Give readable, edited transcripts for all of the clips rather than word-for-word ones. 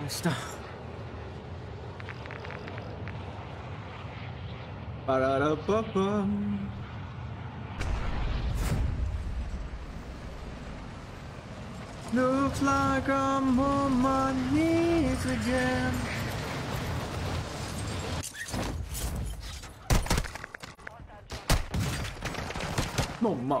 Está. Pararapapam. Looks like I'm on my knees again. Mamma.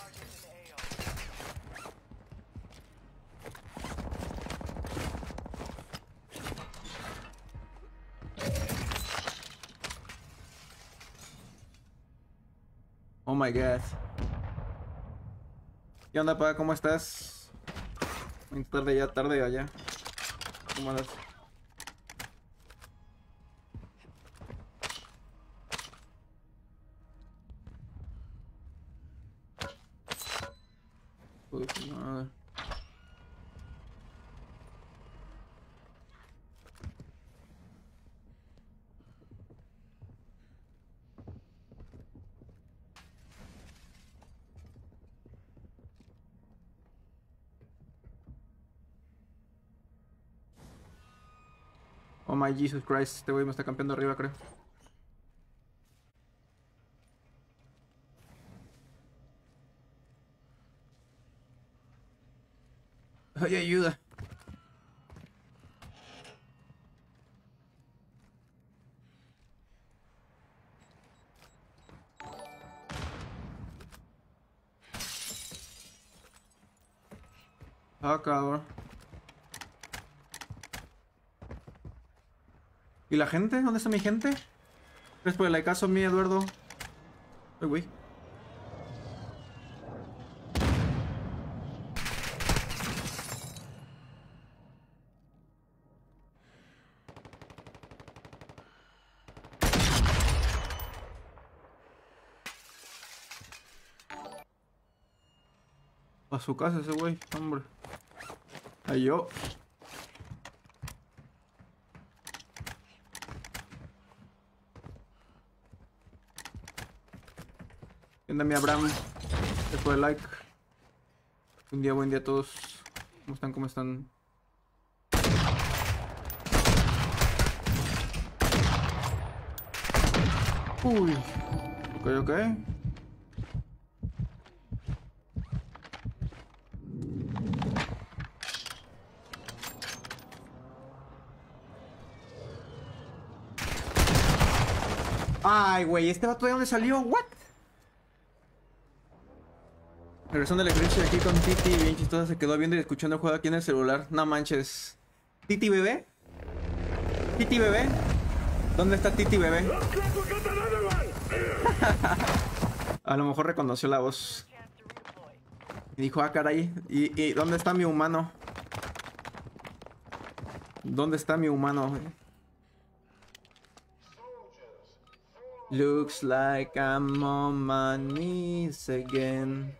Oh my god. ¿Qué onda, pa? ¿Cómo estás? Tarde allá. ¿Cómo andas? Pues nada. Oh my Jesus Christ, este güey me está campeando arriba, creo. Ay, ayuda. Ah, cabrón. ¿Y la gente? ¿Dónde está mi gente? Gracias por el likeazo, mi Eduardo. Ay, güey. A su casa ese güey, hombre. Ahí yo. ¿Qué onda, mi Abraham? Gracias por el like. Buen día a todos. ¿Cómo están? ¿Cómo están? Uy. Ok. Ay, güey, ¿este vato de dónde salió? ¿What? Regresando de la iglesia aquí con Titi, bien chistosa, se quedó viendo y escuchando el juego aquí en el celular. No manches. ¿Titi bebé? ¿Titi bebé? ¿Dónde está Titi bebé? A lo mejor reconoció la voz. Y dijo, ah, caray, ¿y dónde está mi humano? ¿Dónde está mi humano? Looks like I'm on my knees again.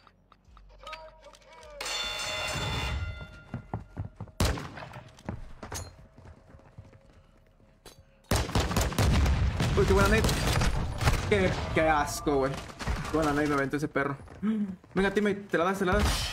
Uy, qué buena nade. Qué asco, güey. Qué buena nade me aventó ese perro. Venga, teammate, te la das.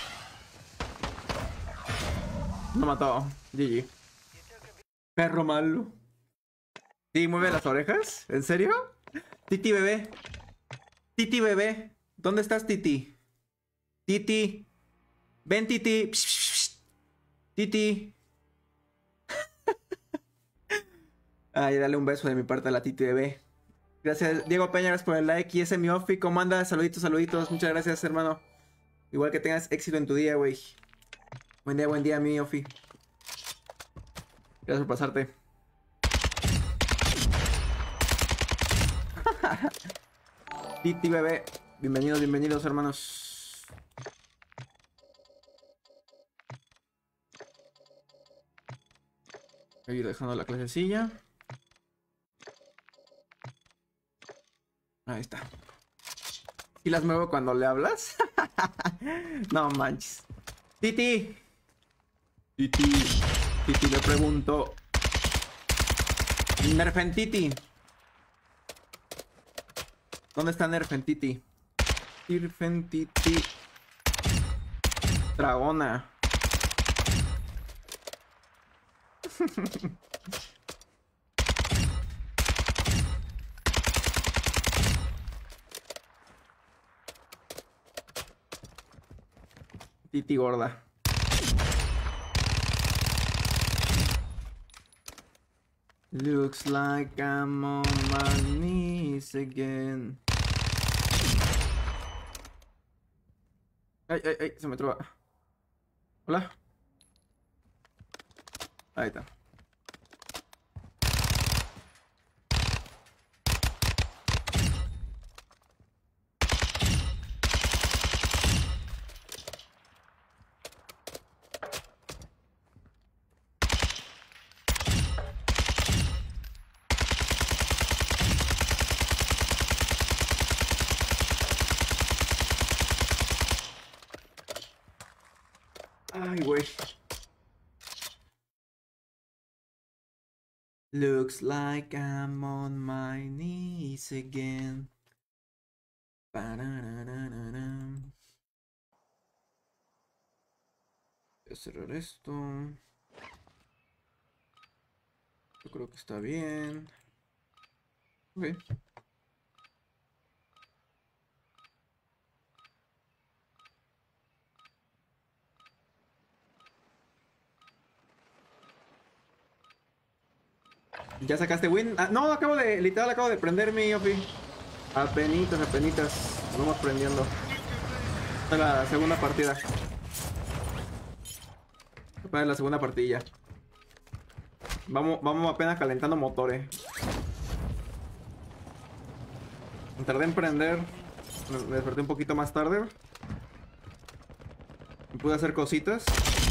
No mató. GG. Perro malo. Sí, mueve las orejas. ¿En serio? Titi bebé. Titi bebé. ¿Dónde estás, Titi? Titi. Ven, Titi. Psh, psh, psh. Titi. Ay, dale un beso de mi parte a la Titi bebé. Gracias, Diego Peña, gracias por el like. Y ese mi Ofi, ¿cómo andas? Saluditos. Muchas gracias, hermano. Igual que tengas éxito en tu día, güey. Buen día, mi Ofi. Gracias por pasarte. Titi bebé. Bienvenidos, hermanos. Voy a ir dejando la clasecilla. Ahí está. ¿Y las muevo cuando le hablas? No manches. Titi, le pregunto. Nerfentiti. ¿Dónde está Nerfentiti? Nerfentiti. Dragona. Titi gorda. Looks like I'm on my knees again. Ay, ay, ay, se me traba. Hola. Ahí está. Ay, güey. Looks like I'm on my knees again. Parararararam. Voy a cerrar esto. Yo creo que está bien. Ok. ¿Ya sacaste win? Ah, no, literal acabo de prender mi Ofi. Apenitas, apenitas. Nos vamos prendiendo. Esta es la segunda partida. Esta es la segunda partida. Vamos apenas calentando motores. Me tardé en prender. Me desperté un poquito más tarde. Pude hacer cositas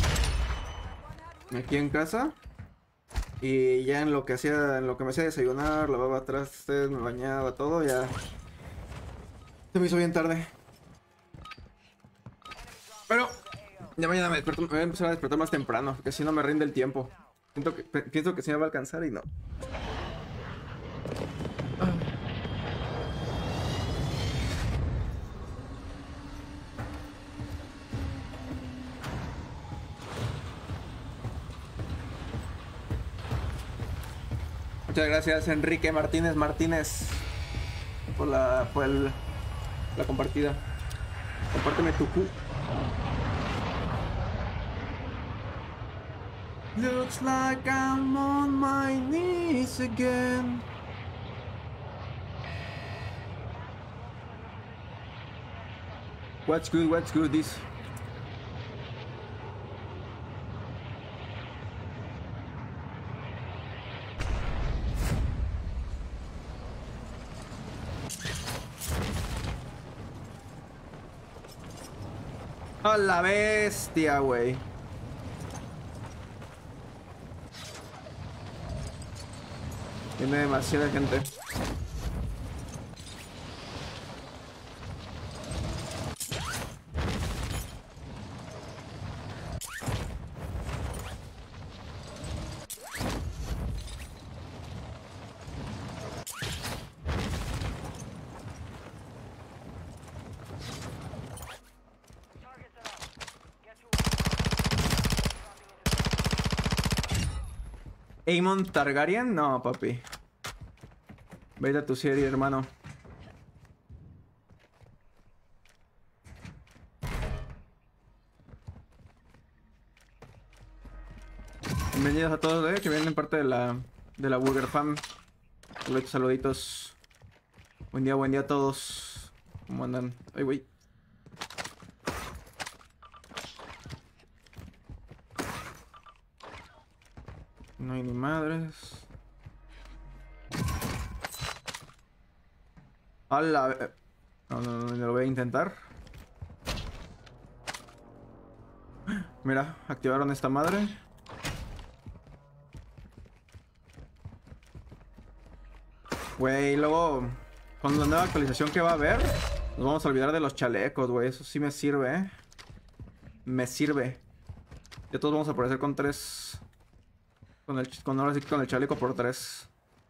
aquí en casa. Y ya en lo que me hacía desayunar, lavaba trastes, me bañaba, todo, ya se me hizo bien tarde. Pero ya mañana me voy a empezar a despertar más temprano, porque si no me rinde el tiempo. Pienso que sí me va a alcanzar y no. Muchas gracias Enrique Martínez la compartida. Compárteme tu Q. Looks like I'm on my knees again. What's good this? A la bestia, güey. Tiene demasiada gente. Aemon Targaryen? No, papi. Vete a tu serie, hermano. Bienvenidos a todos, que vienen parte de la Burger Fam. Saluditos. Buen día a todos. ¿Cómo andan? Ay, güey. No hay ni madres. ¡Hala! No lo voy a intentar. Mira, activaron esta madre. Güey, luego con la nueva actualización que va a haber, nos vamos a olvidar de los chalecos, güey. Eso sí me sirve, ¿eh? Me sirve. Ya todos vamos a aparecer con 3. Ahora sí con el chaleco por 3.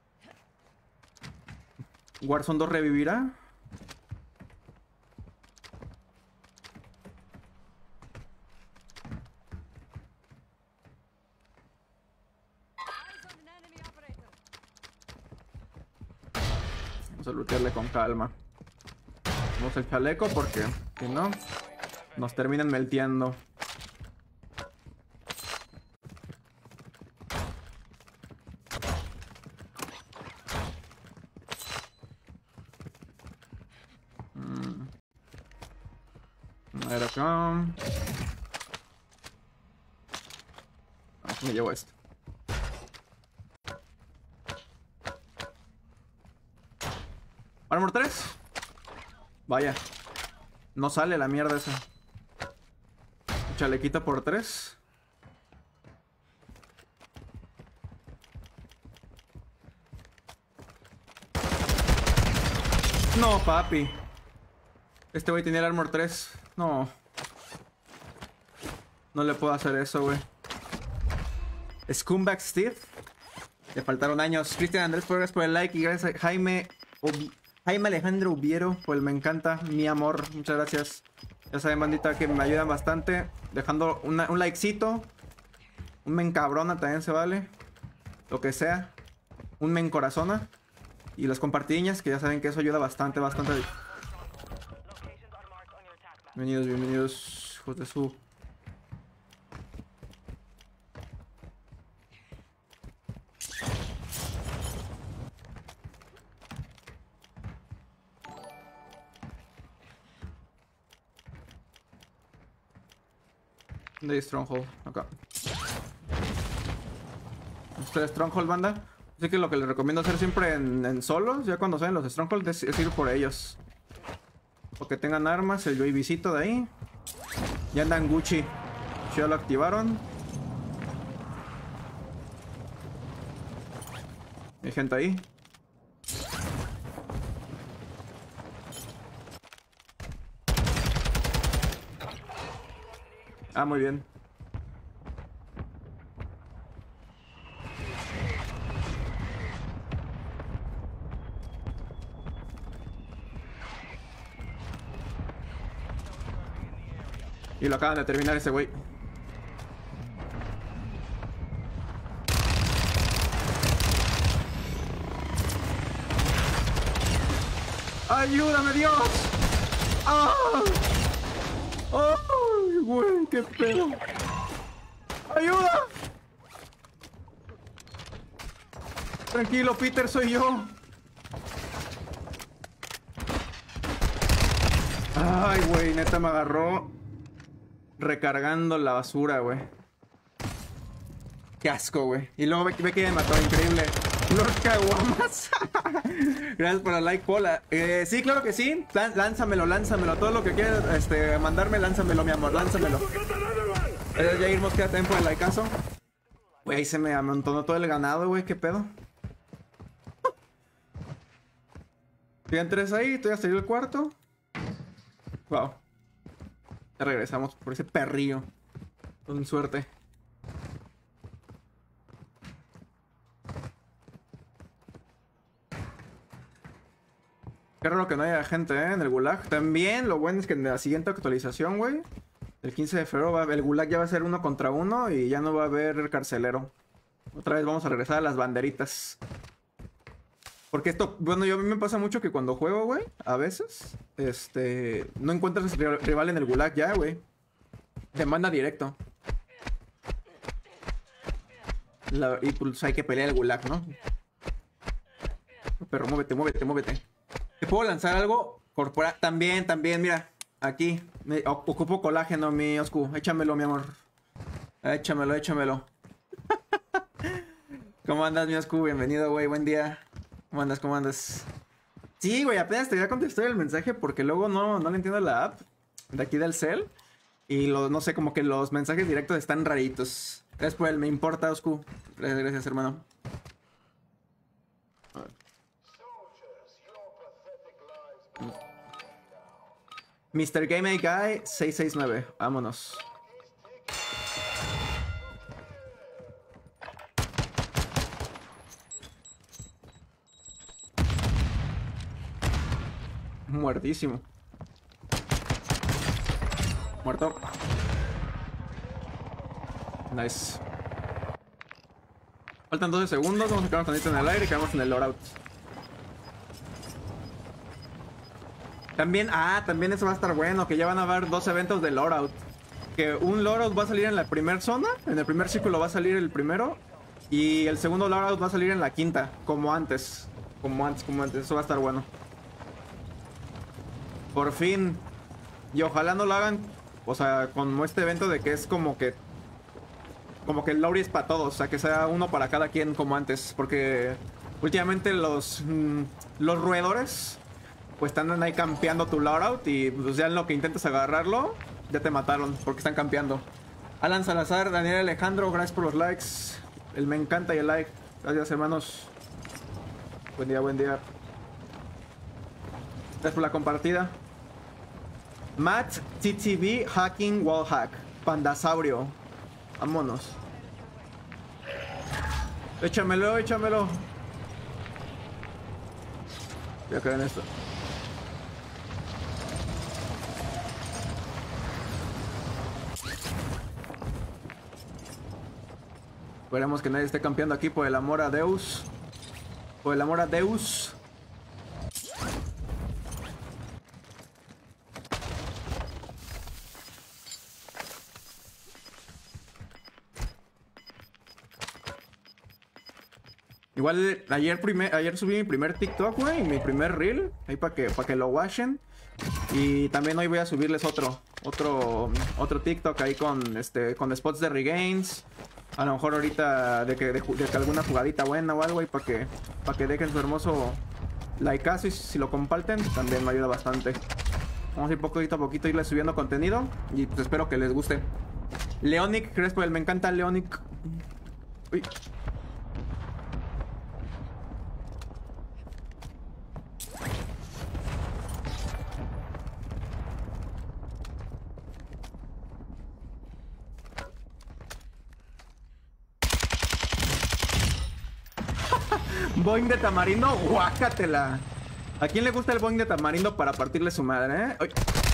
Warzone 2 revivirá. Vamos a lootearle con calma. Vamos el chaleco porque si no, nos terminan melteando. A ver acá. Me llevo esto. Armor 3. Vaya. No sale la mierda esa. Chalequita por 3. No, papi. Este güey tenía el armor 3. No. No le puedo hacer eso, güey. Scumbag Steve. Le faltaron años. Cristian Andrés, gracias por el like. Y gracias a Jaime Alejandro Ubiero por el me encanta. Mi amor. Muchas gracias. Ya saben, bandita, que me ayudan bastante. Dejando un likecito. Un me encabrona también se vale. Lo que sea. Un me encorazona. Y las compartidiñas, que ya saben que eso ayuda bastante, bastante. Bienvenidos, bienvenidos, hijos de su... De Stronghold, acá. Este Stronghold, banda. Así que lo que les recomiendo hacer siempre en solos, ya cuando salen los Stronghold, es ir por ellos. Porque tengan armas, el UAVcito de ahí. Ya andan Gucci. Ya lo activaron. Hay gente ahí. Ah, muy bien. Y lo acaban de terminar ese güey. ¡Ayúdame, Dios! ¡Ah! ¡Ay, güey! ¡Qué pedo! ¡Ayuda! Tranquilo, Peter, soy yo. Ay, güey, neta me agarró recargando la basura, güey. Qué asco, güey. Y luego ve que me mató, increíble. Lord Caguamas. Gracias por el like, Pola. Sí, claro que sí. Lánzamelo, lánzamelo. Todo lo que quieras mandarme, lánzamelo, mi amor. Lánzamelo. Jair Mosqueda también por el likeazo. Güey, ahí se me amontonó todo el ganado, güey. ¿Qué pedo? Tienen 3 ahí. Estoy hasta ahí el cuarto. Wow. Ya regresamos por ese perrillo. Con suerte. Qué raro que no haya gente, en el Gulag. También lo bueno es que en la siguiente actualización, güey, el 15 de febrero, el Gulag ya va a ser 1 contra 1 y ya no va a haber carcelero. Otra vez vamos a regresar a las banderitas. Porque esto, bueno, a mí me pasa mucho que cuando juego, güey, a veces, no encuentras rival en el Gulag ya, güey. Te manda directo. Y pues hay que pelear el Gulag, ¿no? Pero muévete, muévete, muévete. ¿Te puedo lanzar algo? Corporal. También, mira. Aquí. Ocupo colágeno, mi Oscu. Échamelo, mi amor. Échamelo, échamelo. ¿Cómo andas, mi Oscu? Bienvenido, güey. Buen día. ¿Cómo andas? ¿Cómo andas? Sí, güey. Apenas te voy a contestar el mensaje porque luego no le entiendo la app de aquí del cel. Y no sé, como que los mensajes directos están raritos. Gracias por el me importa, Oscu. Gracias, hermano. A ver. Mr. Game Guy 669. Vámonos. Muertísimo. Muerto. Nice. Faltan 12 segundos. Vamos a quedarnos tantito en el aire y quedamos en el loadout. También, también eso va a estar bueno, que ya van a haber dos eventos de Loadout. Que un Loadout va a salir en la primera zona, en el primer círculo va a salir el primero, y el segundo Loadout va a salir en la quinta, como antes. Como antes, eso va a estar bueno. Por fin. Y ojalá no lo hagan, o sea, como este evento de que es como que el lobby es para todos, o sea, que sea uno para cada quien como antes, porque últimamente los roedores pues están ahí campeando tu loadout y pues ya en lo que intentas agarrarlo, ya te mataron porque están campeando. Alan Salazar, Daniel Alejandro, gracias por los likes. El me encanta y el like. Gracias, hermanos. Buen día, buen día. Gracias por la compartida. Matt TTV Hacking Wallhack. Pandasaurio. Vámonos. Échamelo, échamelo. Voy a caer en esto. Esperemos que nadie esté campeando aquí por el amor a Deus. Por el amor a Deus. Igual ayer subí mi primer TikTok, güey, mi primer reel, ahí para que lo watchen. Y también hoy voy a subirles otro TikTok ahí con spots de regains. A lo mejor ahorita de que alguna jugadita buena o algo y para que dejen su hermoso likeazo y si lo comparten también me ayuda bastante. Vamos a ir poquito a poquito irles subiendo contenido y pues espero que les guste. Leonic, gracias por el me encanta Leonic. Uy. Boing de tamarindo, guácatela. ¿A quién le gusta el boing de tamarindo para partirle su madre, Ay.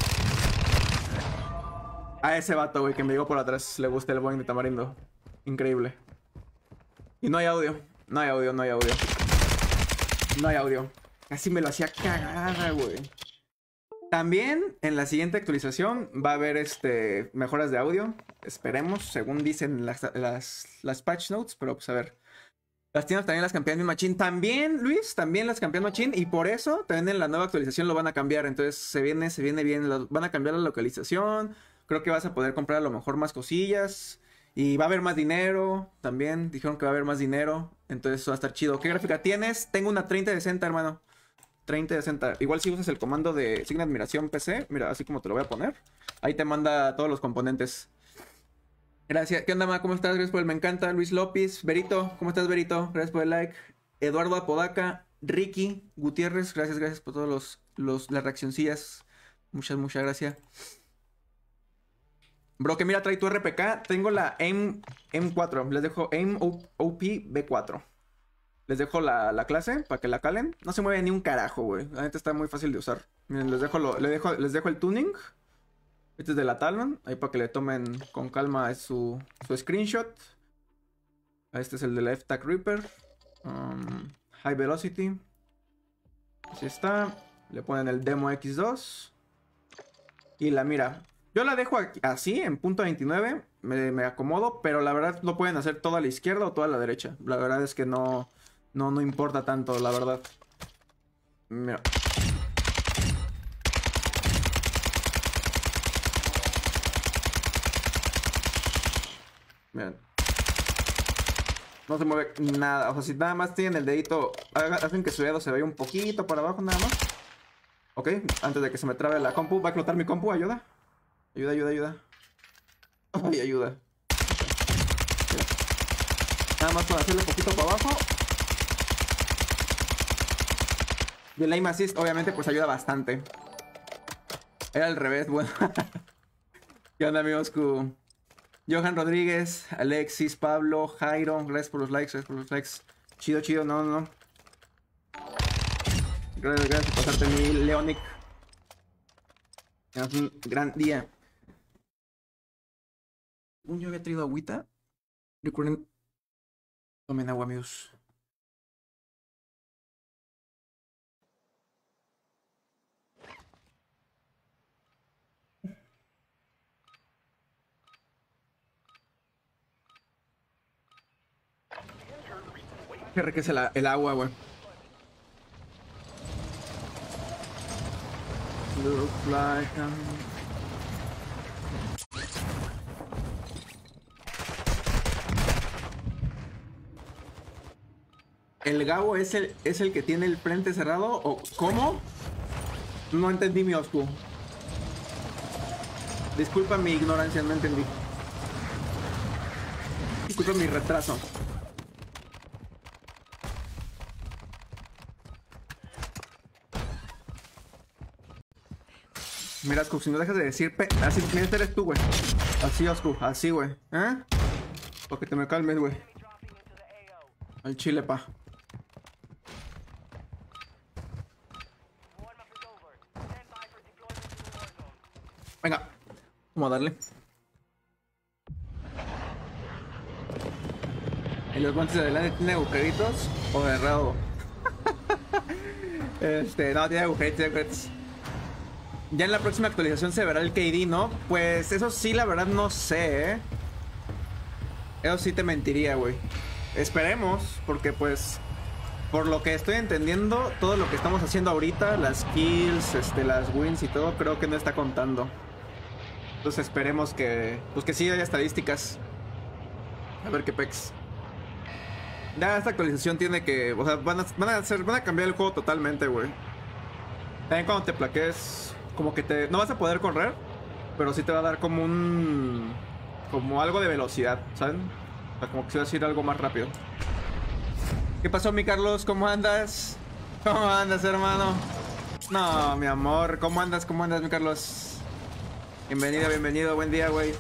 A ese vato, güey, que me llegó por atrás le gusta el boing de tamarindo. Increíble. Y no hay audio. No hay audio, no hay audio. No hay audio. Casi me lo hacía cagada, güey. También en la siguiente actualización va a haber mejoras de audio. Esperemos, según dicen las patch notes, pero pues a ver. Las tiendas también las cambian machín. También, Luis, también las cambian machín. Y por eso también en la nueva actualización lo van a cambiar. Entonces se viene bien. Van a cambiar la localización. Creo que vas a poder comprar a lo mejor más cosillas. Y va a haber más dinero. También dijeron que va a haber más dinero. Entonces eso va a estar chido. ¿Qué gráfica tienes? Tengo una 3060, hermano. 3060. Igual si usas el comando de Signa Admiración PC. Mira, así como te lo voy a poner. Ahí te manda todos los componentes. Gracias. ¿Qué onda, ma? ¿Cómo estás? Gracias por el me encanta. Luis López. Berito. ¿Cómo estás, Berito? Gracias por el like. Eduardo Apodaca. Ricky Gutiérrez. Gracias por todos las reaccioncillas. Muchas gracias. Bro, que mira, trae tu RPK. Tengo la M4. Les dejo M OP B4. Les dejo la clase para que la calen. No se mueve ni un carajo, güey. La neta está muy fácil de usar. Miren, les dejo el tuning. Este es de la Talon, ahí para que le tomen con calma su screenshot. Este es el de la F-Tac Reaper. High Velocity. Así está. Le ponen el Demo X2. Y la mira. Yo la dejo aquí, así, en punto 29. Me acomodo, pero la verdad lo pueden hacer toda a la izquierda o toda a la derecha. La verdad es que no importa tanto, la verdad. Mira. Miren. No se mueve nada. O sea, si nada más tienen el dedito, hacen que su dedo se vaya un poquito para abajo nada más. Ok, antes de que se me trabe la compu. Va a explotar mi compu, ayuda. Ayuda. Ay, ayuda. Nada más para hacerle poquito para abajo. Y el aim assist, obviamente, pues ayuda bastante. Era al revés, bueno. ¿Qué onda, amigos? Johan Rodríguez, Alexis, Pablo, Jairo, gracias por los likes, Chido, no. Gracias por pasarte mi Leonic. Es un gran día. Yo había traído agüita. Recuerden, tomen agua, amigos. Qué rico es el agua, güey. Looks like ¿El Gabo es el que tiene el frente cerrado? ¿O cómo? No entendí, mi Oscu. Disculpa mi ignorancia, no entendí. Disculpa mi retraso. Mira, Oscu, si no dejas de decir así, mira, este eres tú, güey. Así, Oscu, así, güey. ¿Eh? Porque te me calmes, güey. Al chile, pa. Venga, vamos a darle. ¿Y los guantes de adelante tienen agujeritos o cerrado? No, tiene agujeritos. Ya en la próxima actualización se verá el KD, ¿no? Pues eso sí, la verdad no sé, ¿eh? Eso sí te mentiría, güey. Esperemos, porque pues, por lo que estoy entendiendo, todo lo que estamos haciendo ahorita, las kills, las wins y todo, creo que no está contando. Entonces esperemos que, pues que sí haya estadísticas. A ver qué pex. Ya esta actualización tiene que, o sea, van a cambiar el juego totalmente, güey. También cuando te plaques, como que no vas a poder correr, pero sí te va a dar como como algo de velocidad, ¿saben? O sea, como que se va a decir algo más rápido. ¿Qué pasó, mi Carlos? ¿Cómo andas? ¿Cómo andas, hermano? No, mi amor, ¿cómo andas? ¿Cómo andas, mi Carlos? Bienvenido, bienvenido, buen día, güey.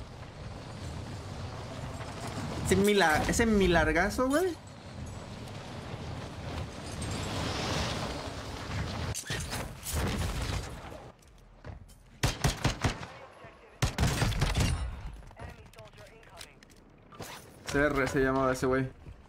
Ese milargazo, güey. CR se llamaba ese güey.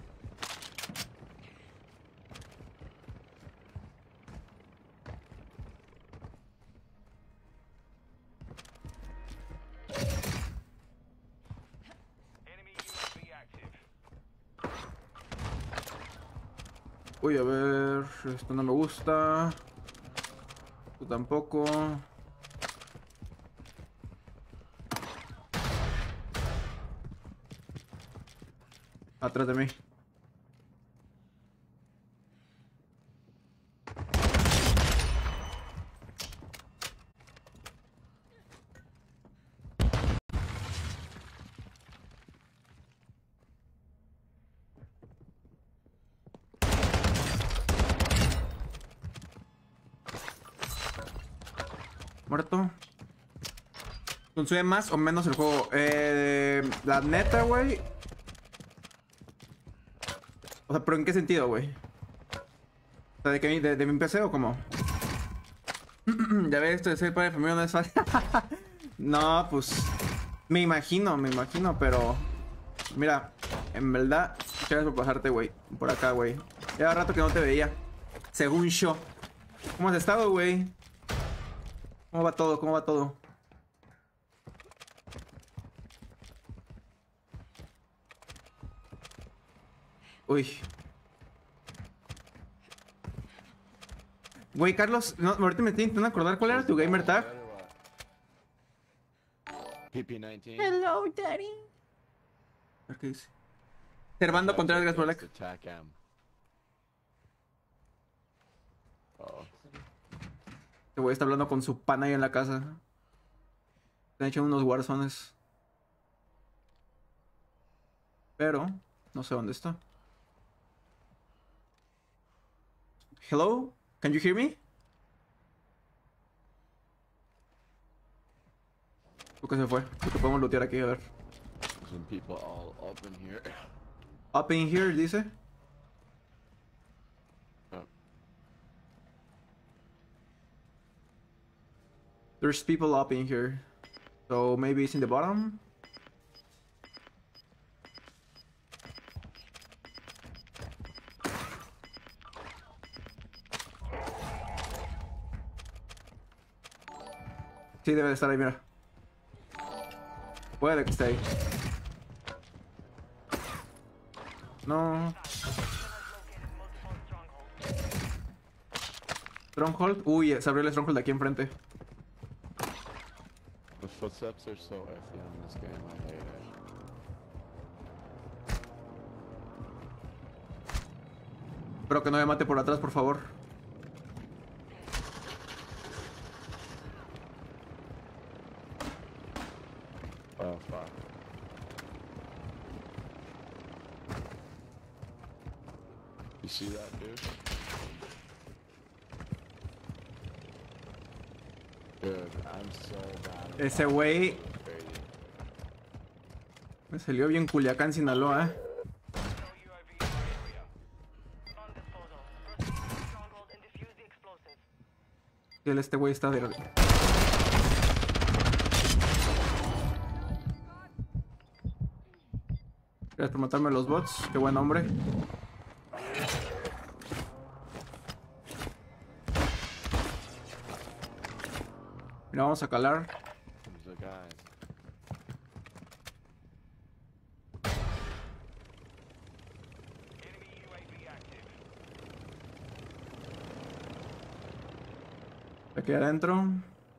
Uy, a ver, esto no me gusta. Tú tampoco. Atrás de mí. Muerto. ¿Consume más o menos el juego? La neta, güey. O sea, ¿pero en qué sentido, güey? O sea, ¿de mi PC o cómo? Ya ves, esto de ser padre de familia no es fácil. No, pues... Me imagino, pero... Mira, en verdad... Muchas gracias por pasarte, güey. Por acá, güey. Lleva rato que no te veía. Según yo. ¿Cómo has estado, güey? ¿Cómo va todo? ¿Cómo va todo? Uy. Güey, Carlos, no, ahorita me estoy intentando acordar cuál era tu gamer tag. PP19. Hello, Daddy. ¿Qué dice? Servando Contreras, gracias por like. Este güey está hablando con su pana ahí en la casa. Se han hecho unos warzones. Pero no sé dónde está. Hello? Can you hear me? ¿Por qué se fue? Porque podemos lootear aquí, a ver. Some people all up in here. Up in here, dice. There's people up in here. So maybe it's in the bottom? Sí, debe de estar ahí, mira. Puede que esté ahí. No. Stronghold. Uy, se abrió el Stronghold de aquí enfrente. The footsteps are so iffy on this game, I hate it. Espero que no me mate por atrás, por favor. Oh, fuck. You see that, dude? Dude, I'm so bad. Ese güey me salió bien Culiacán, Sinaloa, ¿eh? Este güey está de... Gracias por matarme los bots. Qué buen hombre. Mira, vamos a calar. There's a guy. Aquí adentro.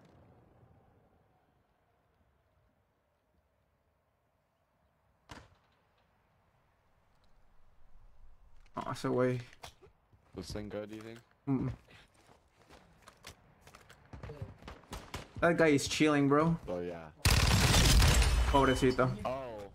No, ese güey. This thing good, do you think? That guy is chilling, bro. Oh, yeah. Pobrecito. Oh.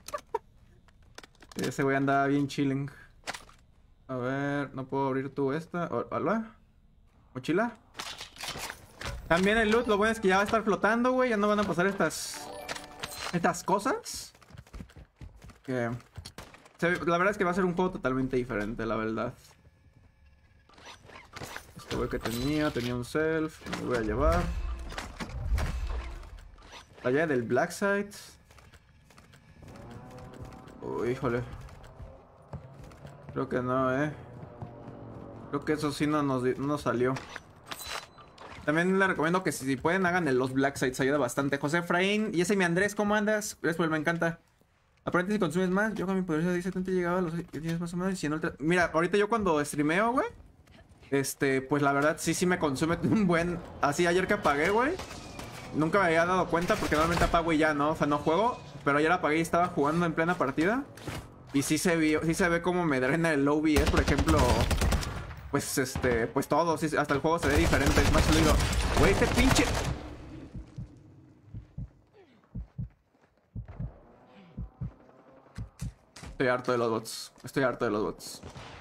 Ese güey anda bien chilling. A ver, no puedo abrir tú esta. ¿Hola? ¿Mochila? También el loot, lo bueno es que ya va a estar flotando, güey. Ya no van a pasar estas cosas. Que... la verdad es que va a ser un juego totalmente diferente, la verdad. Este güey que tenía un self. Me lo voy a llevar. La llave del Blacksite. Uy, híjole. Creo que no, Creo que eso sí no nos salió. También le recomiendo que si pueden hagan los Blacksites, ayuda bastante. José Efraín y ese mi Andrés, ¿cómo andas? Gracias por el me encanta. Aparte si consumes más, yo con mi poder de 70 llegaba a los 10 más o menos y 100 ultra... Mira, ahorita yo cuando streameo, güey, pues la verdad sí me consume un buen... Así ayer que apagué, güey, nunca me había dado cuenta porque normalmente apago y ya, ¿no? O sea, no juego, pero ayer apagué y estaba jugando en plena partida. Y sí se ve como me drena el OBS, por ejemplo... Pues todo, sí, hasta el juego se ve diferente, es más fluido. Güey, este pinche... Estoy harto de los bots. Estoy harto de los bots.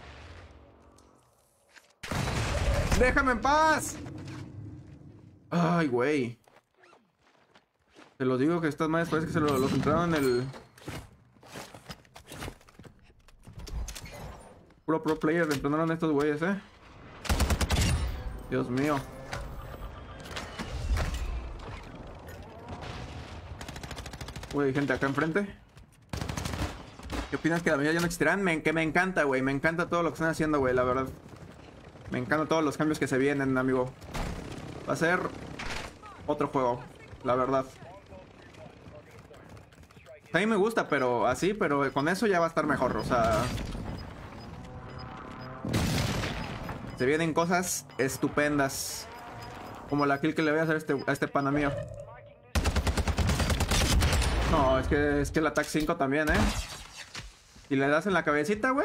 ¡Déjame en paz! Ay, güey. Te lo digo que estas madres parece que se los entraron en el... Pro player, entrenaron a estos güeyes, Dios mío. Güey, gente acá enfrente. ¿Qué opinas que la mayoría ya no existirán? Que me encanta, güey. Me encanta todo lo que están haciendo, güey, la verdad. Me encantan todos los cambios que se vienen, amigo. Va a ser otro juego, la verdad. A mí me gusta, pero así, pero con eso ya va a estar mejor, o sea... Se vienen cosas estupendas. Como la kill que le voy a hacer a este pana mío. No, es que el Attack 5 también, Si le das en la cabecita, güey,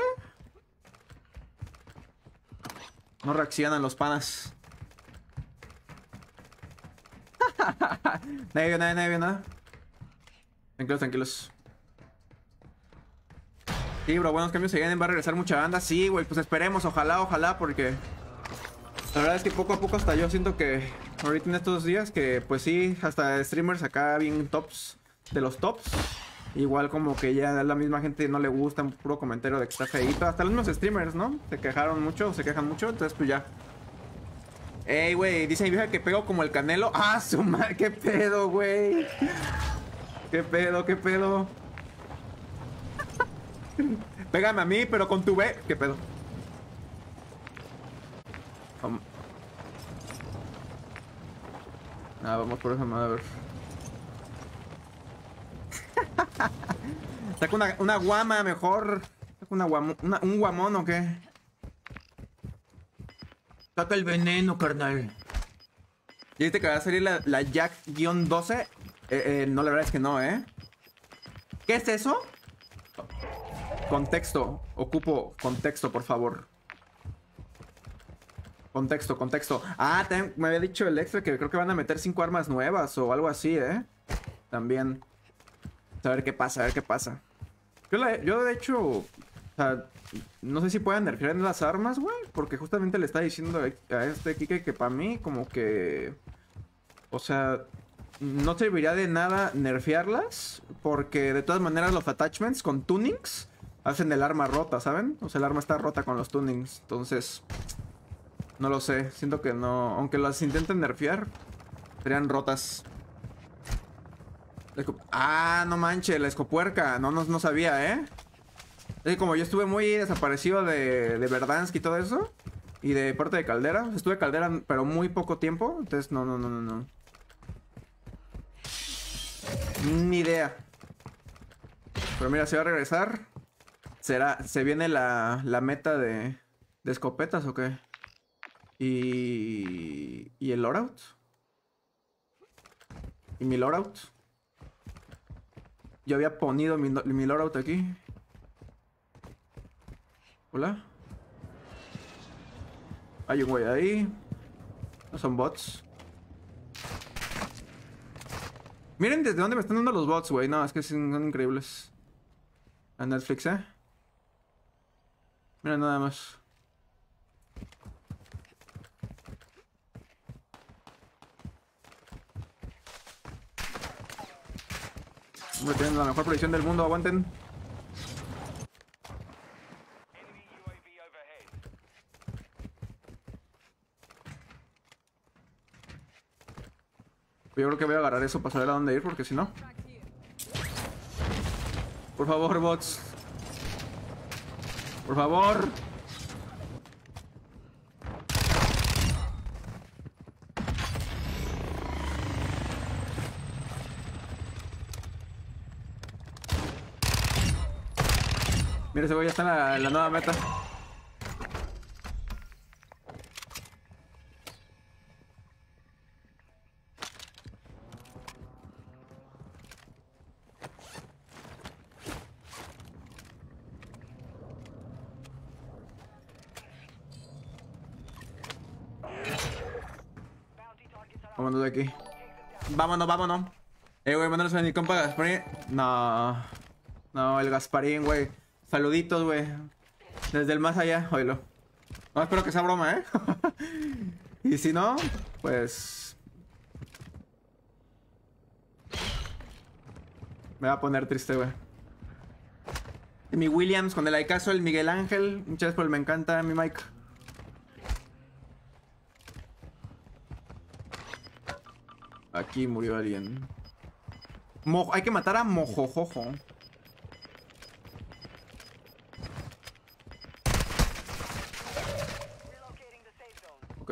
no reaccionan los panas. Nadie vio nada. Tranquilos. Sí, bro, buenos cambios se vienen, va a regresar mucha banda. Sí, güey, pues esperemos, ojalá, porque... La verdad es que poco a poco hasta yo siento que... Ahorita en estos días que, pues sí, hasta streamers acá bien tops de los tops. Igual como que ya a la misma gente no le gusta un puro comentario de que está feíto. Hasta los mismos streamers, ¿no? Se quejan mucho, entonces pues ya. Ey, güey, dice mi vieja que pego como el Canelo. ¡Ah, su madre! ¡Qué pedo, güey! ¿Qué pedo? Pégame a mí, pero con tu B. ¿Qué pedo? Vamos por esa madre, a ver. Saca una guama mejor. Saca un guamón o qué. Saca el veneno, carnal. ¿Y viste que va a salir la Jack-12? No, la verdad es que no, ¿eh? ¿Qué es eso? Contexto. Ocupo contexto, por favor. Contexto, contexto. Ah, también me había dicho el extra que creo que van a meter 5 armas nuevas o algo así, ¿eh? También. A ver qué pasa, a ver qué pasa. Yo de hecho... O sea, no sé si puedan nerfear en las armas, güey. Porque justamente le está diciendo a este Kike que para mí como que... O sea... No serviría de nada nerfearlas. Porque de todas maneras los attachments con tunings hacen el arma rota, ¿saben? O sea, el arma está rota con los tunings. Entonces... No lo sé. Siento que no... Aunque las intenten nerfear, serían rotas. Ah, no manches, la escopuerca. No sabía, ¿eh? Es que como yo estuve muy desaparecido de Verdansk y todo eso. Y de parte de Caldera. Estuve Caldera, pero muy poco tiempo. Entonces, no. Ni idea. Pero mira, se va a regresar. ¿Se viene la meta de escopetas o qué? ¿Y el loadout? ¿Y mi loadout? Yo había ponido mi loadout aquí. Hola. Hay un güey ahí. No son bots. Miren desde dónde me están dando los bots, güey. No, es que son increíbles. A Netflix, ¿eh? Mira nada más. Hombre, tienen la mejor predicción del mundo, aguanten. Yo creo que voy a agarrar eso para saber a dónde ir, porque si no... Por favor, bots. Por favor. Mira, ese güey ya está en la nueva meta. Vámonos de aquí. Vámonos. Güey, mándanos a mi compa Gasparín. No, el Gasparín, güey. Saluditos, güey. Desde el más allá, oílo. No, espero que sea broma, ¿eh? Y si no, pues... Me va a poner triste, güey. Mi Williams con el Aikazo, el Miguel Ángel. Muchas gracias por el me encanta, mi Mike. Aquí murió alguien. Hay que matar a Mojojojo. Ok.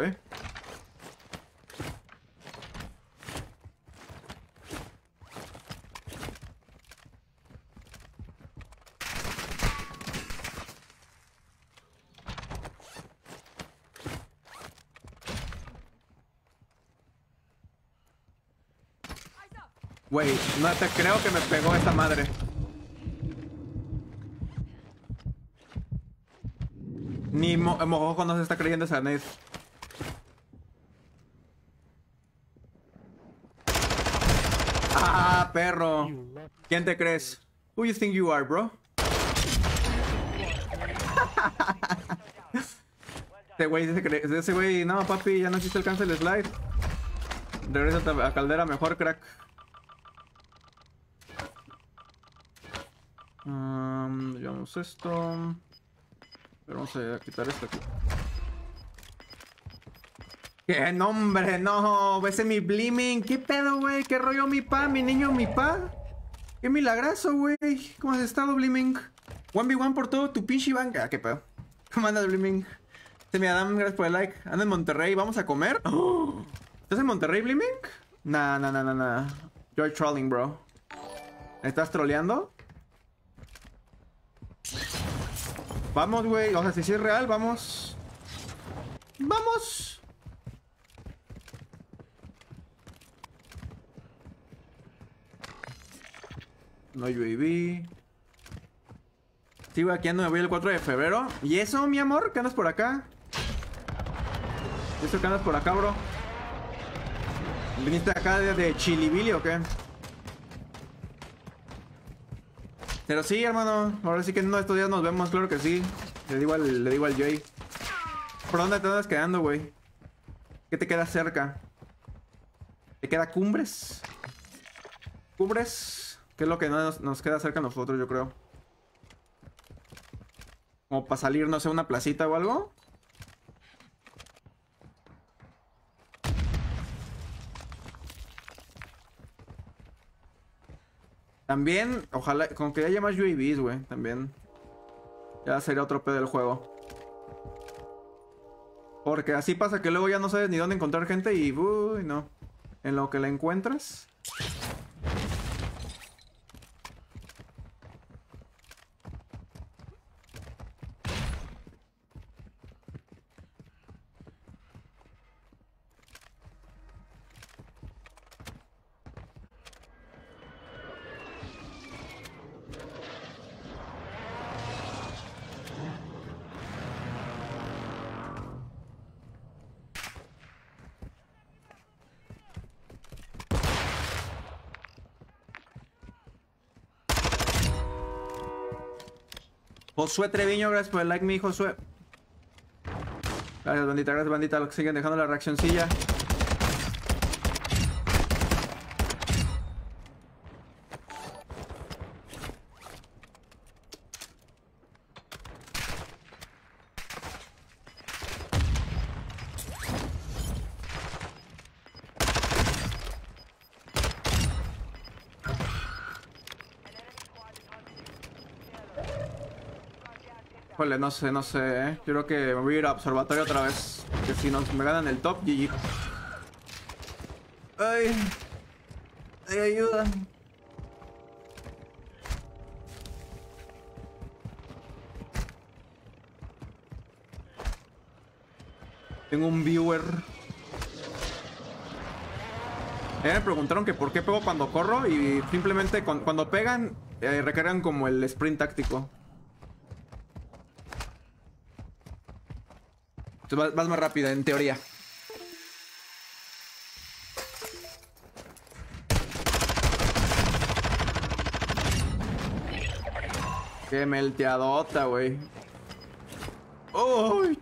Güey, no te creo que me pegó esta madre. Ni Mojojojo no se está creyendo esa nade. Ah, perro. ¿Quién te crees? Who you think you are, bro? Ese güey, no, papi, ya no existe el cancel slide. Regresa a Caldera mejor, crack. Llevamos esto. Pero vamos a quitar esto aquí. ¡Qué nombre! ¡No! ¡Ese mi Bliming! ¿Qué pedo, güey? ¿Qué rollo mi pa? ¿Mi niño mi pa? ¡Qué milagroso, güey! ¿Cómo has estado, Bliming? 1v1 por todo tu pinche banca. ¿Qué pedo? ¿Cómo andas, Bliming? Mi Adam, gracias por el like. Ando en Monterrey, ¿vamos a comer? ¡Oh! ¿Estás en Monterrey, Bliming? Nah. You're trolling, bro. ¿Estás troleando? Vamos, güey. O sea, si es real, vamos. Vamos. No UAV. Sí, güey, aquí ando, me voy el 4 de febrero. ¿Y eso, mi amor? ¿Qué andas por acá? ¿Y eso que andas por acá, bro? ¿Viniste acá de Chilibili o qué? Pero sí, hermano. Ahora sí que en uno de estos días nos vemos, claro que sí. Le digo al Jay. ¿Por dónde te andas quedando, güey? ¿Qué te queda cerca? ¿Te queda Cumbres? ¿Cumbres? ¿Qué es lo que nos queda cerca a nosotros, yo creo? Como para salir, no sé, a una placita o algo. También, ojalá, con que haya más UAVs, güey, también. Ya sería otro pedo del juego. Porque así pasa que luego ya no sabes ni dónde encontrar gente y... Uy, no. En lo que la encuentras... Josué Treviño, gracias por el like, mi Josué. Gracias, bandita. Los que siguen dejando la reaccioncilla. Híjole, no sé, ¿eh? Yo creo que me voy a ir a observatorio otra vez. Que si me ganan el top, GG. Ay. Ay, ayuda. Tengo un viewer. Me preguntaron que por qué pego cuando corro y simplemente cuando pegan recargan como el sprint táctico. Entonces vas más rápida, en teoría. Qué melteadota, güey. ¡Uy!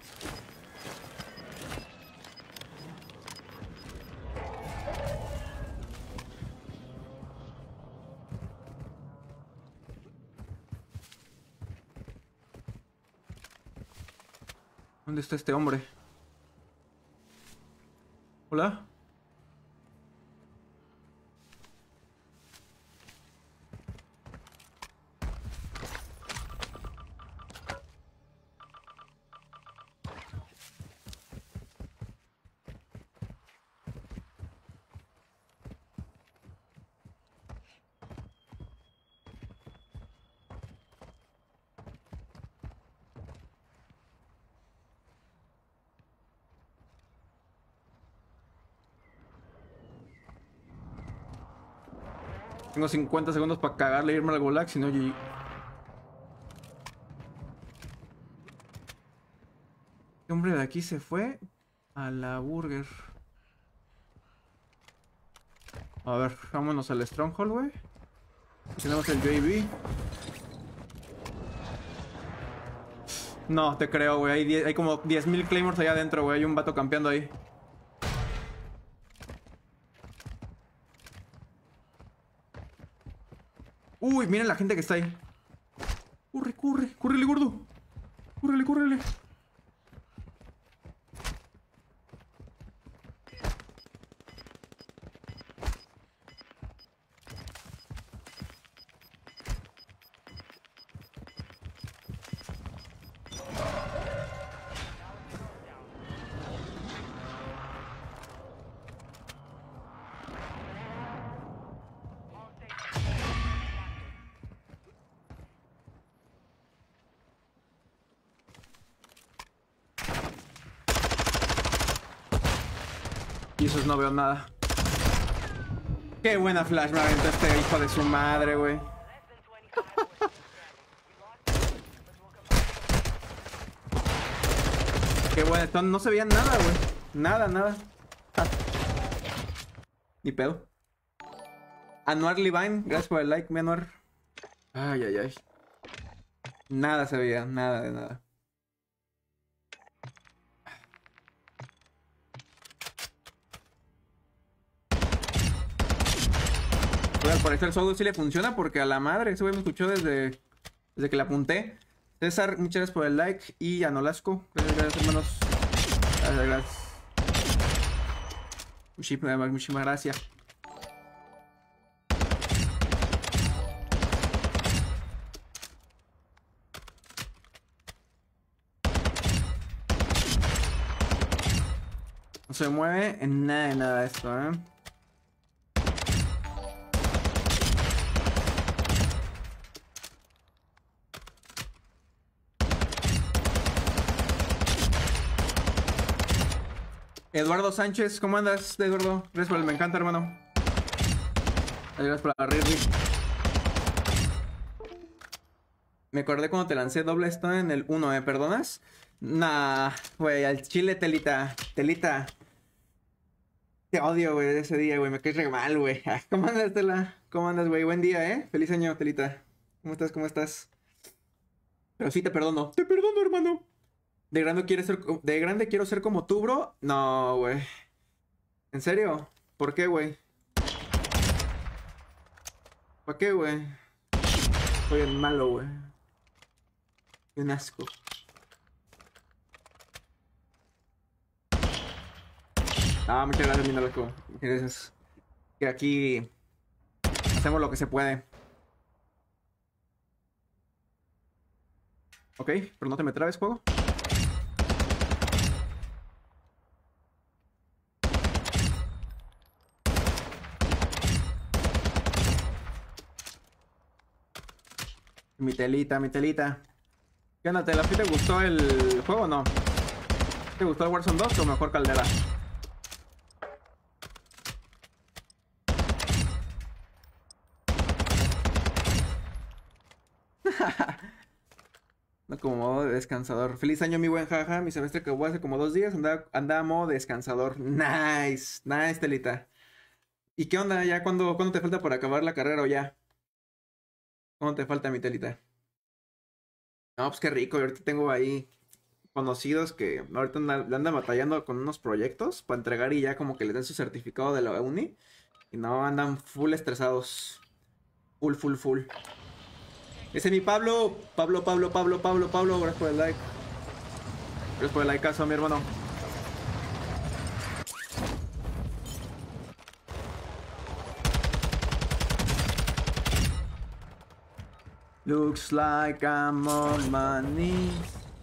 ¿Dónde está este hombre? ¿Hola? Tengo 50 segundos para cagarle e irme al Gulag, si no, GG. Este hombre de aquí se fue a la burger. A ver, vámonos al Stronghold, güey. Tenemos el JB. No, te creo, güey. Hay como 10.000 claymores allá adentro, güey. Hay un vato campeando ahí. Uy, miren la gente que está ahí. Corre, corre. Córrele, gordo. Córrele, córrele. Jesus, no veo nada. Qué buena flash me aventó este hijo de su madre, güey. Qué buena. No se veía nada, güey. Nada, nada. Ah. Ni pedo. Anuar Levine, gracias por el like, mi Anuar. Ay, ay, ay. Nada se veía, nada de nada. Al parecer el solo sí le funciona porque a la madre, ese güey me escuchó desde que le apunté. César, muchas gracias por el like. Y a Nolasco, gracias hermanos. Gracias. Muchísimas gracias. No se mueve en nada de nada esto, ¿eh? Eduardo Sánchez, ¿cómo andas, Eduardo? Gracias por el me encanta, hermano. Gracias por la Riri. Me acordé cuando te lancé doble stone en el 1, ¿eh? ¿Perdonas? Nah, güey, al chile, Telita. Telita. Te odio, güey, de ese día, güey. Me caes re mal, güey. ¿Cómo andas, Tela? ¿Cómo andas, güey? Buen día, ¿eh? Feliz año, Telita. ¿Cómo estás? ¿Cómo estás? Pero sí te perdono. Te perdono, hermano. De grande quiero ser como tú, bro. No, güey. ¿En serio? ¿Por qué, güey? ¿Para qué, güey? Soy el malo, güey. Un asco. Ah, muchas gracias, mi loco. Gracias. Que aquí hacemos lo que se puede. Ok, pero no te me trabes, juego. Mi telita, mi telita. ¿Qué onda, Tela? ¿Sí te gustó el juego o no? ¿Te gustó el Warzone 2 o mejor Caldera? No, como modo de descansador. Feliz año, mi buen jaja. Mi semestre acabó hace como 2 días. Andaba modo descansador. Nice. Nice, Telita. ¿Y qué onda? ¿Ya cuándo te falta para acabar la carrera o ya? ¿Cuándo te falta, mi Telita? No, pues qué rico. Yo ahorita tengo ahí conocidos que ahorita andan batallando con unos proyectos para entregar y ya como que les den su certificado de la uni. Y no, andan full estresados. Full, full, full. Ese es mi Pablo. Pablo. Gracias por el like. Gracias por el likeazo, mi hermano. Looks like I'm on my knees.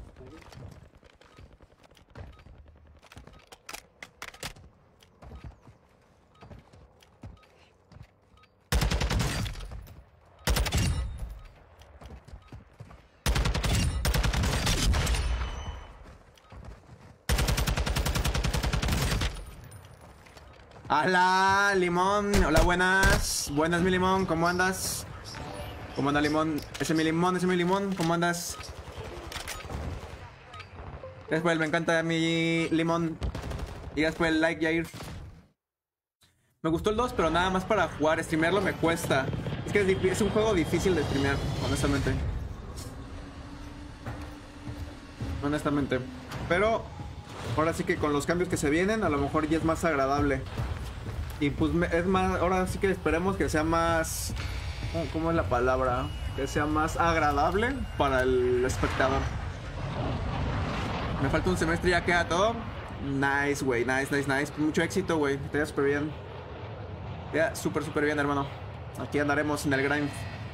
Hola, Limón. Hola, buenas. Buenas, mi Limón. ¿Cómo andas? ¿Cómo anda, Limón? Ese es mi Limón. ¿Cómo andas? Gracias por el me encanta, mi Limón. Y gracias por el like, Jair. Me gustó el 2, pero nada más para jugar. Streamearlo me cuesta. Es que es un juego difícil de streamear, honestamente. Honestamente. Pero ahora sí que con los cambios que se vienen, a lo mejor ya es más agradable. Y pues es más, ahora sí que esperemos que sea más... ¿Cómo es la palabra? Que sea más agradable para el espectador. Me falta un semestre y ya queda todo. Nice, güey. Nice. Pues mucho éxito, güey. Te vea súper bien. Te vea súper bien, hermano. Aquí andaremos en el grind.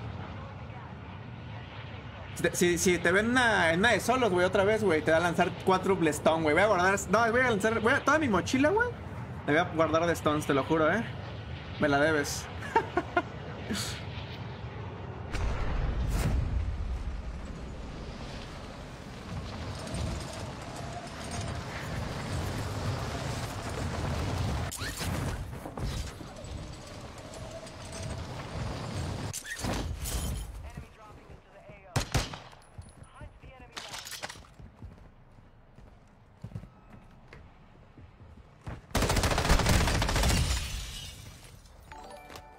Si te ven en una de solos, güey, otra vez, güey, te va a lanzar 4 Stone, güey. Voy a guardar... No, voy a lanzar... toda mi mochila, güey. La voy a guardar de stones, te lo juro, Me la debes.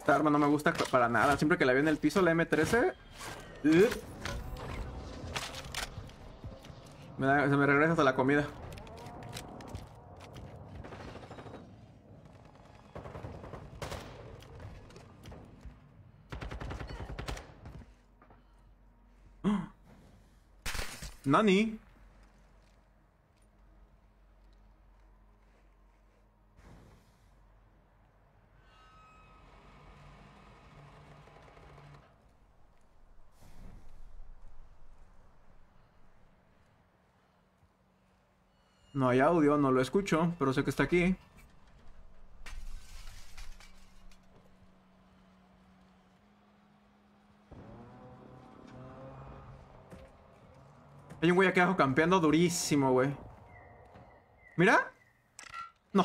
Esta arma no me gusta para nada. Siempre que la veo en el piso, la M13... se me regresa hasta la comida. Nani. No hay audio, no lo escucho, pero sé que está aquí. Hay un güey aquí abajo campeando durísimo, güey. ¿Mira? No.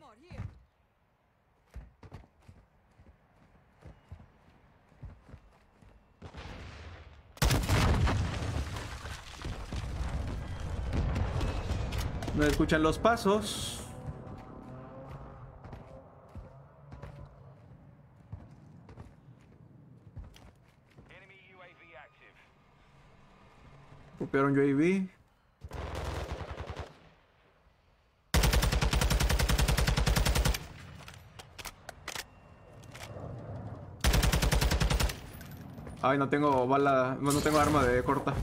No escuchan los pasos. Copiaron UAV. Ay, no tengo bala, no tengo arma de corta.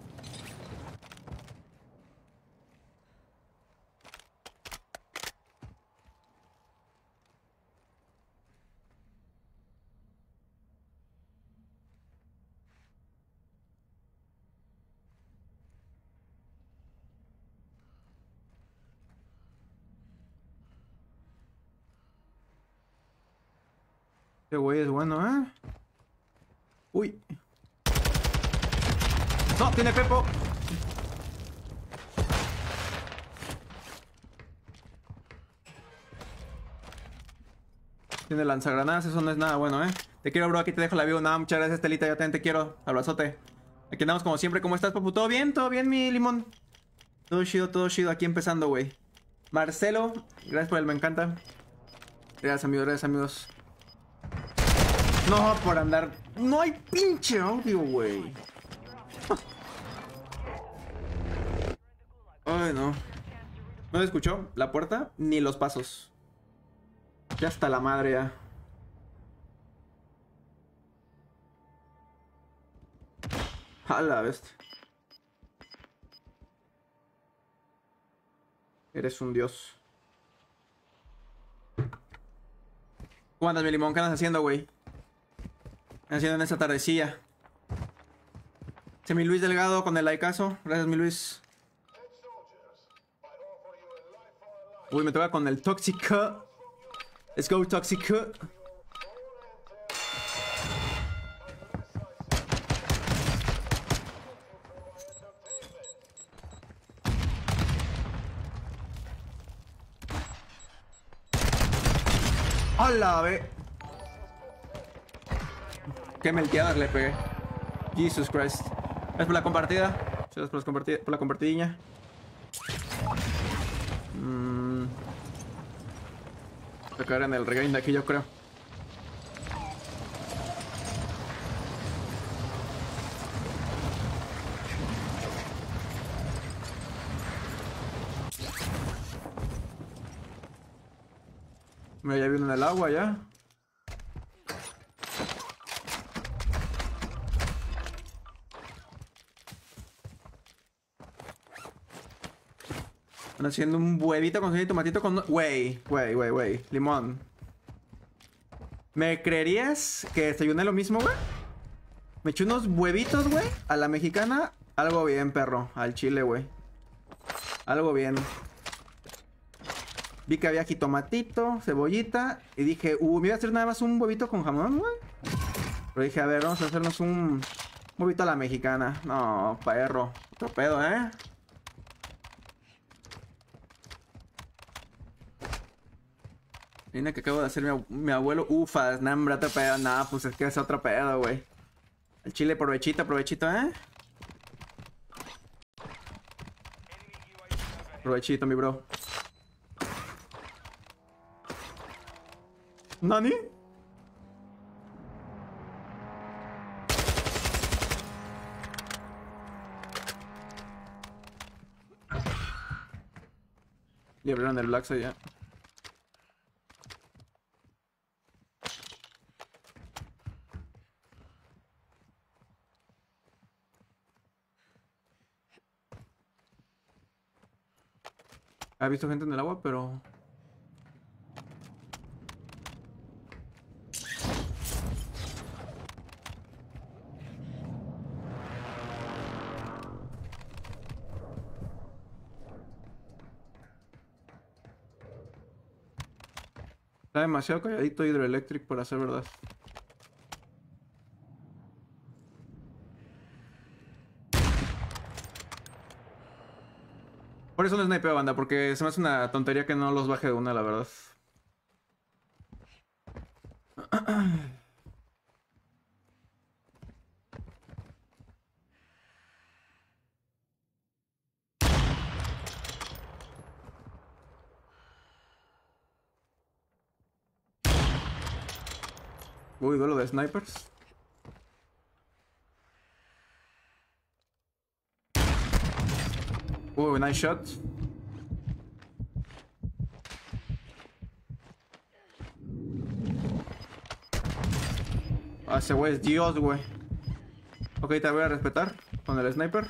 Este güey es bueno, ¿eh? Uy. No, tiene Pepo. Tiene lanzagranadas, eso no es nada bueno, ¿eh? Te quiero, bro, aquí te dejo la view. Nada, muchas gracias, Telita, yo también te quiero. Abrazote. Aquí andamos como siempre. ¿Cómo estás, papu? Todo bien, mi limón. Todo chido, aquí empezando, güey. Marcelo, gracias por el me encanta. Gracias, amigos. No, por andar... No hay pinche audio, güey. Ay, no. No se escuchó la puerta ni los pasos. Ya está la madre ya. A la bestia. Eres un dios. ¿Cómo andas, mi limón? ¿Qué andas haciendo, güey? ¿Qué andas haciendo en esta tardecilla? Mi Luis Delgado con el likeazo. Gracias, mi Luis. Uy, me toca con el tóxico. Let's go, tóxico. ¡Hala, ve! Qué melteadas le pegué. Jesus Christ. Gracias por la compartida. Gracias por la compartidilla. Voy a caer en el regain de aquí, yo creo. Mira, ya vino en el agua ya. Están haciendo un huevito con su tomatito con... Güey. Limón. ¿Me creerías que desayuné lo mismo, güey? Me eché unos huevitos, güey. A la mexicana. Algo bien, perro. Al chile, güey. Algo bien. Vi que había jitomatito, cebollita. Y dije, me iba a hacer nada más un huevito con jamón, güey. Pero dije, a ver, vamos a hacernos un huevito a la mexicana. No, perro. Otro pedo, ¿eh? Mira que acabo de hacer mi abuelo. Ufas, nambra, otro pedo. Nah, pues es que es otro pedo, güey. El chile, provechito, ¿eh? Provechito, mi bro. ¿Nani? Le abrieron el Black ya. Ha visto gente en el agua, pero... Está demasiado calladito Hydroelectric para ser verdad. Por eso no snipeo, banda, porque se me hace una tontería que no los baje de una, la verdad. Uy, duelo de snipers. Uy, nice shot. Ah, ese güey es Dios, güey. Ok, te voy a respetar con el sniper.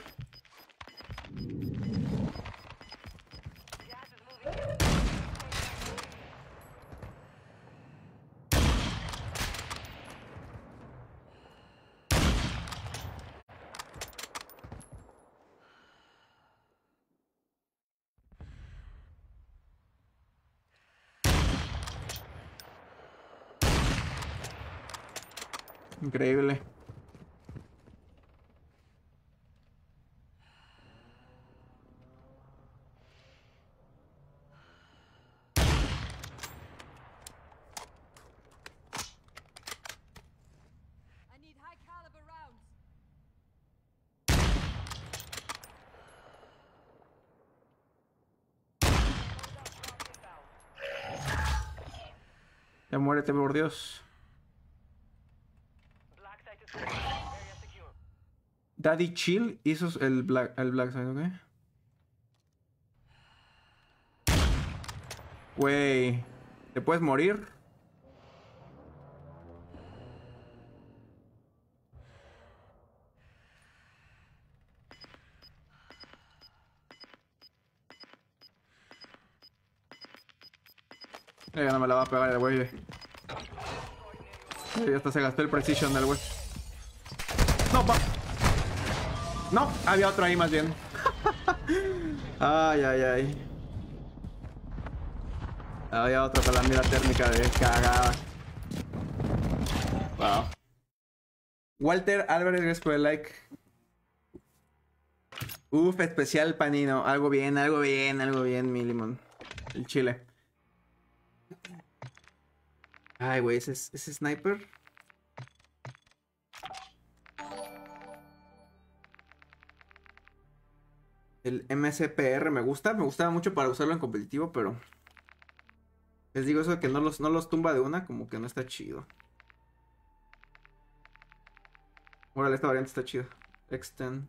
Increíble. I need high caliber rounds. Ya muérete, por Dios. Daddy Chill hizo el Black Side, ¿ok? Güey, ¿te puedes morir? Ya no me la va a pegar el güey. Ya hasta se gastó el precision del güey. No, pa. No, había otro ahí más bien. Ay, ay, ay. Había otro con la mira térmica de cagada. Wow. Walter Álvarez, gracias por el like. Uf, especial panino. Algo bien, algo bien, algo bien, mi limón. El chile. Ay, güey, ese sniper. El MSPR me gustaba mucho para usarlo en competitivo, pero les digo eso de que no los tumba de una, como que no está chido. Órale, esta variante está chida. Extend.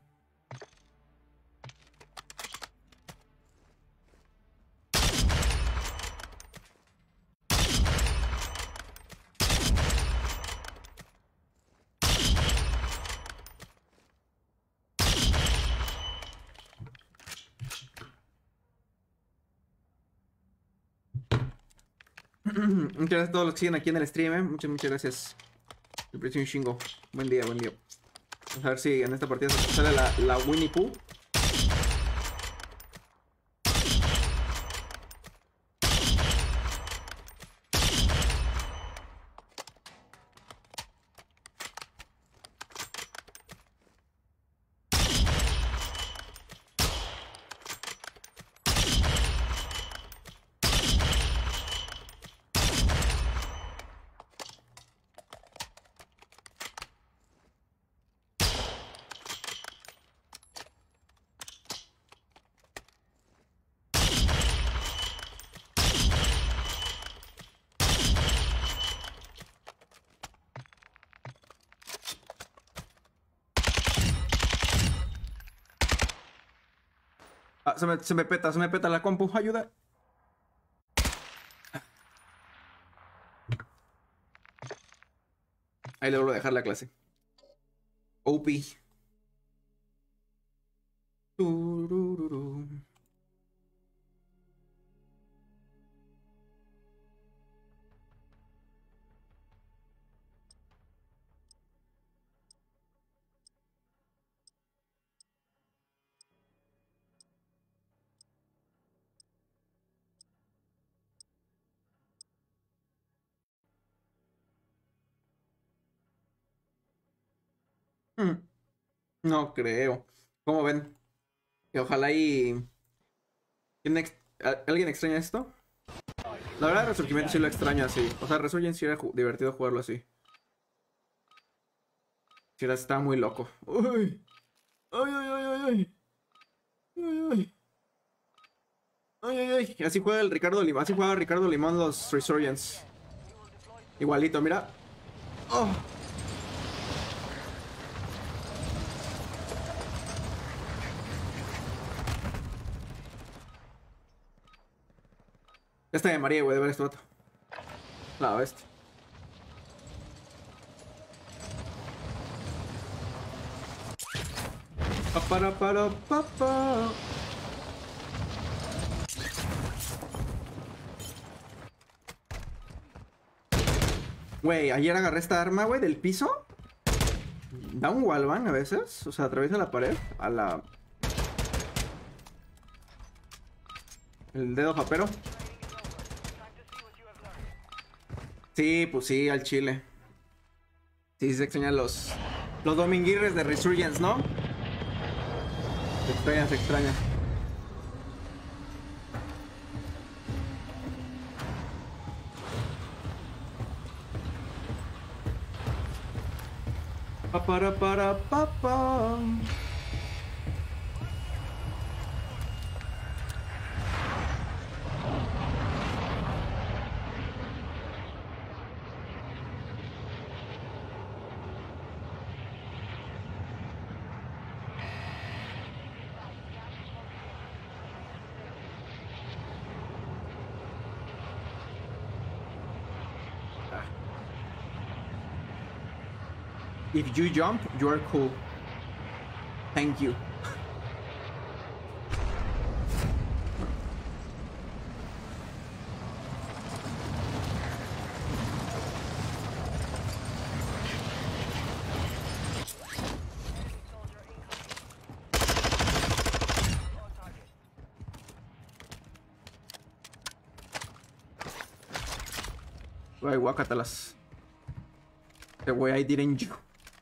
Muchas gracias a todos los que siguen aquí en el stream, muchas gracias. El precio un chingo. Buen día, buen día. Vamos a ver si en esta partida sale la Winnie Pooh. Ah, se me peta la compu, ayuda. Ahí le vuelvo a dejar la clase. OP. Turururu. Hmm, No creo. ¿Cómo ven? Que ojalá y... ¿Alguien extraña esto? La verdad, Resurgimiento sí lo extraño así. O sea, Resurgence sí era divertido jugarlo así. Sí, estaba muy loco. Uy. Ay, ay, ay, ay, ay. Ay, ay. Ay, ay, ay. Así juega el Ricardo Limón. Así juega Ricardo Limón los Resurgence. Igualito, mira. Oh. Ya está de María, güey, de ver esto. La bestia. Pa, para, pa, pa. Güey, ayer agarré esta arma, güey, del piso. Da un wallbang a veces. O sea, atraviesa la pared. A la... El dedo japero. Sí, pues sí, al chile. Sí, se extrañan los dominguirres de Resurgence, ¿no? Se extraña, se extraña. Pa, para, pa, pa. If you jump, you are cool. Thank you. Güey, guácatelas. The way I didn't you.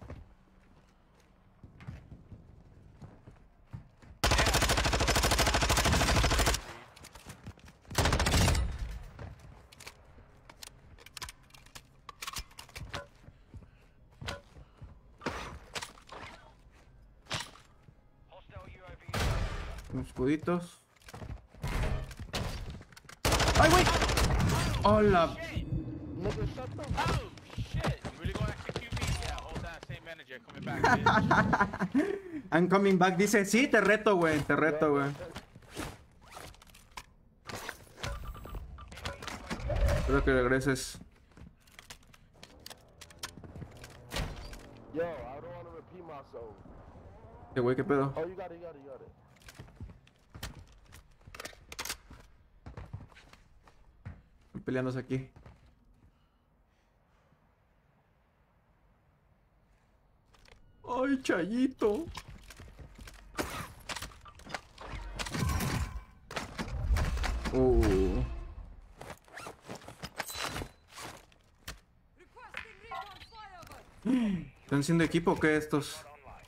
Unos escuditos. ¡Ay, güey! ¡Hola! Nigga, shut the Oh shit! You really gonna execute me? Yeah, hold that same manager coming back, bitch. I'm coming back, dice. Sí, te reto, güey. Te reto, güey. Espero que regreses. Yo, I don't want to repeat myself. ¿Qué güey, qué pedo? Oh, you got it, you got it, you got it. Están peleándose aquí. ¡Ay, Chayito! Requesting recon flyover. ¿Están siendo equipo o qué estos?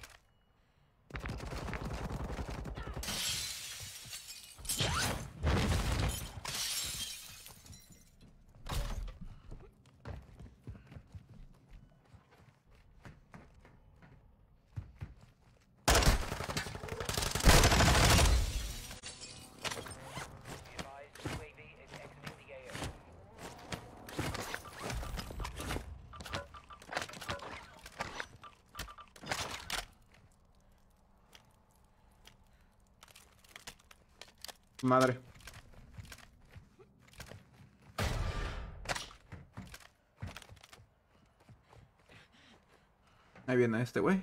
Madre. Ahí viene este güey.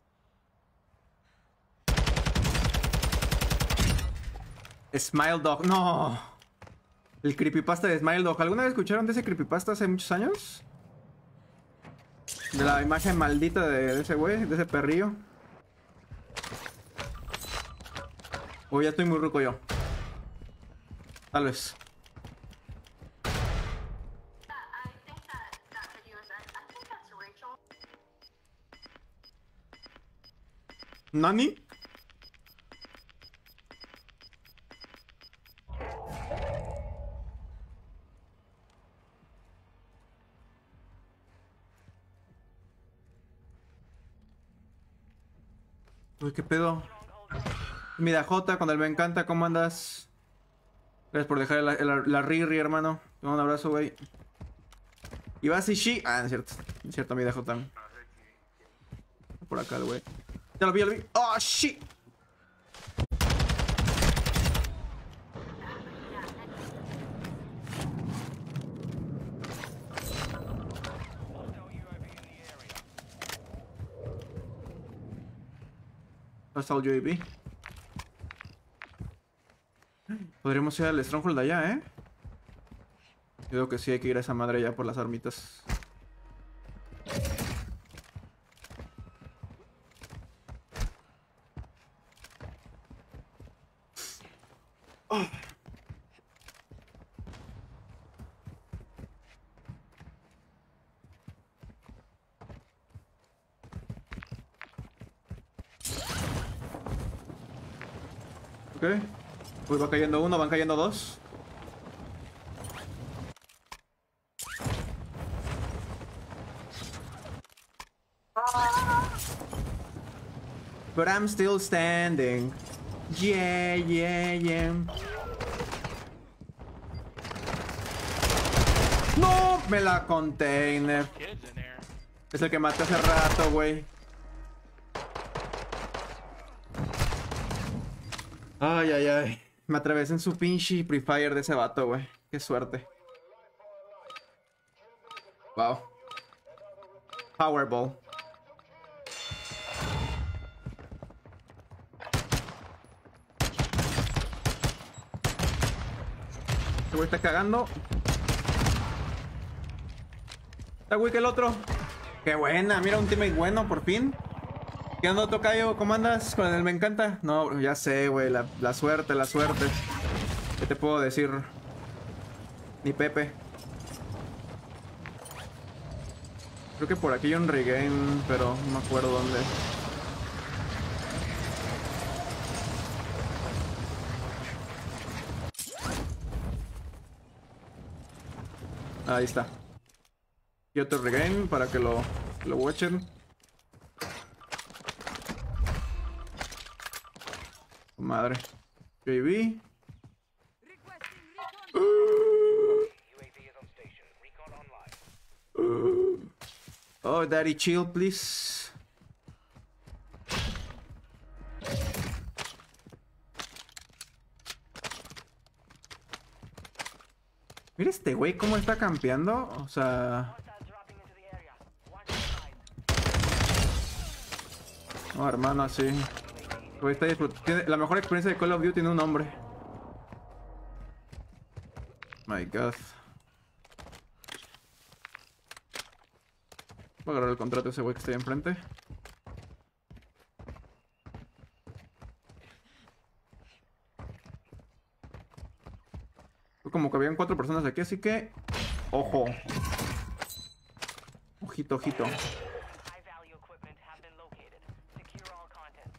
Smile Dog. No. El creepypasta de Smile Dog. ¿Alguna vez escucharon de ese creepypasta hace muchos años? De la imagen maldita de ese güey, de ese perrillo. O ya estoy muy ruco yo. Tal vez. I think that video is I think that's Rachel. ¿Nani? Uy, ¿qué pedo? Mira, Jota, con el me encanta, ¿cómo andas? Gracias por dejar la Riri, hermano. Te mando un abrazo, güey. Y vas y shi. Ah, no es cierto. No es cierto, mira, Jota. Por acá, el güey. Ya lo vi, ya lo vi. ¡Oh, shit! Hasta el UAV. Podríamos ir al Stronghold de allá, ¿eh? Creo que sí hay que ir a esa madre ya por las armitas. Oh. Ok. Uy, va cayendo uno, van cayendo dos. But I'm still standing. Yeah, yeah, yeah. No, me la container. Kids in there. Es el que maté hace rato, güey. Ay, ay, ay. Me atravesé en su pinche Free Fire de ese vato, güey. Qué suerte. Wow. Powerball. Este güey está cagando. Está güey que el otro. Qué buena, mira un teammate bueno, por fin. ¿Qué onda, tocayo? ¿Cómo andas? Con el me encanta. No, ya sé, güey, la suerte, la suerte. ¿Qué te puedo decir? Ni Pepe. Creo que por aquí hay un regain, pero no me acuerdo dónde. Ahí está. Y otro regain para que lo watchen. Madre. JB. Requesting recon. UAV is on station. Recon online. Oh, daddy, chill, please. Mira este güey cómo está campeando. O sea... Hostiles dropping into the area. Watch your side. No, hermano, así. Güey, está la mejor experiencia de Call of Duty tiene un nombre. My God. Voy a agarrar el contrato de ese güey que está ahí enfrente. Fue como que habían 4 personas aquí, así que... ¡Ojo! Ojito, ojito. High value equipment have been located. Secure all contents.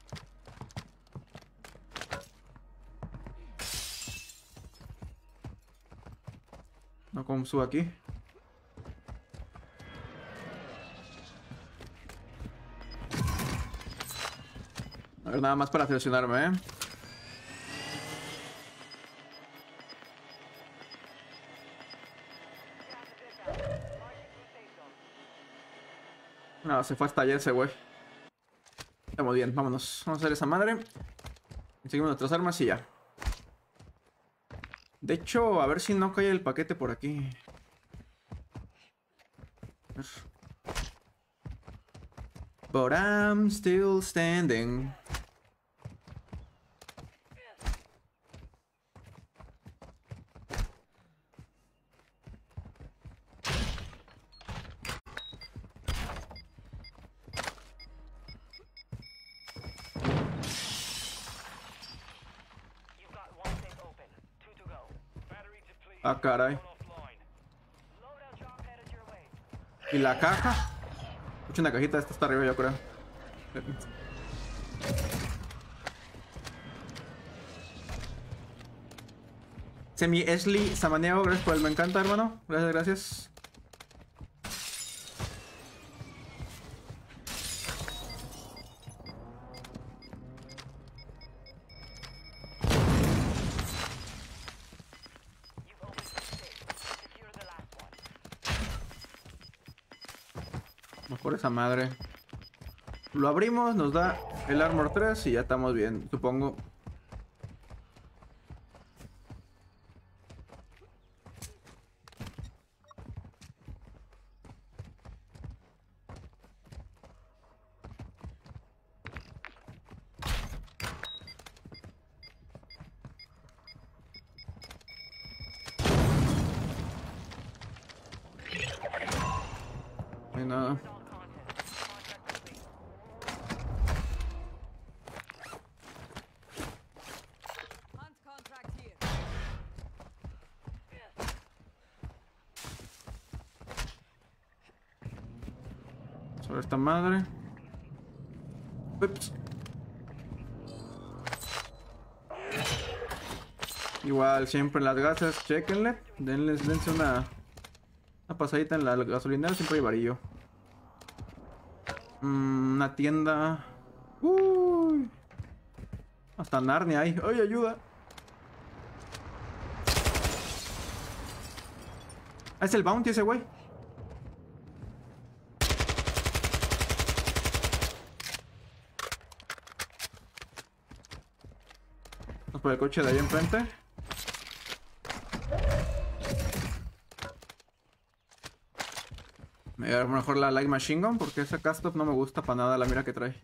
No, como subo aquí. A ver, nada más para seleccionarme, ¿eh? No, se fue hasta allá ese güey. Estamos bien, vámonos. Vamos a hacer esa madre. Seguimos nuestras armas y ya. De hecho, a ver si no cae el paquete por aquí. A ver. But I'm still standing. You've got one safe open. Two to go. Battery depleted. Ah, caray. Offline. Loadout drop headed your way. ¿Y la caja? Escucha una cajita, esta está arriba yo creo. Semi Esli Samaniego, gracias por el me encanta, hermano. Gracias, gracias. You've opened the safe. Secure the last one. Vamos por esa madre. Lo abrimos, nos da el Armor 3 y ya estamos bien, supongo. No hay nada. All content. Contract complete. Hunt contract here. Sobre esta madre. Ups. Igual, siempre en las gasas, chequenle. Dense una pasadita en la gasolinera, siempre hay varillo. Una tienda. Uy. Hasta Narnia hay. ¡Ay, ayuda! Ah, es el bounty ese güey. Vamos por el coche de ahí enfrente. Me voy a dar mejor la Light Machine Gun porque esa castop no me gusta para nada la mira que trae.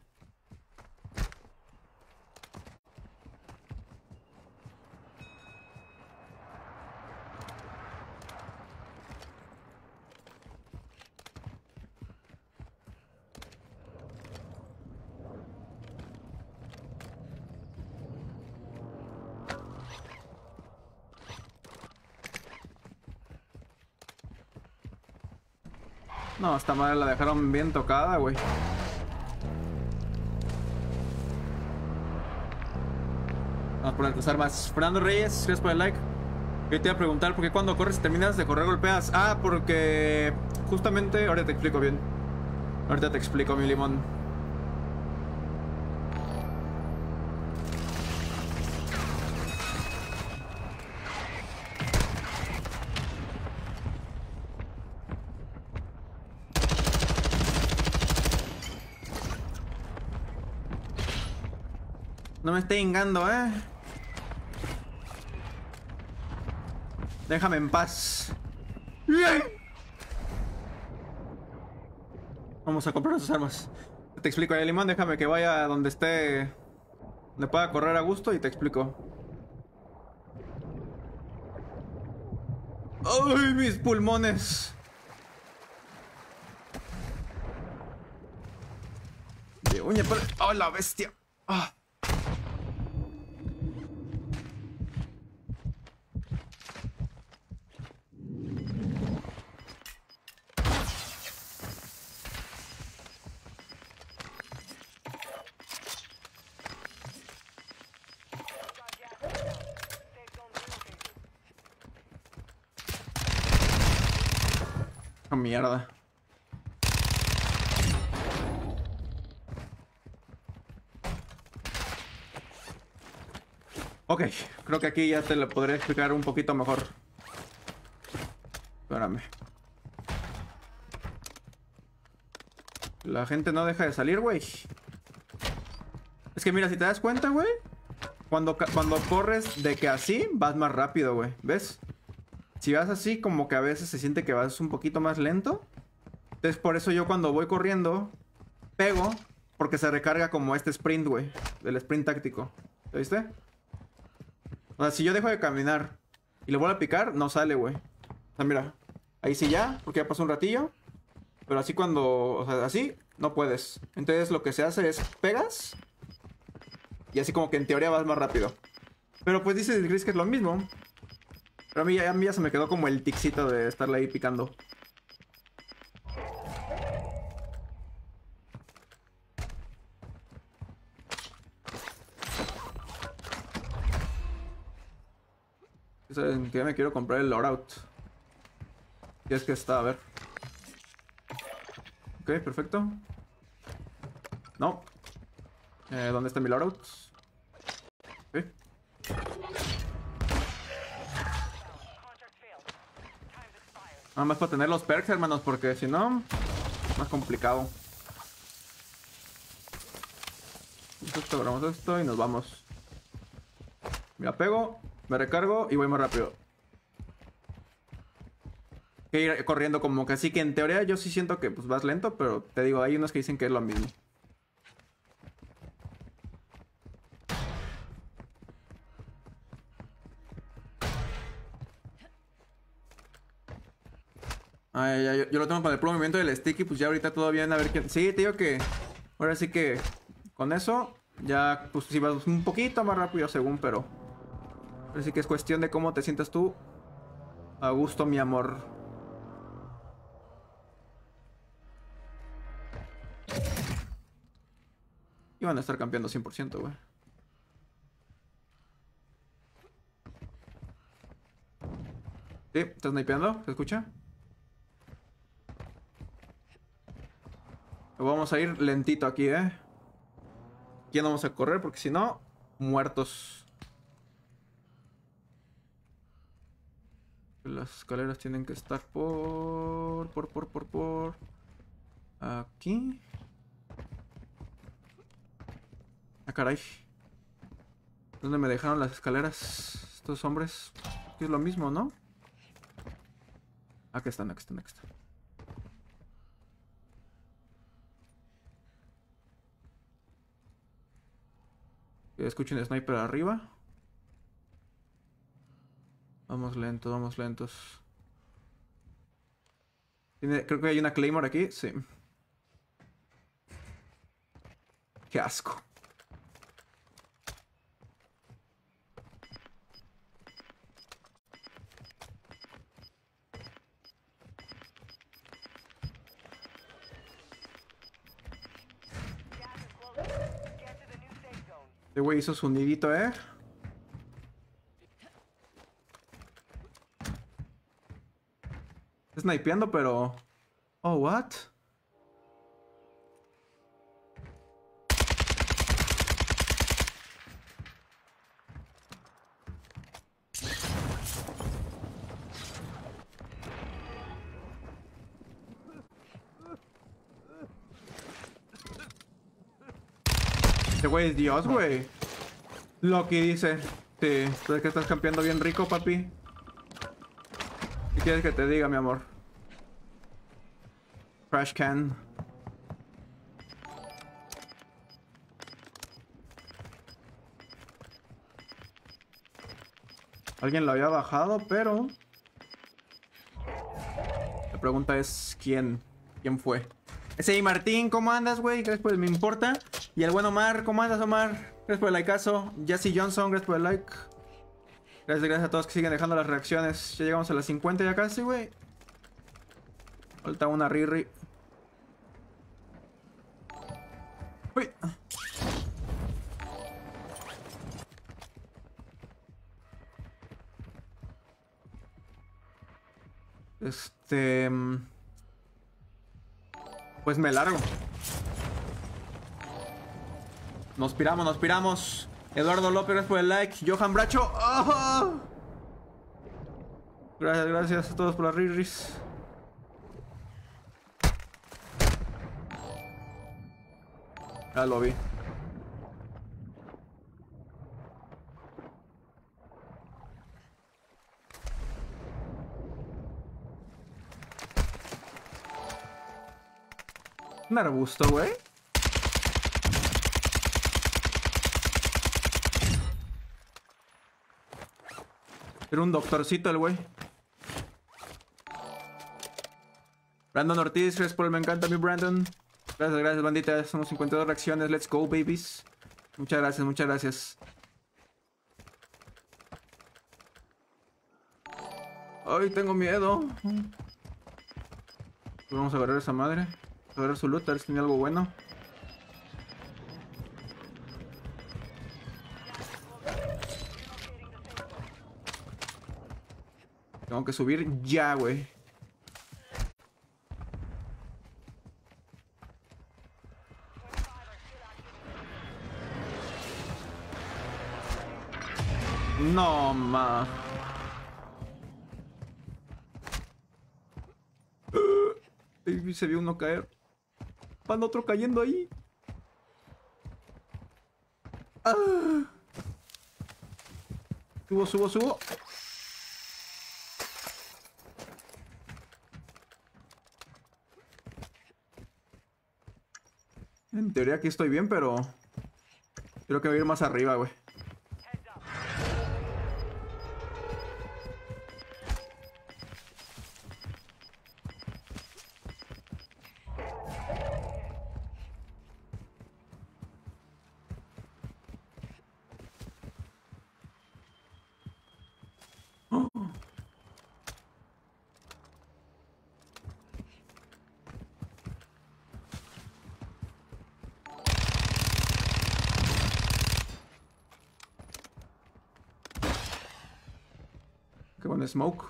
No, esta madre la dejaron bien tocada, güey. Vamos a poner tus armas. Fernando Reyes, gracias por el like. Yo te iba a preguntar por qué cuando corres terminas de correr golpeas. Ah, porque justamente... Ahorita te explico bien. Ahorita te explico, mi limón. No me esté hingando, Déjame en paz. Vamos a comprar sus armas. Te explico, limón, déjame que vaya donde esté... Donde pueda correr a gusto y te explico. ¡Ay, mis pulmones! De uña, pero... ¡Oh, la bestia! ¡Ah! Oh, mierda. Ok, creo que aquí ya te lo podré explicar un poquito mejor. Espérame. La gente no deja de salir, güey. Es que mira, si te das cuenta, güey, cuando corres de que así, vas más rápido, güey. ¿Ves? Si vas así, como que a veces se siente que vas un poquito más lento. Entonces, por eso yo cuando voy corriendo, pego porque se recarga como este sprint, güey. El sprint táctico. ¿Lo viste? O sea, si yo dejo de caminar y le vuelvo a picar, no sale, güey. O sea, mira. Ahí sí ya, porque ya pasó un ratillo. Pero así cuando... O sea, así no puedes. Entonces lo que se hace es pegas. Y así como que en teoría vas más rápido. Pero pues dice Chris que es lo mismo. Pero a mí ya se me quedó como el ticito de estarle ahí picando. ¿Saben que me quiero comprar el loadout? Y es que está, a ver. Ok, perfecto. No. ¿Dónde está mi loadout? Ok. Nada más para tener los perks, hermanos, porque si no, más complicado. Esto, agarramos esto y nos vamos. Mira, pego, me recargo y voy más rápido. Que ir corriendo como que así, que en teoría yo sí siento que pues vas lento, pero te digo, hay unos que dicen que es lo mismo. Ay, ya, yo lo tengo con el puro movimiento del sticky, pues ya ahorita todo bien, a ver qué... Sí, te digo que ahora sí que con eso ya pues si vas un poquito más rápido según, pero... Ahora sí que es cuestión de cómo te sientas tú. A gusto, mi amor. Y van a estar campeando 100%, güey. Sí, ¿estás snipeando? ¿Se escucha? Vamos a ir lentito aquí, ¿eh? Aquí no vamos a correr porque si no, muertos. Las escaleras tienen que estar por aquí. Ah, caray. ¿Dónde me dejaron las escaleras estos hombres? Que es lo mismo, ¿no? Aquí están, aquí están, aquí están. Escucho un sniper arriba. Vamos lentos, vamos lentos. Creo que hay una Claymore aquí, sí. Qué asco. Este güey hizo su nidito, ¿eh? Está snipeando, pero... Oh, what? Este güey es Dios, güey. Loki dice. Sí, es que estás campeando bien rico, papi. ¿Qué quieres que te diga, mi amor? Trash can. Alguien lo había bajado, pero... La pregunta es ¿quién? ¿Quién fue? Ese Martín, ¿cómo andas, güey? Gracias por el me importa. Y el buen Omar, ¿cómo andas, Omar? Gracias por el likeazo. Jesse Johnson, gracias por el like. Gracias a todos que siguen dejando las reacciones. Ya llegamos a las 50 ya casi, güey. Falta una Riri. Uy. Pues me largo. Nos piramos, nos piramos. Eduardo López, gracias por el like. Johan Bracho. ¡Oh! Gracias, gracias a todos por las riris. Ya lo vi. Un arbusto, güey. Era un doctorcito el güey. Brandon Ortiz, gracias por el me encanta, mi Brandon. Gracias, gracias, bandita. Somos 52 reacciones. Let's go, babies. Muchas gracias, muchas gracias. Ay, tengo miedo. Vamos a agarrar esa madre. A agarrar su loot, a ver si tiene algo bueno. Tengo que subir ya, güey. No, ma. Se vio uno caer. Van otro cayendo ahí. Ah. Subo, subo, subo. En teoría aquí estoy bien, pero creo que voy a ir más arriba, güey. Qué buen smoke.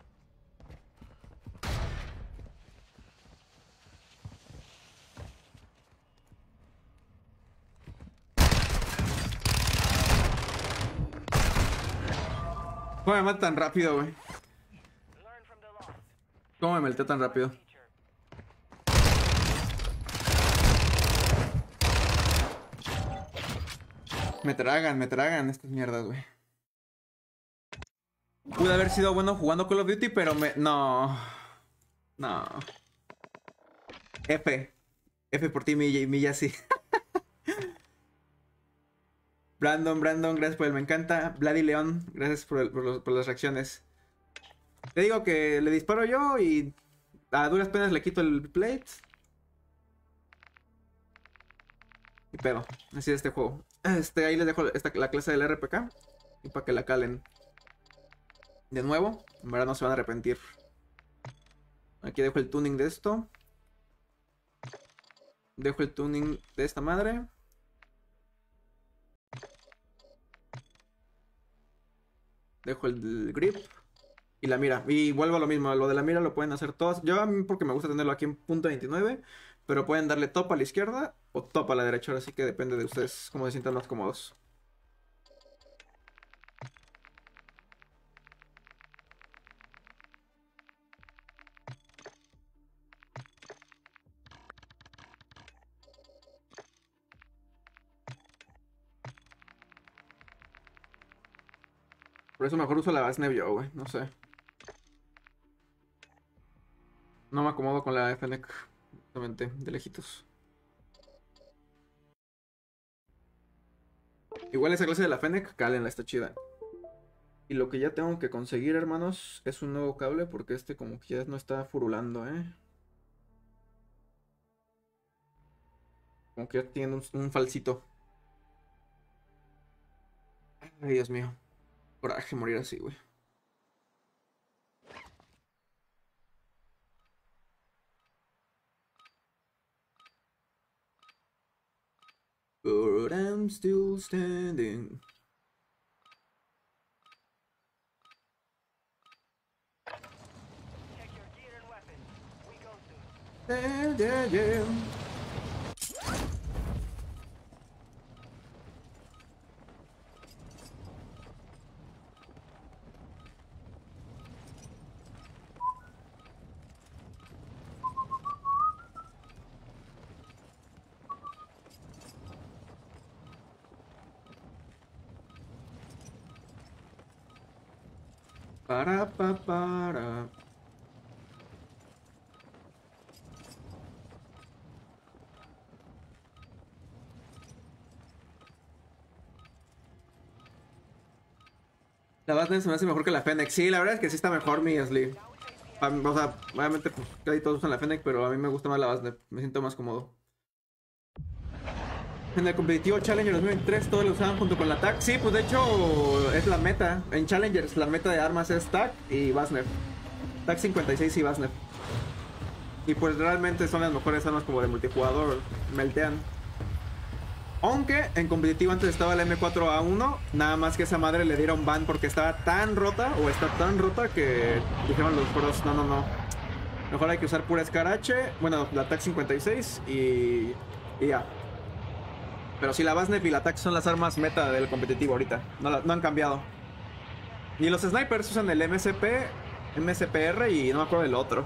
¿Cómo me mata tan rápido, güey? Learn from the loss. ¿Cómo me melté tan rápido? Future. Me tragan estas mierdas, güey. Pude haber sido bueno jugando Call of Duty, pero me... No. No. F. F por ti, Milla, y Milla sí. Brandon, gracias por el me encanta. Vladi León, gracias por las reacciones. Te digo que le disparo yo y a duras penas le quito el plate. Y pedo. Así es este juego. Ahí les dejo la clase del RPK. Y para que la calen. De nuevo, en verdad no se van a arrepentir. Aquí dejo el tuning de esto. Dejo el tuning de esta madre. Dejo el grip. Y la mira. Y vuelvo a lo mismo. Lo de la mira lo pueden hacer todos. Yo a mí porque me gusta tenerlo aquí en punto 29. Pero pueden darle top a la izquierda o top a la derecha. Así que depende de ustedes cómo se sientan más cómodos. Por eso mejor uso la Snap yo, güey. No sé. No me acomodo con la Fennec. Exactamente, de lejitos. Igual esa clase de la Fennec, cálenla, está chida. Y lo que ya tengo que conseguir, hermanos, es un nuevo cable porque este como que ya no está furulando, ¿eh? Como que ya tiene un falsito. Ay, Dios mío. Coraje morir así, güey. But I'm still standing. Check your gear and weapons. We go soon. Yeah, yeah, yeah. Para. La Batman se me hace mejor que la Fennec. Sí, la verdad es que sí está mejor mi Slee. O sea, obviamente pues casi todos usan la Fennec, pero a mí me gusta más la Batman. Me siento más cómodo. En el competitivo Challenger 2023 todos lo usaban junto con la TAC. Sí, pues de hecho es la meta. En Challengers la meta de armas es TAC y Basnef. TAC 56 y Basnef. Y pues realmente son las mejores armas como de multijugador. Meltean. Aunque en competitivo antes estaba la M4A1. Nada más que esa madre le dieron ban porque estaba tan rota. O está tan rota que dijeron los pros, no. Mejor hay que usar pura Scarache. Bueno, la TAC 56 y ya. Pero si la Basnef y la TAC son las armas meta del competitivo ahorita. No han cambiado. Ni los snipers usan el MSP, MSPR y no me acuerdo del otro.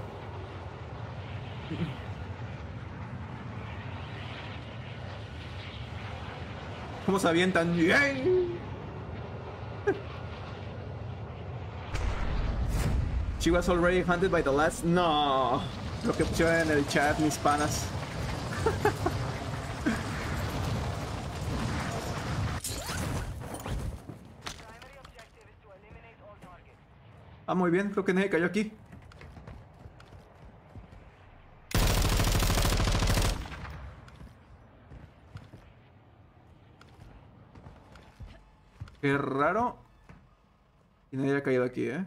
¿Cómo se avientan? She was already hunted by the last... No. Lo que pusieron en el chat, mis panas. Ah, muy bien, creo que nadie cayó aquí. Qué raro. Y nadie ha caído aquí, ¿eh?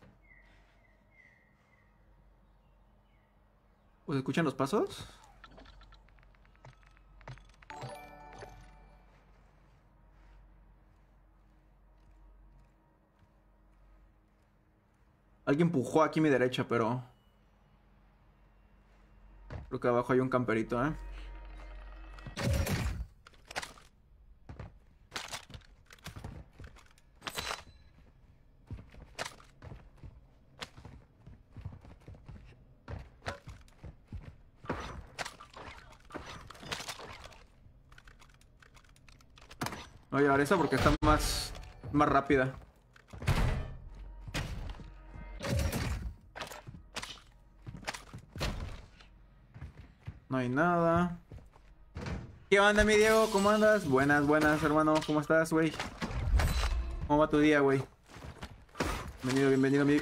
¿Pues escuchan los pasos? Alguien empujó aquí a mi derecha, pero... creo que abajo hay un camperito, ¿eh? Voy a llevar esa porque está más rápida. No hay nada. ¿Qué onda, mi Diego? ¿Cómo andas? Buenas, hermano. ¿Cómo estás, güey? ¿Cómo va tu día, güey? Bienvenido, mi...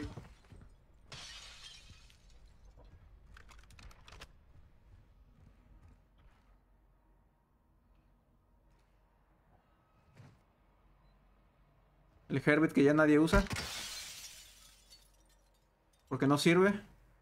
El Herbert que ya nadie usa. Porque no sirve.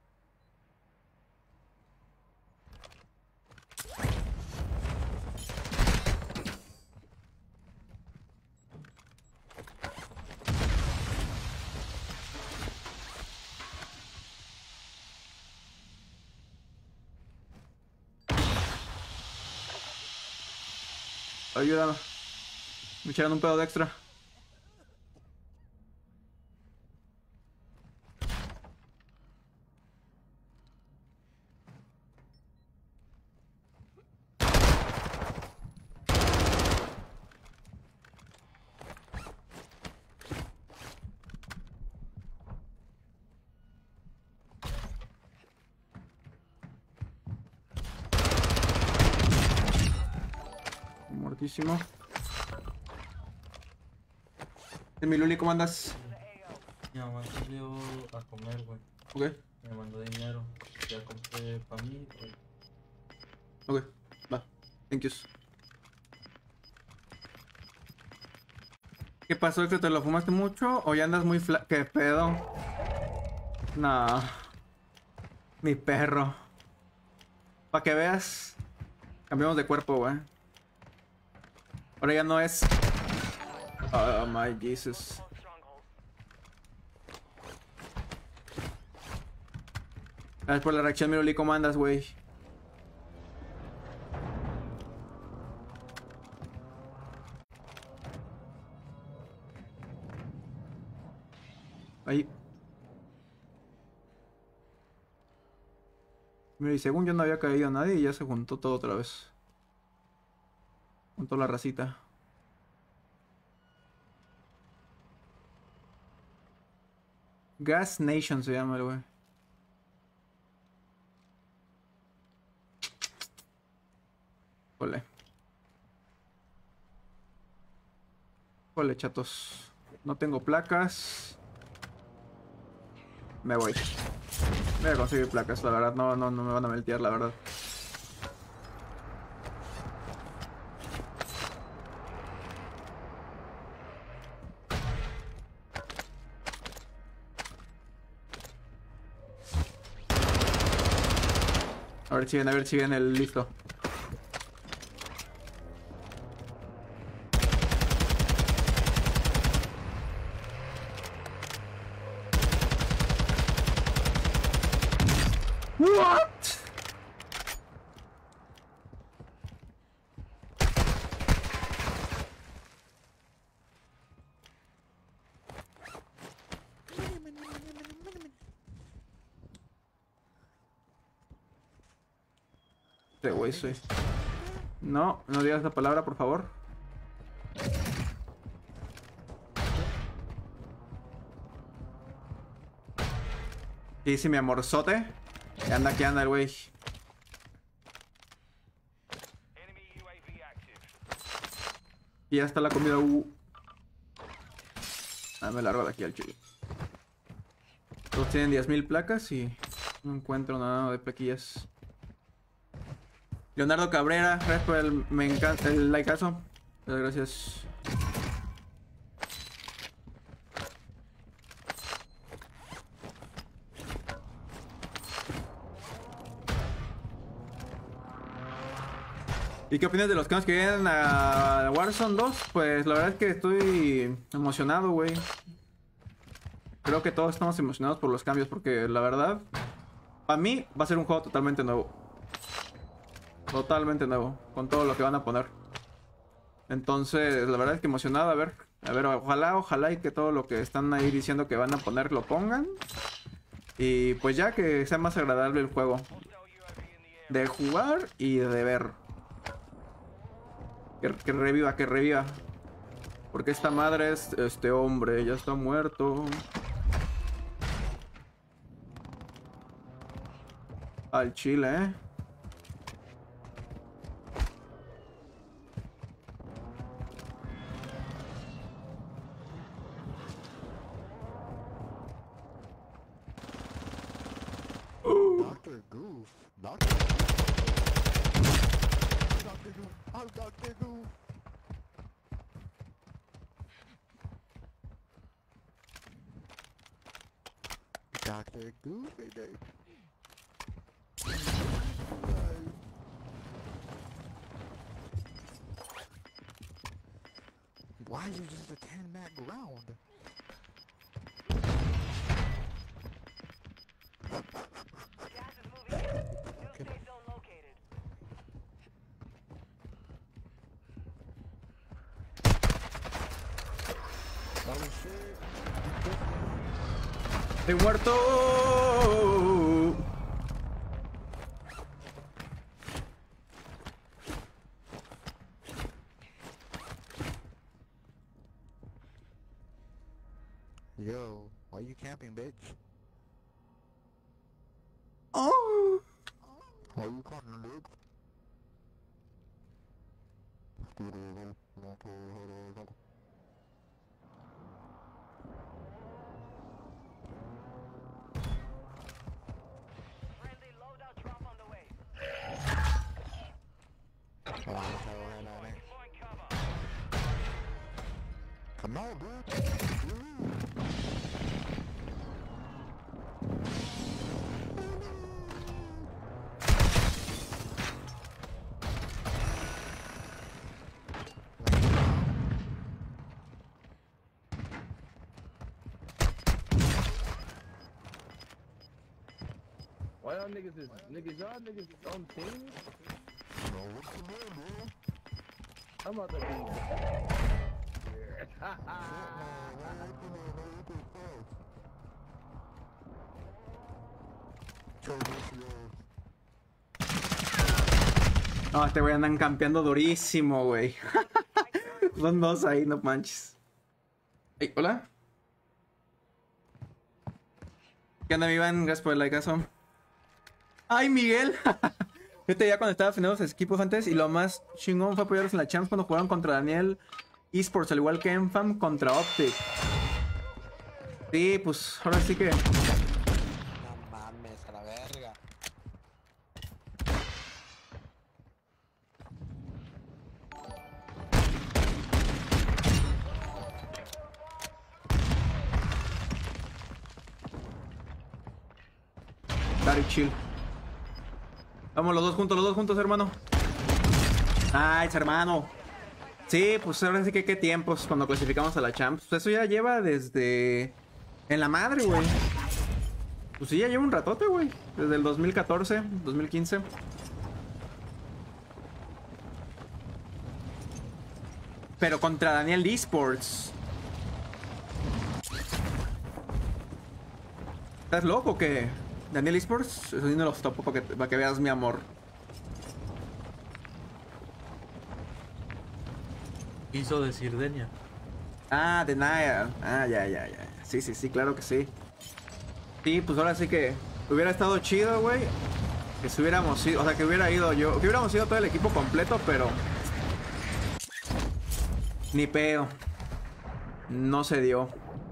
Ayúdame. Me echaron un pedo de extra. Muertísimo. Mi Luli, ¿cómo andas? Mi mamá salió a comer, güey. Ok, Me mandó dinero. Ya compré para mí, güey. ok, va. Thank you. ¿Qué pasó? ¿Que te lo fumaste mucho? ¿O ya andas muy fla... ¿Qué pedo? No. Mi perro. Para que veas. Cambiamos de cuerpo, güey. Ahora ya no es... Oh my Jesus. Gracias por la reacción, Miruli. ¿Cómo andas, güey? Ahí. Mira, y según yo no había caído nadie y ya se juntó todo otra vez. Juntó la racita. Gas Nation se llama el güey. Ole. Ole, chatos. No tengo placas. Me voy. Voy a conseguir placas, la verdad. No me van a meltear, la verdad. A ver si viene el listo. What? Este güey soy. No digas la palabra, por favor. ¿Qué dice mi amorzote? ¿Qué anda el güey? Enemy UAV active. Y ya está la comida. Me largo de aquí al chile. Todos tienen 10.000 placas y no encuentro nada de plaquillas. Leonardo Cabrera, gracias por me encanta el likeazo. Muchas gracias. ¿Y qué opinas de los cambios que vienen a Warzone 2? Pues la verdad es que estoy emocionado, güey. Creo que todos estamos emocionados por los cambios porque la verdad, para mí va a ser un juego totalmente nuevo. Totalmente nuevo, con todo lo que van a poner. Entonces, la verdad es que emocionado, a ver, ojalá y que todo lo que están ahí diciendo que van a poner lo pongan. Y pues ya que sea más agradable el juego. De jugar y de ver. Que reviva. Porque esta madre es, este hombre ya está muerto. Al chile, Dr. Goof. Dr. Goof. I'm Dr. Goof. Dr. Goof, baby. Why is it just a 10-mag round? Gas is moving in. New safe zone located. Oh shit. ¡Estoy muerto! Yo, why you camping, bitch? Oh. Why you camping, bitch? Friendly loadout drop on the way. Point cover. Come on, bitch. Why y'all niggas is y'all niggas on team? No, what's the name, bro? I'm about to be. No, este güey andan campeando durísimo, güey. Son dos ahí, no manches. Hey, hola. ¿Qué onda, mi Iván? Gracias por el likeazo. ¡Ay, Miguel! Fíjate ya cuando estaba defendiendo los equipos antes y lo más chingón fue apoyarlos en la Champs cuando jugaron contra Daniel Esports, al igual que Enfam contra Optic. Sí, pues ahora sí que. No mames, a la verga. Daddy chill. Vamos los dos juntos, hermano. Ay, hermano. Sí, pues ahora sí que qué tiempos cuando clasificamos a la Champs. Pues eso ya lleva desde... En la madre, güey. Pues sí, ya lleva un ratote, güey. Desde el 2014, 2015. Pero contra Daniel Esports. ¿Estás loco o qué? Daniel Esports, eso sí no los topo para que veas mi amor. Hizo de Sirdenia. Ah, Denial. Ah, ya. Sí, claro que sí. Sí, pues ahora sí que hubiera estado chido, güey. Que si hubiéramos ido, o sea, que hubiera ido yo, que hubiéramos ido todo el equipo completo, pero... Ni peo. No se dio.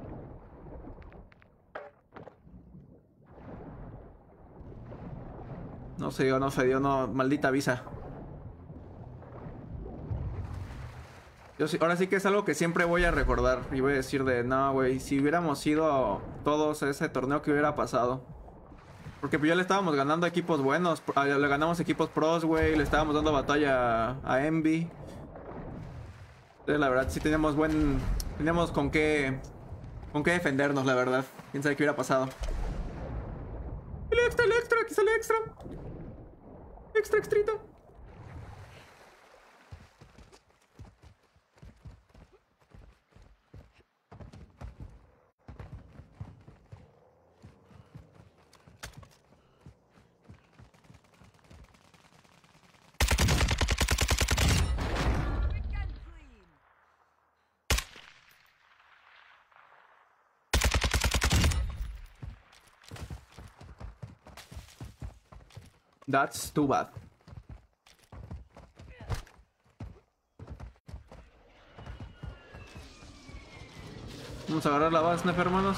No se dio, no, maldita visa. Yo sí, ahora sí que es algo que siempre voy a recordar y voy a decir de, no, güey, si hubiéramos ido todos a ese torneo, ¿qué hubiera pasado? Porque pues ya le estábamos ganando a equipos buenos, le ganamos equipos pros, güey, le estábamos dando batalla a Envy. Entonces, la verdad, sí teníamos con qué defendernos, la verdad. Quién sabe qué hubiera pasado. El extra, aquí sale extra. Extrita. That's too bad. Vamos a agarrar la base, hermanos.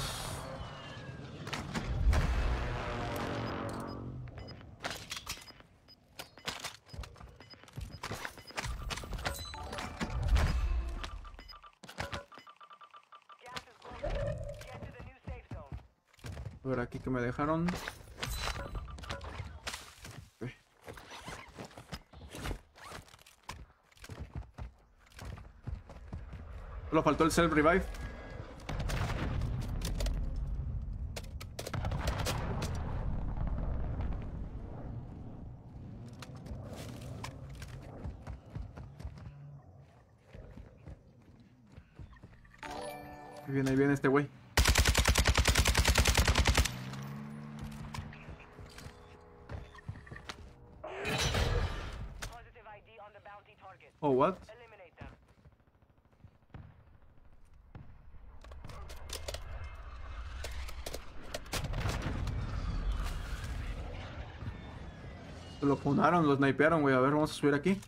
A ver aquí que me dejaron. Solo faltó el self revive. Ahí viene este güey. Oh, what? Lo funaron, lo snipearon, güey. A ver, vamos a subir aquí.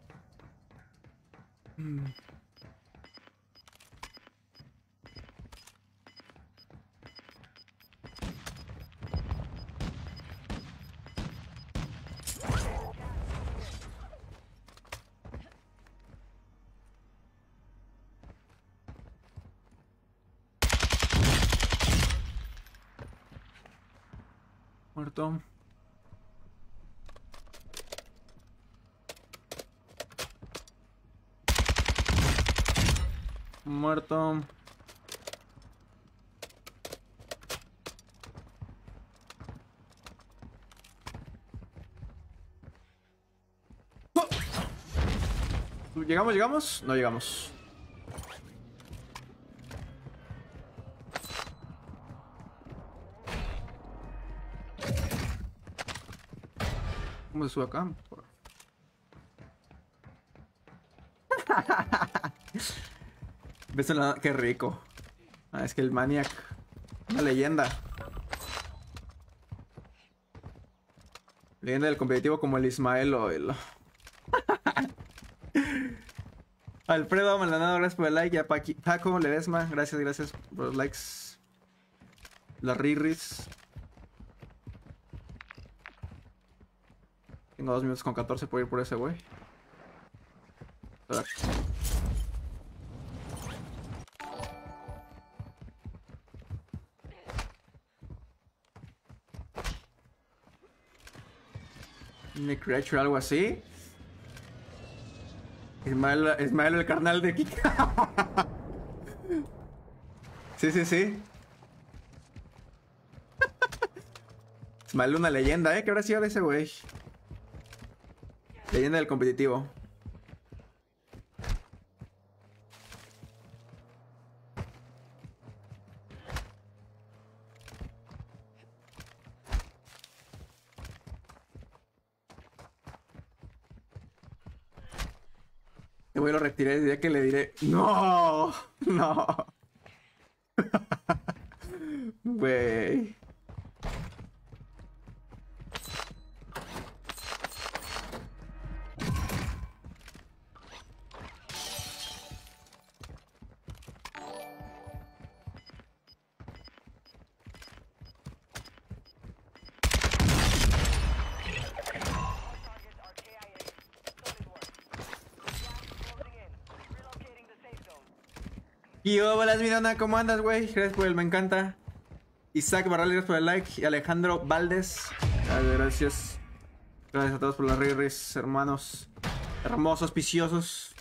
Muerto. Muerto. ¿Llegamos? No llegamos. ¿Cómo se sube acá? ¿Ves qué rico? Ah, es que el Maniac, una leyenda. Leyenda del competitivo como el Ismael o el... Alfredo Maldonado, gracias por el like. Y a Paco Ledesma, gracias por los likes. Las Riris. Tengo 2 minutos con 14 por ir por ese güey. Nick Creature, algo así. Ismael el carnal de Kika. Sí, sí, sí. Ismael una leyenda, ¿eh? ¿Qué habrá sido de ese güey? Leyenda del competitivo. Este güey lo retiré el día que le diré. ¡No! ¡No! Güey. Y hola, Mirona, ¿cómo andas, güey? Gracias por el me encanta. Isaac Barral, gracias por el like. Y Alejandro Valdés, gracias. Gracias a todos por los riris, hermanos. Hermosos, viciosos.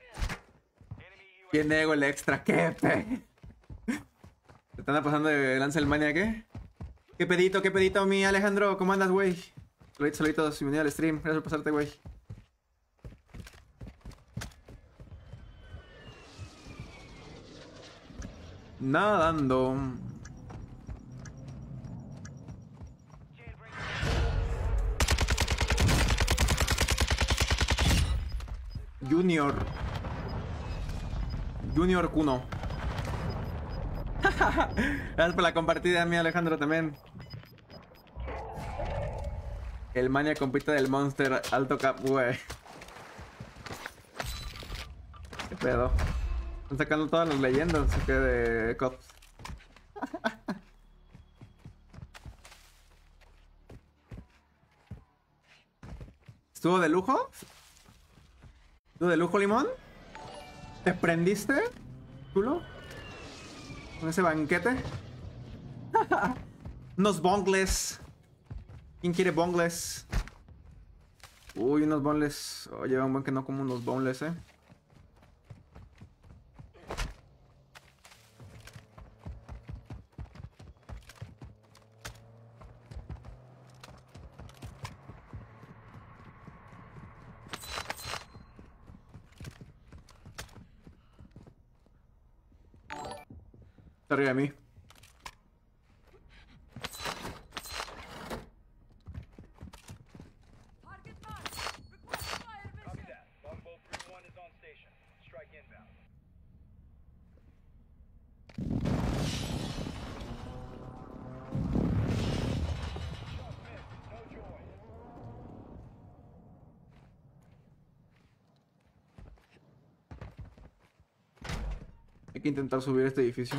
Bien ego el extra, qué pe. ¿Te están pasando de lanza el mania, qué? Qué pedito, mi Alejandro, ¿cómo andas, güey? Saluditos, bienvenido al stream. Gracias por pasarte, güey. Nadando. Junior Kuno. Gracias por la compartida, mi Alejandro, también. El mania compite del Monster Alto Cap, güey. Qué pedo. Están sacando todas las leyendas que de Cops. ¿Estuvo de lujo? ¿Estuvo de lujo, Limón? ¿Te prendiste? ¿Chulo? ¿Con ese banquete? Unos bongles. ¿Quién quiere bongles? Uy, unos bongles. Oye, un buen que no como unos bongles, eh. Arriba de mí. Target marked. Request fire mission. Longbow 3-1 is on station. Strike inbound. Shot missed. No joy. Hay que intentar subir este edificio.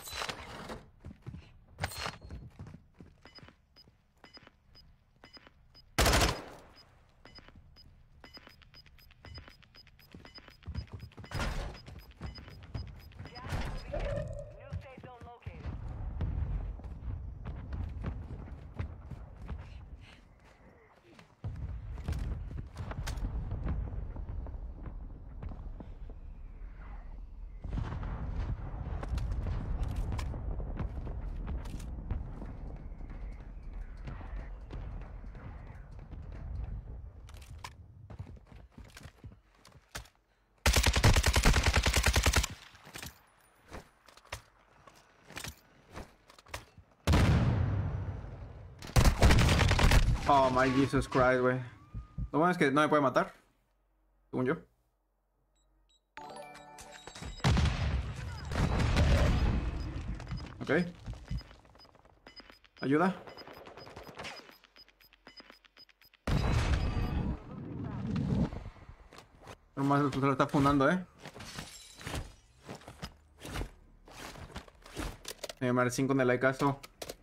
New safe zone located. Oh my Jesus Christ, güey. Lo bueno es que no me puede matar. Según yo. Ok. Ayuda. Nomás se lo está fundando, Mar 5 en el Icaso.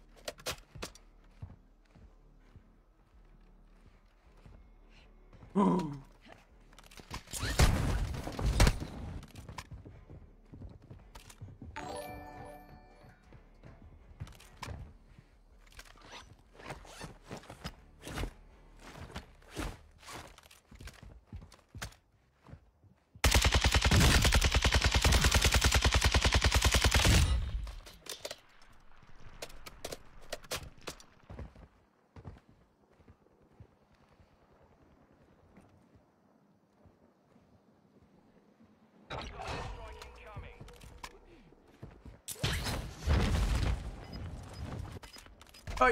Oh. Ay.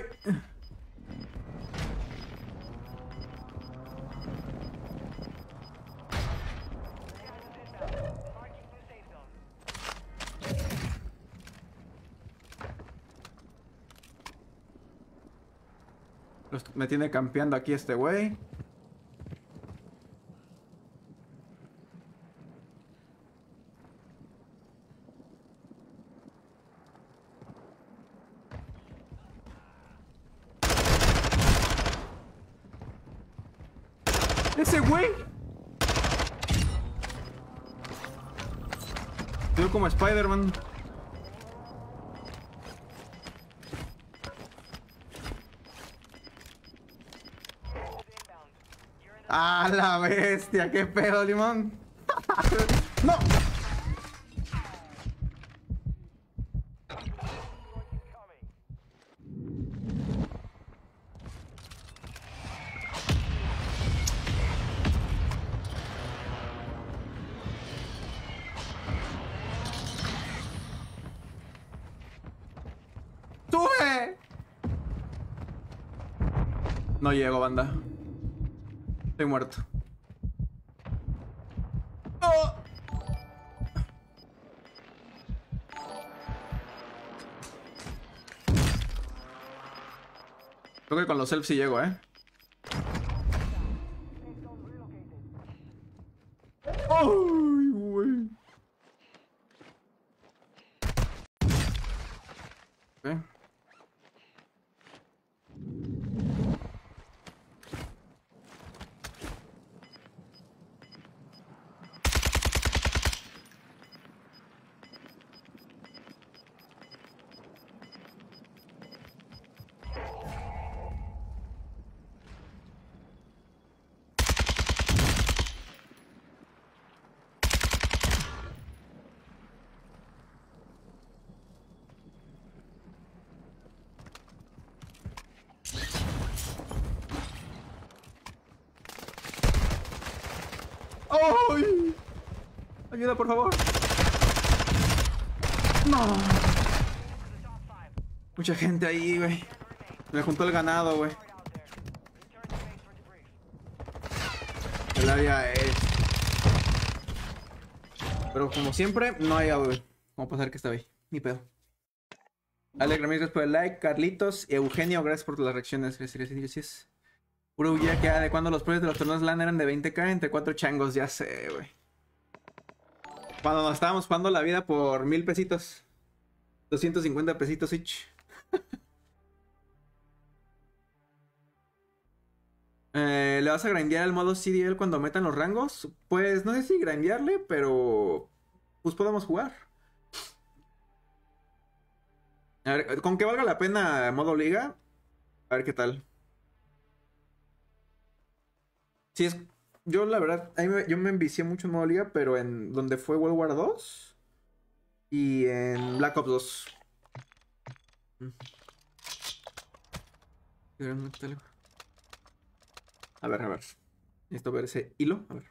Me tiene campeando aquí este güey. ¡Ese güey! Yo como Spider-Man. ¡Ah, la bestia! ¡Qué pedo, Limón! ¡No! ¡Sube! No llego, banda. Estoy muerto. ¡Oh! Creo que con los selfs sí llego, ¿eh? ¡Ay, güey! ¿Eh? ¡Ay! Ayuda, por favor. No. Mucha gente ahí, güey. Me juntó el ganado, güey. El área es... Pero como siempre, no hay audio. Vamos a pasar que está ahí. Ni pedo. Alex Ramírez, gracias por el like. Carlitos y Eugenio, gracias por las reacciones. Gracias. Puro ya que de cuando los precios de los torneos LAN eran de 20k entre 4 changos, ya sé, güey. Cuando nos estábamos jugando la vida por 1000 pesitos. 250 pesitos each. ¿Le vas a grindear el modo CDL cuando metan los rangos? Pues no sé si grindearle, pero pues podemos jugar. A ver, con que valga la pena modo liga. A ver qué tal. Sí, es... Yo la verdad, yo me envicié mucho en modo liga, pero en donde fue World War 2 y en Black Ops 2. A ver. Necesito ver ese hilo. A ver.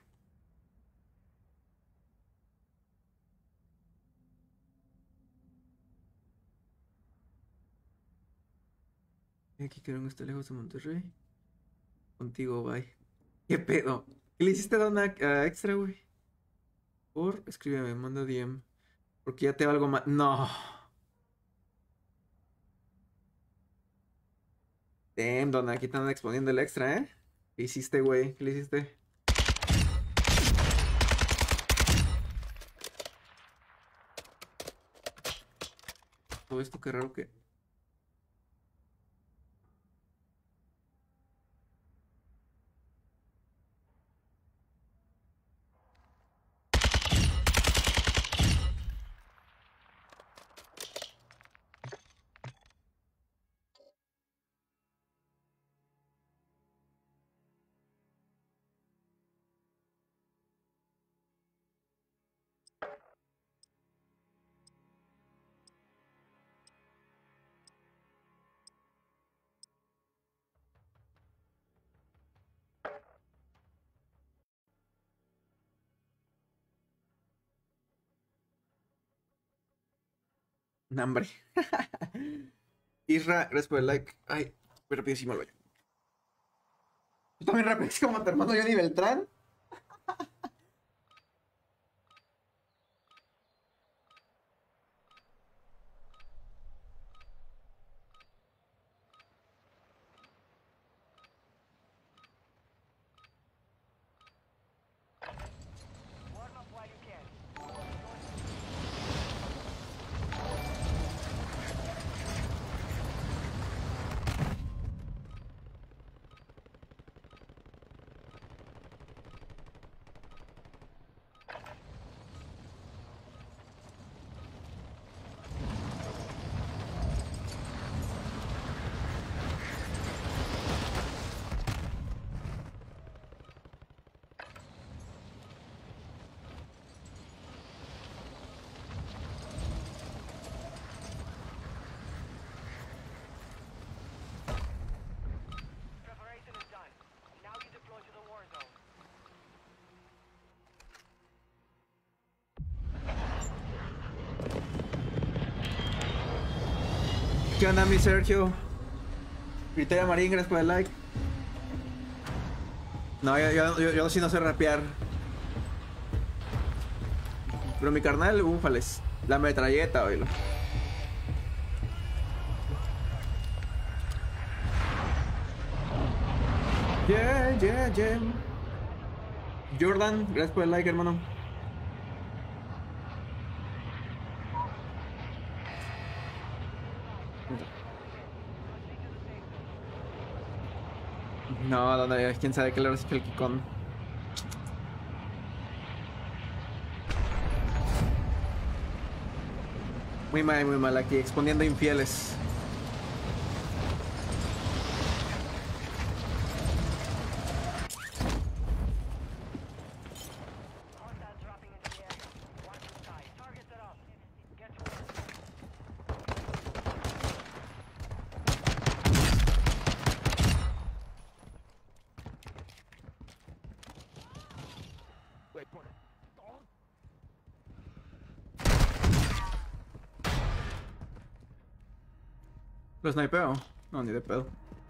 Aquí creo que está lejos de Monterrey. Contigo, bye. ¿Qué pedo? ¿Qué le hiciste a una extra, güey? Escríbeme, manda DM. Porque ya te valgo más. No. Damn, Donna, aquí te andan exponiendo el extra, ¿eh? ¿Qué hiciste, güey? ¿Qué le hiciste? Todo esto, qué raro que... Hambre. Isra, gracias por el like. Ay, voy rapidísimo al baño. Tú también rapidísimo como tu hermano Johnny Beltrán. Warm up while you can. Preparation is done. Now you deploy to the war zone. ¿Qué onda, mi Sergio? Victoria Marín, gracias por el like. No, yo sí no sé rapear. Pero mi carnal, ufales. La metralleta, oílo. Yeah, yeah, yeah. Jordan, gracias por el like, hermano. No, ¿dónde? ¿Quién sabe qué le recicla el Kikón? Muy mal aquí, exponiendo infieles. Hostiles dropping into the area. Watch the sky. Targets it up. Get to work. Wait, pon it. ¿Lo snipeo? No, ni de pedo.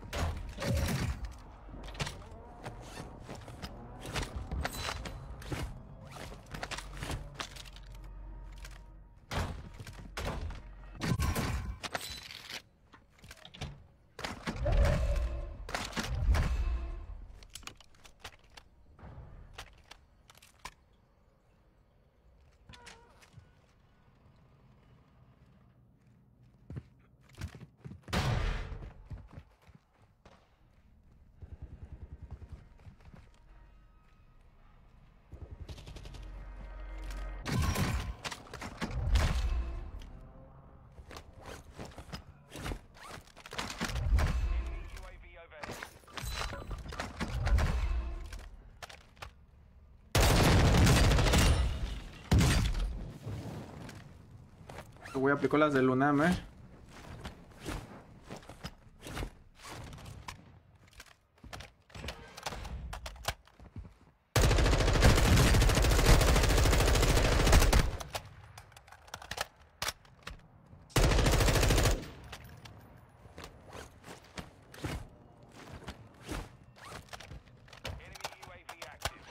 UAV overhead. Voy a aplicar las de Lunam, Enemy UAV active.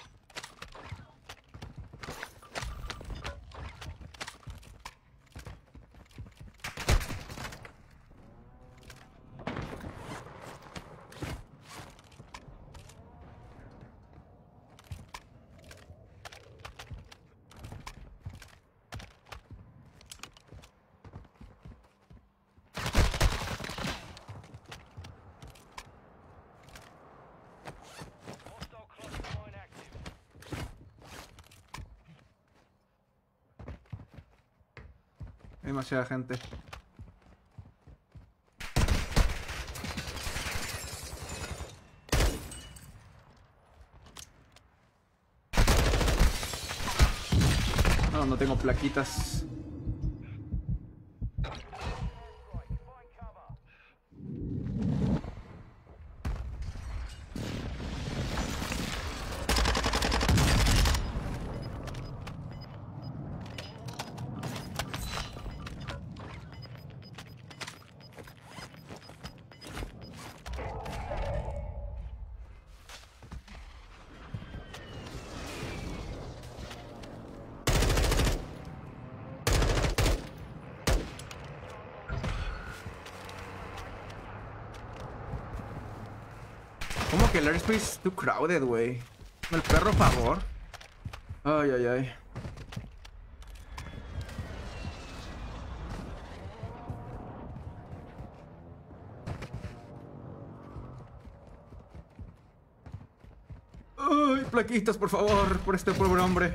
Hostile cluster mine active. Hay demasiada gente. No, no tengo plaquitas. Right, find cover. que el airspace es too crowded, güey. El perro favor. Ay, ay, ay. Ay, plaquitas, por favor, por este pobre hombre.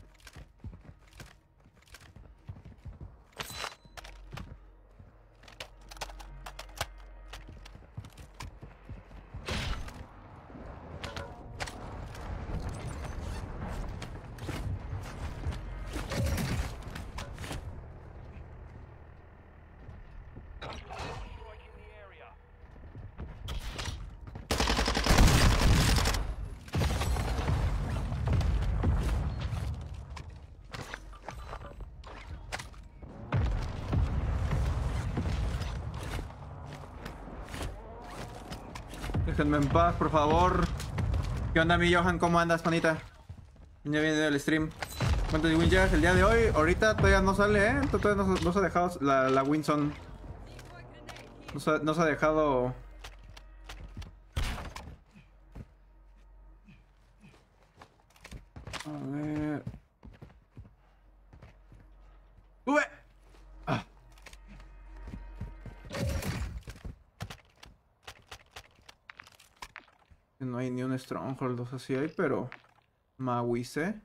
Déjenme en paz, por favor. ¿Qué onda, mi Johan? ¿Cómo andas, panita? Ya viene el stream. ¿Cuántos wins llevas el día de hoy? Ahorita todavía no sale, ¿eh? Todavía no se ha dejado la win zone. No se ha dejado... A ver... ¡Sube! Ah. No hay ni un Stronghold, o sea, sí hay, pero... Mawise.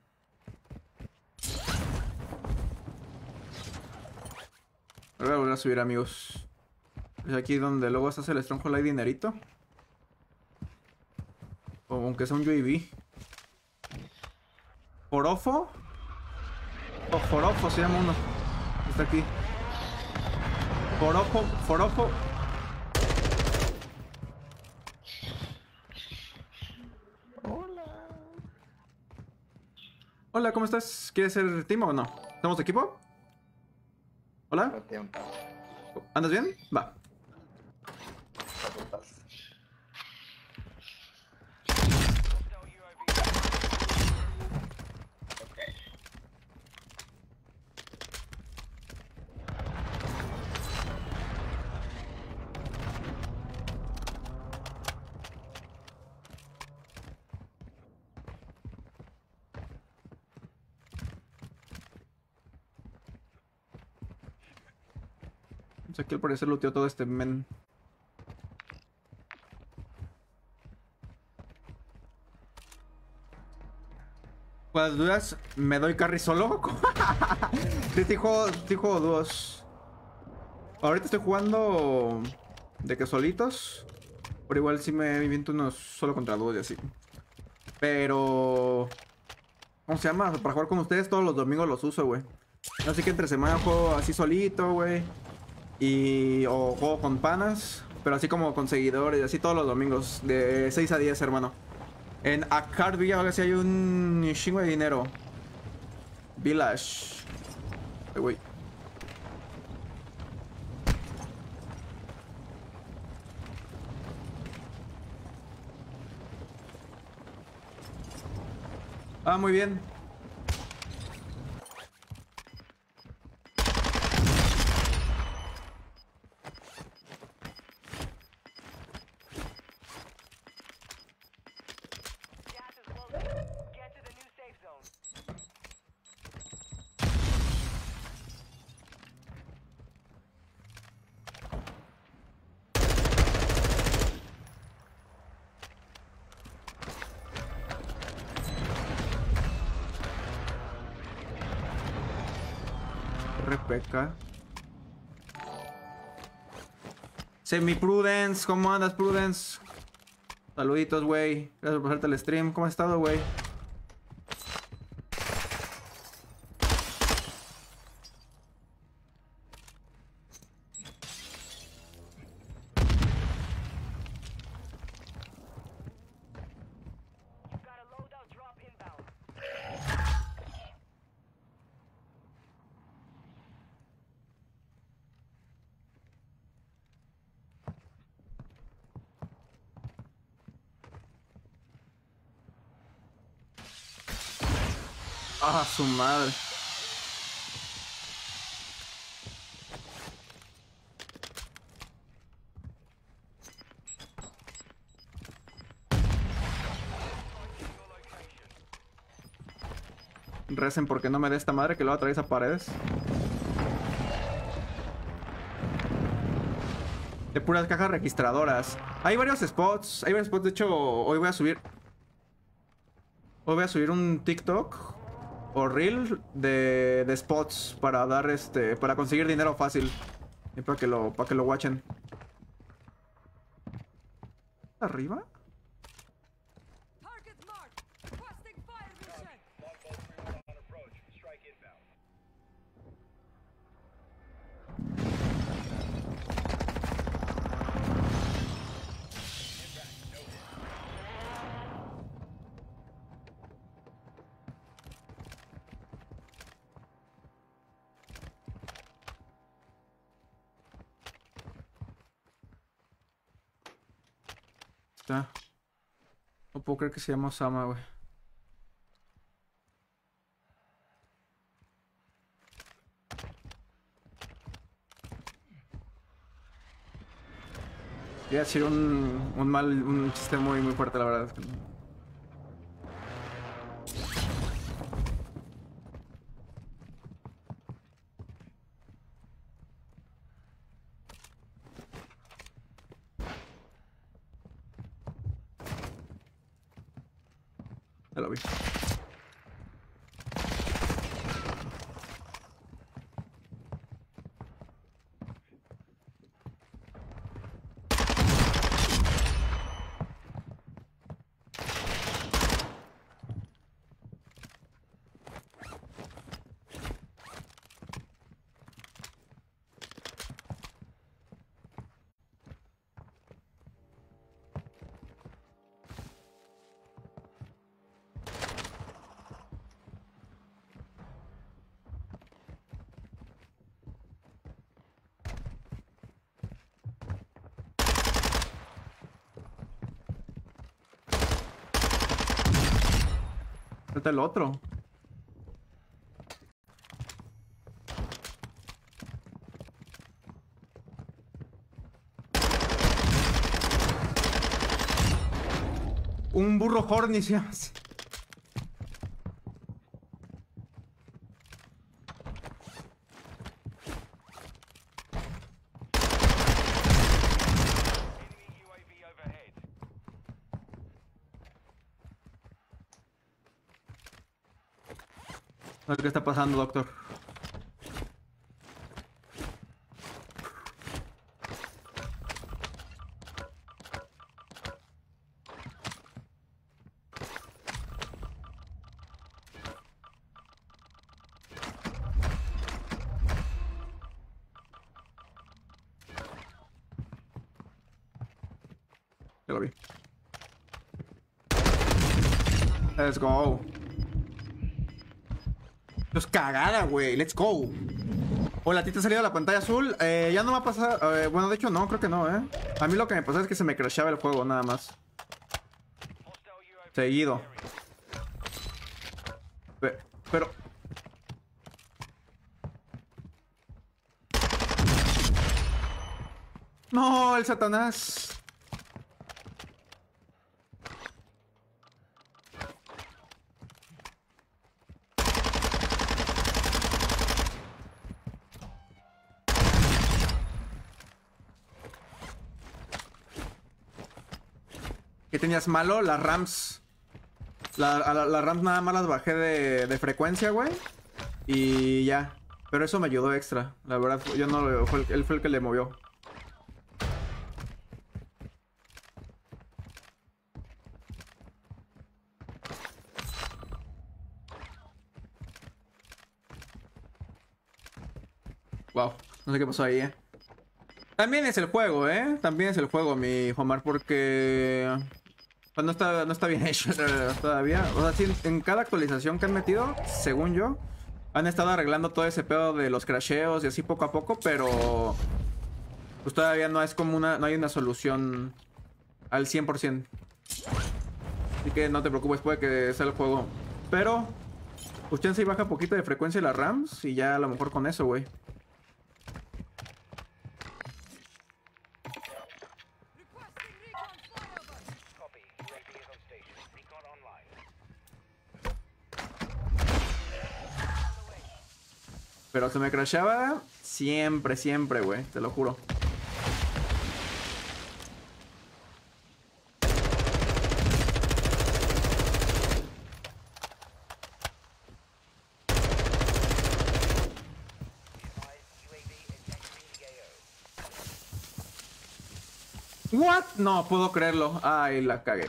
Voy a volver a subir, amigos. Es aquí donde luego estás el Stronghold, hay dinerito. O aunque sea un UAV. ¿Forofo? O Forofo se llama uno. Está aquí. Forofo. Hola, ¿cómo estás? ¿Quieres ser team o no? ¿Estamos de equipo? ¿Hola? ¿Andas bien? Va. O sea, que al parecer looteó todo este men. Cuando dudas, ¿me doy carry solo? Sí, juego dúos. Ahorita estoy jugando de que solitos. Pero igual sí me invento unos solo contra dúos y así. Pero... ¿cómo se llama? Para jugar con ustedes todos los domingos los uso, güey. Así que entre semana juego así solito, güey. O juego con panas, pero así como con seguidores, así todos los domingos, de 6 a 10, hermano. En Akard Villa, a ver si hay un chingo de dinero. Village. Ay, güey. Ah, muy bien. Rebeca. Semi Prudence, ¿cómo andas, Prudence? Saluditos, güey. Gracias por pasarte el stream. ¿Cómo has estado, güey? Ah, su madre. Recen porque no me dé esta madre que luego atraviesa paredes. De puras cajas registradoras. Hay varios spots. Hay varios spots. De hecho, hoy voy a subir. Hoy voy a subir un TikTok o Reel de spots para dar para conseguir dinero fácil. Y para que lo watchen. ¿Arriba? Target marked. Requesting fire mission. Longbow 3-1 on approach. Strike inbound. Está. No puedo creer que se llama Osama, güey. Voy a decir un chiste muy fuerte, la verdad. Ya lo vi. Falta el otro. Un burro horny se llama así. Enemy UAV overhead. No sé qué está pasando, doctor. Ya lo vi. Let's go. Es cagada, güey. Let's go. Hola, ¿a ti te ha salido la pantalla azul? Ya no me ha pasado. Bueno, de hecho, no, creo que no, ¿eh? A mí lo que me pasó es que se me crashaba el juego, nada más. Seguido. Pero. No, el Satanás. ¿Qué tenías malo? Las RAMs. Las RAMs nada más las bajé de frecuencia, güey. Y ya. Pero eso me ayudó extra. La verdad, yo no lo... Él fue el que le movió. Wow. No sé qué pasó ahí, También es el juego, También es el juego, mi Omar, porque... Pues no está bien hecho todavía. O sea, sí, en cada actualización que han metido, según yo, han estado arreglando todo ese pedo de los crasheos y así poco a poco, pero... Pues todavía no es como no hay una solución al 100%. Así que no te preocupes, puede que sea el juego. Pero... Usted se baja poquito de frecuencia las RAMs y ya a lo mejor con eso, güey. Requesting recon flyover. Copy. UAV is on station. Recon online. Pero se me crashaba siempre, siempre, güey. Te lo juro. ¿What? No puedo creerlo. Ay, la cagué.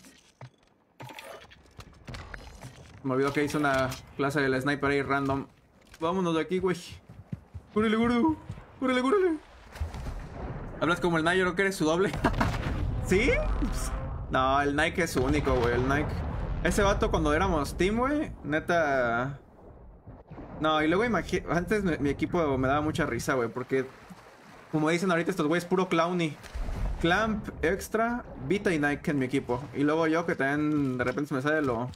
Me olvidó que hice una clase del sniper ahí random. Vámonos de aquí, güey. Cúrele, gordo. Cúrele, cúrele. ¿Hablas como el Nike o que eres su doble? ¿Sí? No, el Nike es único, güey. El Nike. Ese vato cuando éramos team, güey. Neta. No, y luego antes mi equipo me daba mucha risa, güey. Porque, como dicen ahorita estos güeyes, puro clowny. Clamp, Extra, Vita y Nike en mi equipo. Y luego yo que también de repente se me sale lo...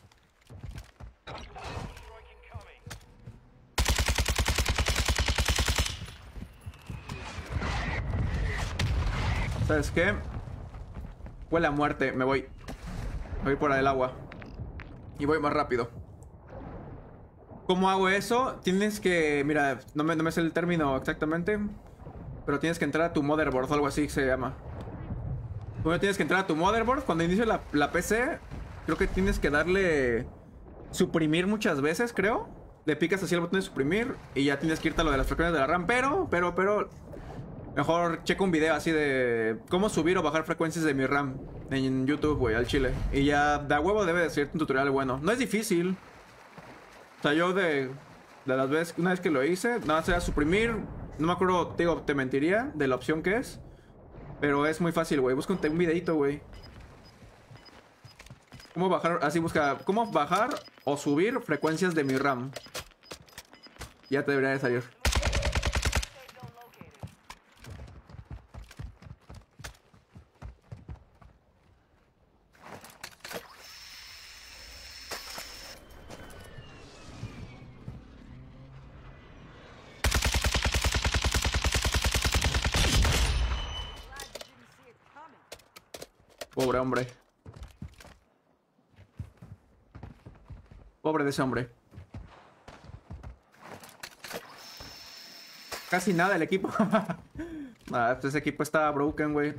¿Sabes qué? Huele a muerte, me voy. Me voy por el agua. Y voy más rápido. ¿Cómo hago eso? Tienes que... Mira, no me sé el término exactamente. Pero tienes que entrar a tu motherboard o algo así se llama. Primero tienes que entrar a tu motherboard. Cuando inicia la PC, creo que tienes que darle suprimir muchas veces, creo. Le picas así el botón de suprimir y ya tienes que irte a lo de las frecuencias de la RAM. Pero mejor checa un video así de cómo subir o bajar frecuencias de mi RAM en YouTube, güey, al chile. Y ya de a huevo debe de ser un tutorial bueno. No es difícil. O sea, yo de las veces, una vez que lo hice, nada más era suprimir. No me acuerdo, te digo, te mentiría de la opción que es. Pero es muy fácil, güey. Busca un videito, güey. ¿Cómo bajar? Así busca. ¿Cómo bajar o subir frecuencias de mi RAM? Ya te debería de salir. Pobre hombre. Pobre de ese hombre. Casi nada el equipo. Nah, ese equipo está broken, güey.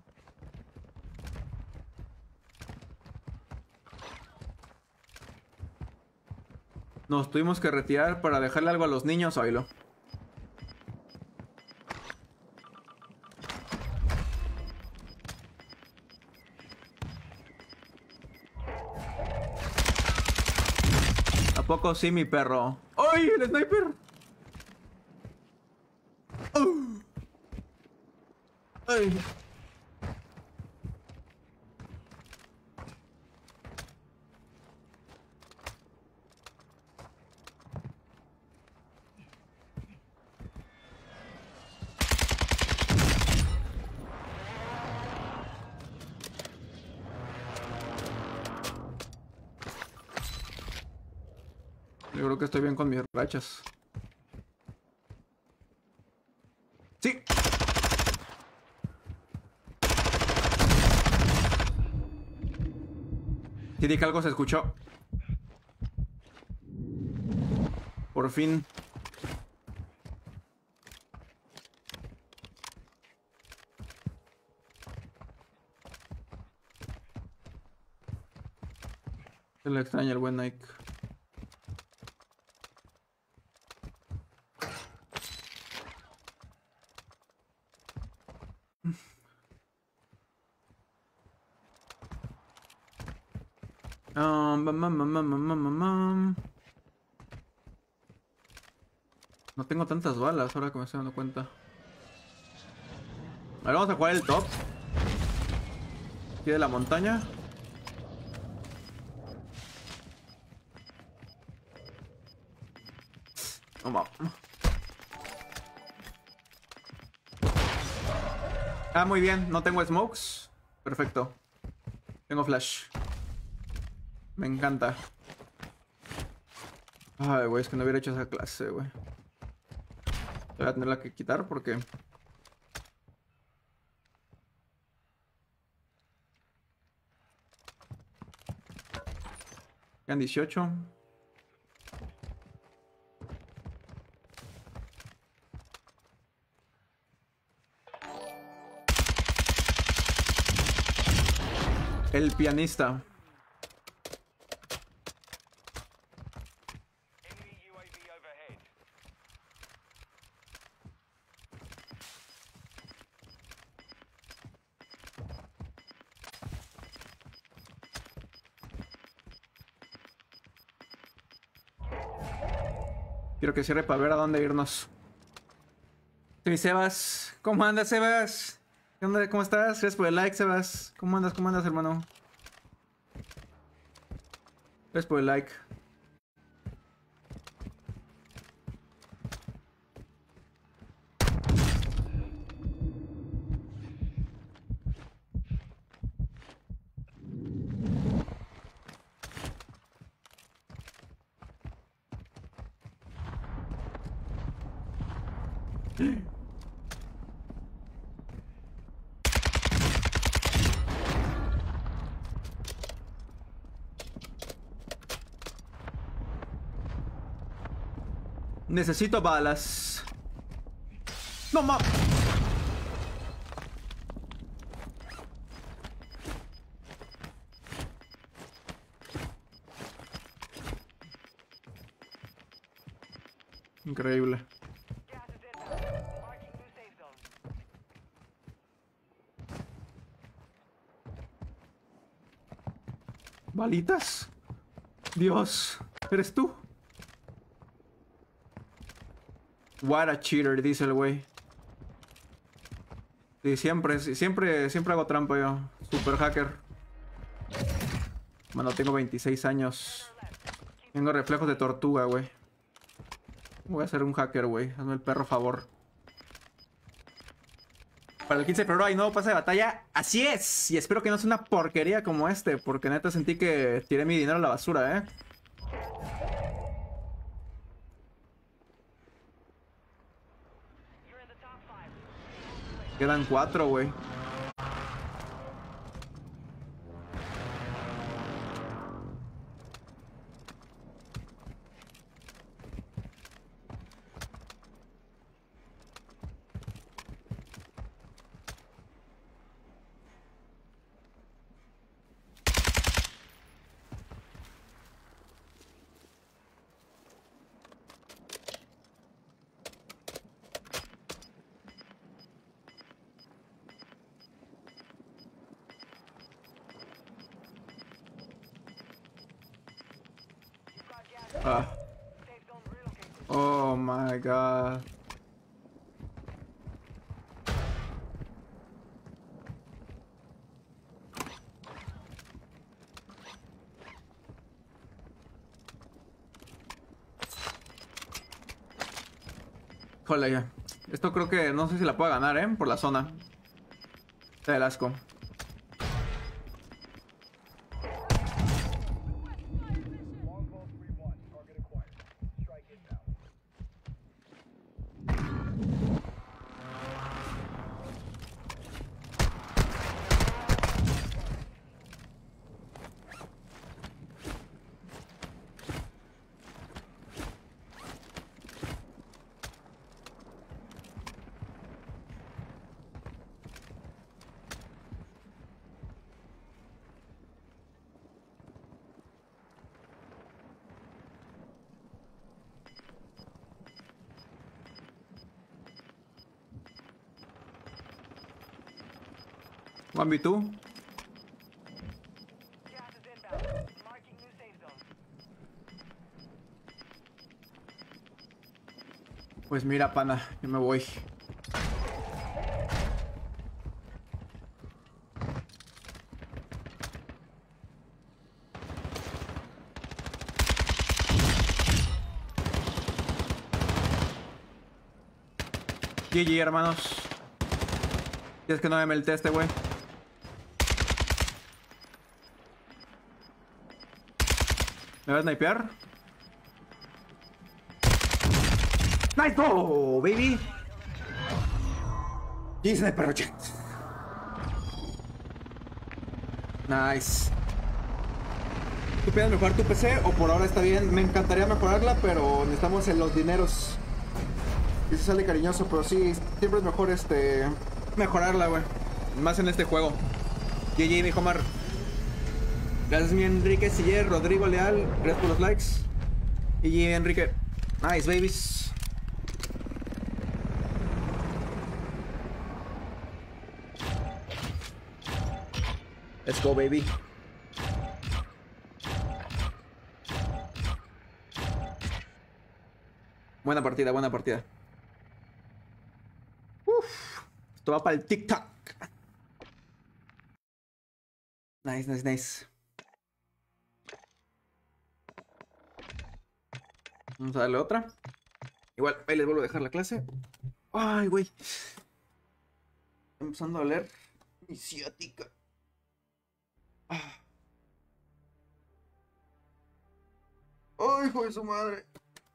Nos tuvimos que retirar para dejarle algo a los niños, oílo. ¿A poco sí, mi perro? ¡Ay, el sniper! ¡Ay! Yo creo que estoy bien con mis rachas. ¡Sí! Sí, dije algo, se escuchó. Por fin. Se le extraña el buen Nike. No tengo tantas balas ahora que me estoy dando cuenta. A ver, vamos a jugar el top. Aquí de la montaña. Vamos. Ah, muy bien. No tengo smokes. Perfecto. Tengo flash. Me encanta. Ay, güey, es que no hubiera hecho esa clase, güey. Voy a tenerla que quitar porque... Quedan 18. El pianista. Enemy UAV overhead. Quiero que cierre para ver a dónde irnos. Sí, Sebas. ¿Cómo andas, Sebas? ¿Qué onda? ¿Cómo estás? Gracias por el like, Sebas. ¿Cómo andas? ¿Cómo andas, hermano? Gracias por el like. Necesito balas. No ma. Increíble. Gas is inbound. Marking new safe zone. ¿Balitas? Dios, ¿eres tú? What a cheater, dice el güey. Sí, siempre hago trampa yo. Super hacker. Mano, tengo 26 años. Tengo reflejos de tortuga, güey. Voy a ser un hacker, güey. Hazme el perro favor. Para el 15 de febrero hay nuevo pase de batalla. Así es. Y espero que no sea una porquería como este. Porque neta sentí que tiré mi dinero a la basura, ¿eh? You're in the top 5. Quedan 4, güey. Ah. Safe zone relocated. Oh my god. Híjole, ya. Esto creo que no sé si la puedo ganar, ¿eh? Por la zona. Está del asco. Longbow 3-1. Target acquired. Strike inbound. One v 2. Gas is inbound. Marking new safe zone. Pues mira, pana, yo me voy. GG, hermanos. Y es que no me melté este güey. ¿Me vas a snipear? ¡Nice go, baby! Y Sniper Project. Nice. ¿Tú piensas mejorar tu PC o por ahora está bien? Me encantaría mejorarla, pero necesitamos los dineros. Y se sale cariñoso, pero sí, siempre es mejor mejorarla, güey. Más en este juego. GG, mi Homar. Gracias, mi Enrique Siller, Rodrigo Leal. Gracias por los likes. Y Enrique. Nice, babies. Let's go, baby. Buena partida, buena partida. Uf, esto va para el TikTok. Nice, nice, nice. Vamos a darle otra. Igual, ahí les vuelvo a dejar la clase. Ay, güey. Empezando a leer mi ciática. Ay, hijo de su madre.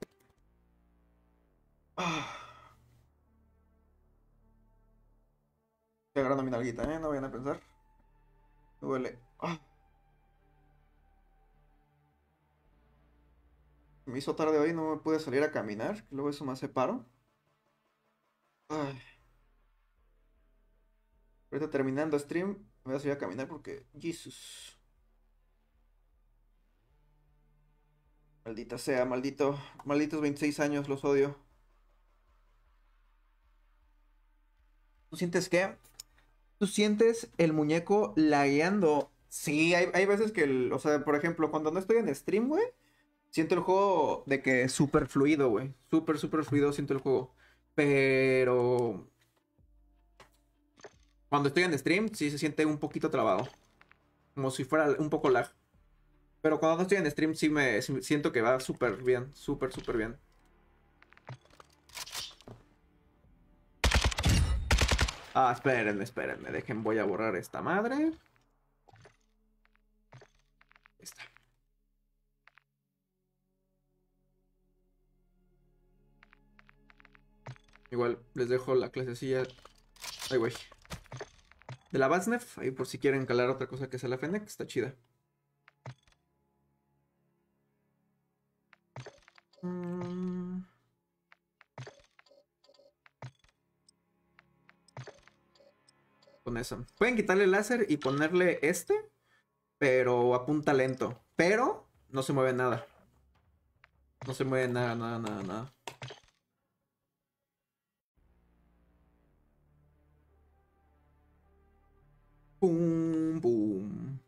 Estoy agarrando mi nalguita, no vayan a pensar. Me duele. Me hizo tarde hoy, no me pude salir a caminar. Luego eso me hace paro. Ay. Ahorita terminando stream, me voy a salir a caminar porque... Jesus. Maldita sea, malditos 26 años, los odio. ¿Tú sientes qué? ¿Tú sientes el muñeco lagueando? Sí, hay veces que, o sea, por ejemplo, cuando no estoy en stream, güey, siento el juego de que es súper fluido, güey. Súper fluido siento el juego. Pero... cuando estoy en stream, sí se siente un poquito trabado. Como si fuera un poco lag. Pero cuando no estoy en stream, sí siento que va súper bien. Súper bien. Ah, espérenme. Dejen, voy a borrar esta madre. Ahí está. Igual les dejo la clasecilla. Ay, güey. De la Basnef. Ahí por si quieren calar otra cosa que sea la Fennec. Está chida. Con eso. Pueden quitarle el láser y ponerle este. Pero apunta lento. Pero no se mueve nada. No se mueve nada. Boom, boom.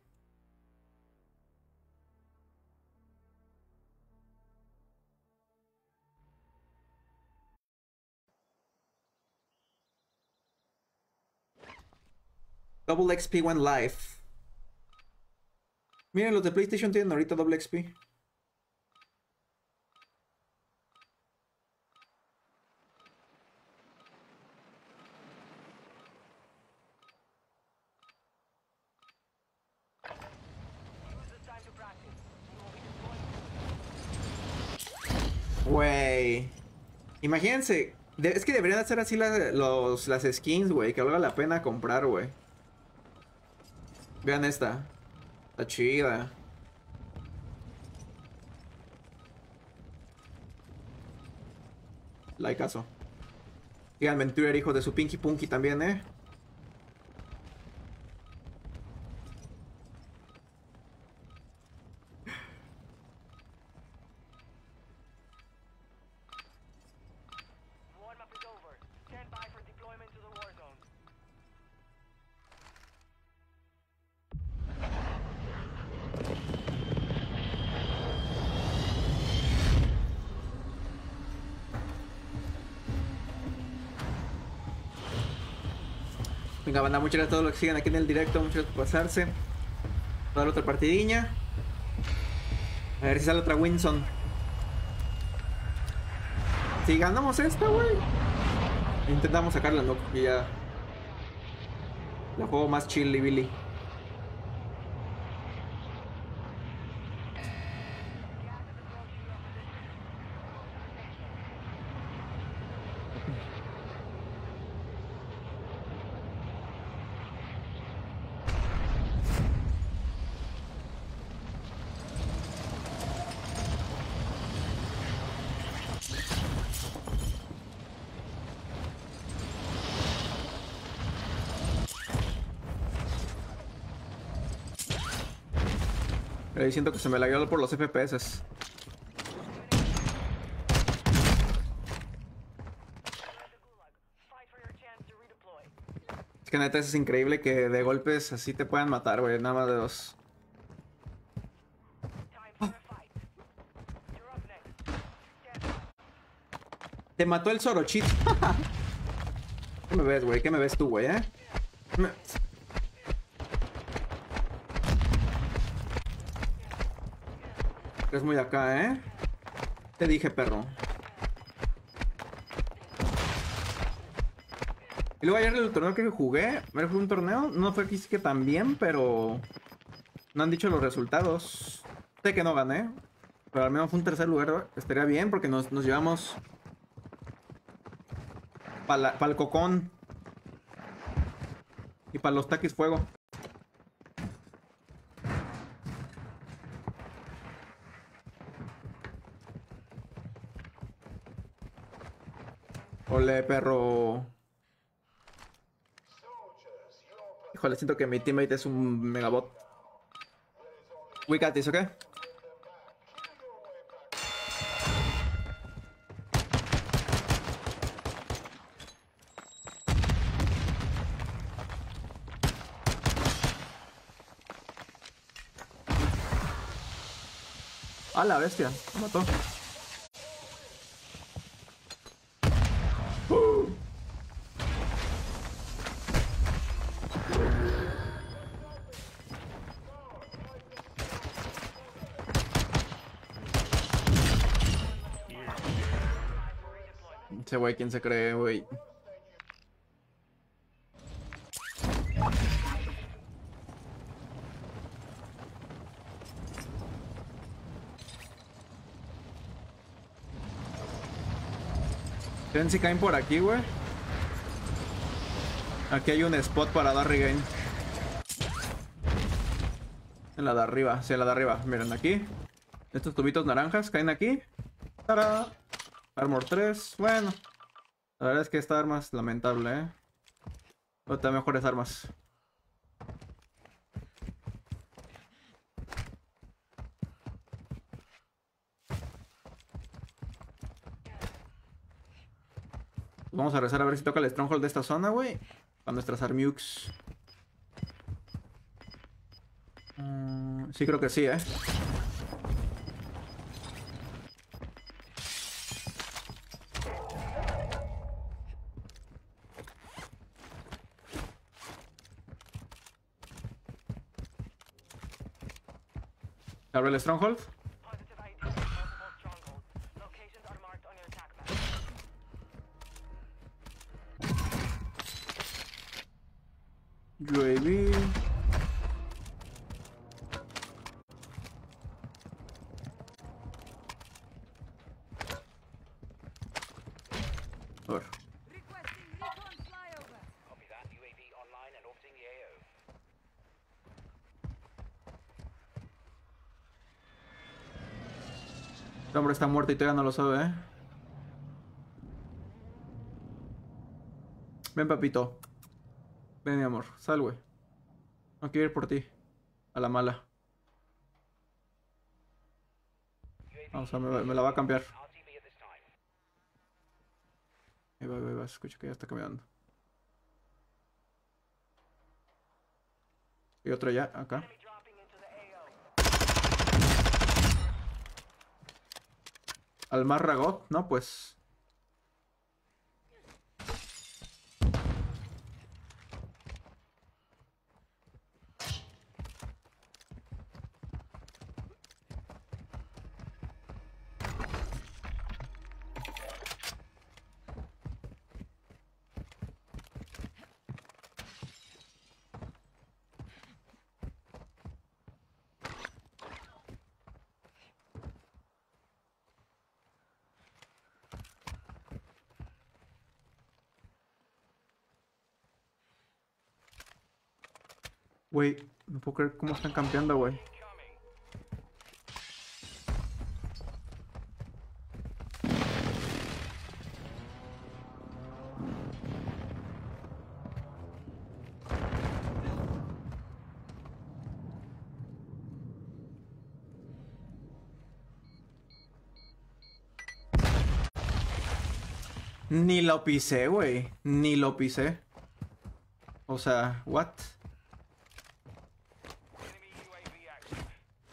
Double XP One Life. Miren, los de PlayStation tienen ahorita doble XP. Güey. Imagínense. Es que deberían hacer así las skins, güey. Que valga la pena comprar, güey. Vean esta. Está chida. Likeazo. Digan Venturer, hijo de su Pinky Punky también, ¿eh? Venga, banda, muchas gracias a todos los que siguen aquí en el directo. Muchas gracias por pasarse. Voy a dar otra partidiña. A ver si sale otra Winson. Si ganamos esta, güey, intentamos sacarla, ¿no? Y ya la juego más chill y Billy. Ahí siento que se me lagueó por los FPS. Fight for your chance to redeploy. Es que neta, es increíble que de golpes así te puedan matar, güey. Nada más de dos. Time for a fight. You're up next. Stand by. Te mató el Sorochit. ¿Qué me ves, güey? ¿Qué me ves tú, güey, Es muy acá, Te dije, perro. Y luego ayer el torneo que jugué, fue un torneo, no fue que tan bien, pero no han dicho los resultados. Sé que no gané, pero al menos fue un tercer lugar, estaría bien porque nos llevamos para el cocón y para los taquis fuego. Ole, perro. Híjole, siento que mi teammate es un megabot. We got this, ¿ok? A la bestia, me mató. Ese güey, ¿quién se cree, güey? ¿Ven si caen por aquí, güey? Aquí hay un spot para dar regain. En la de arriba, sí, en la de arriba. Miren, aquí. Estos tubitos naranjas caen aquí. ¡Tará! Armor 3. Bueno. La verdad es que esta arma es lamentable, Otra mejores armas. Vamos a rezar a ver si toca el stronghold de esta zona, güey. Para nuestras armukes. Sí, creo que sí, ¿Abre el stronghold? Positive ID. Multiple strongholds. Locations are marked on your attack map. UAV. A ver. Requesting recon flyover. Copy that. UAV online and orbiting the AO. El hombre está muerto y todavía no lo sabe, Ven, papito. Ven, mi amor. Sal, güey. No quiero ir por ti. A la mala. Vamos a me la va a cambiar. RTV at this time. Ahí va. Escucha que ya está cambiando. Y otro ya, acá. Enemy dropping into the AO. Al más Ragot, no, pues. Güey, no puedo creer cómo están campeando, güey. Ni lo pisé, güey. Ni lo pisé. O sea, what? Enemy UAV active.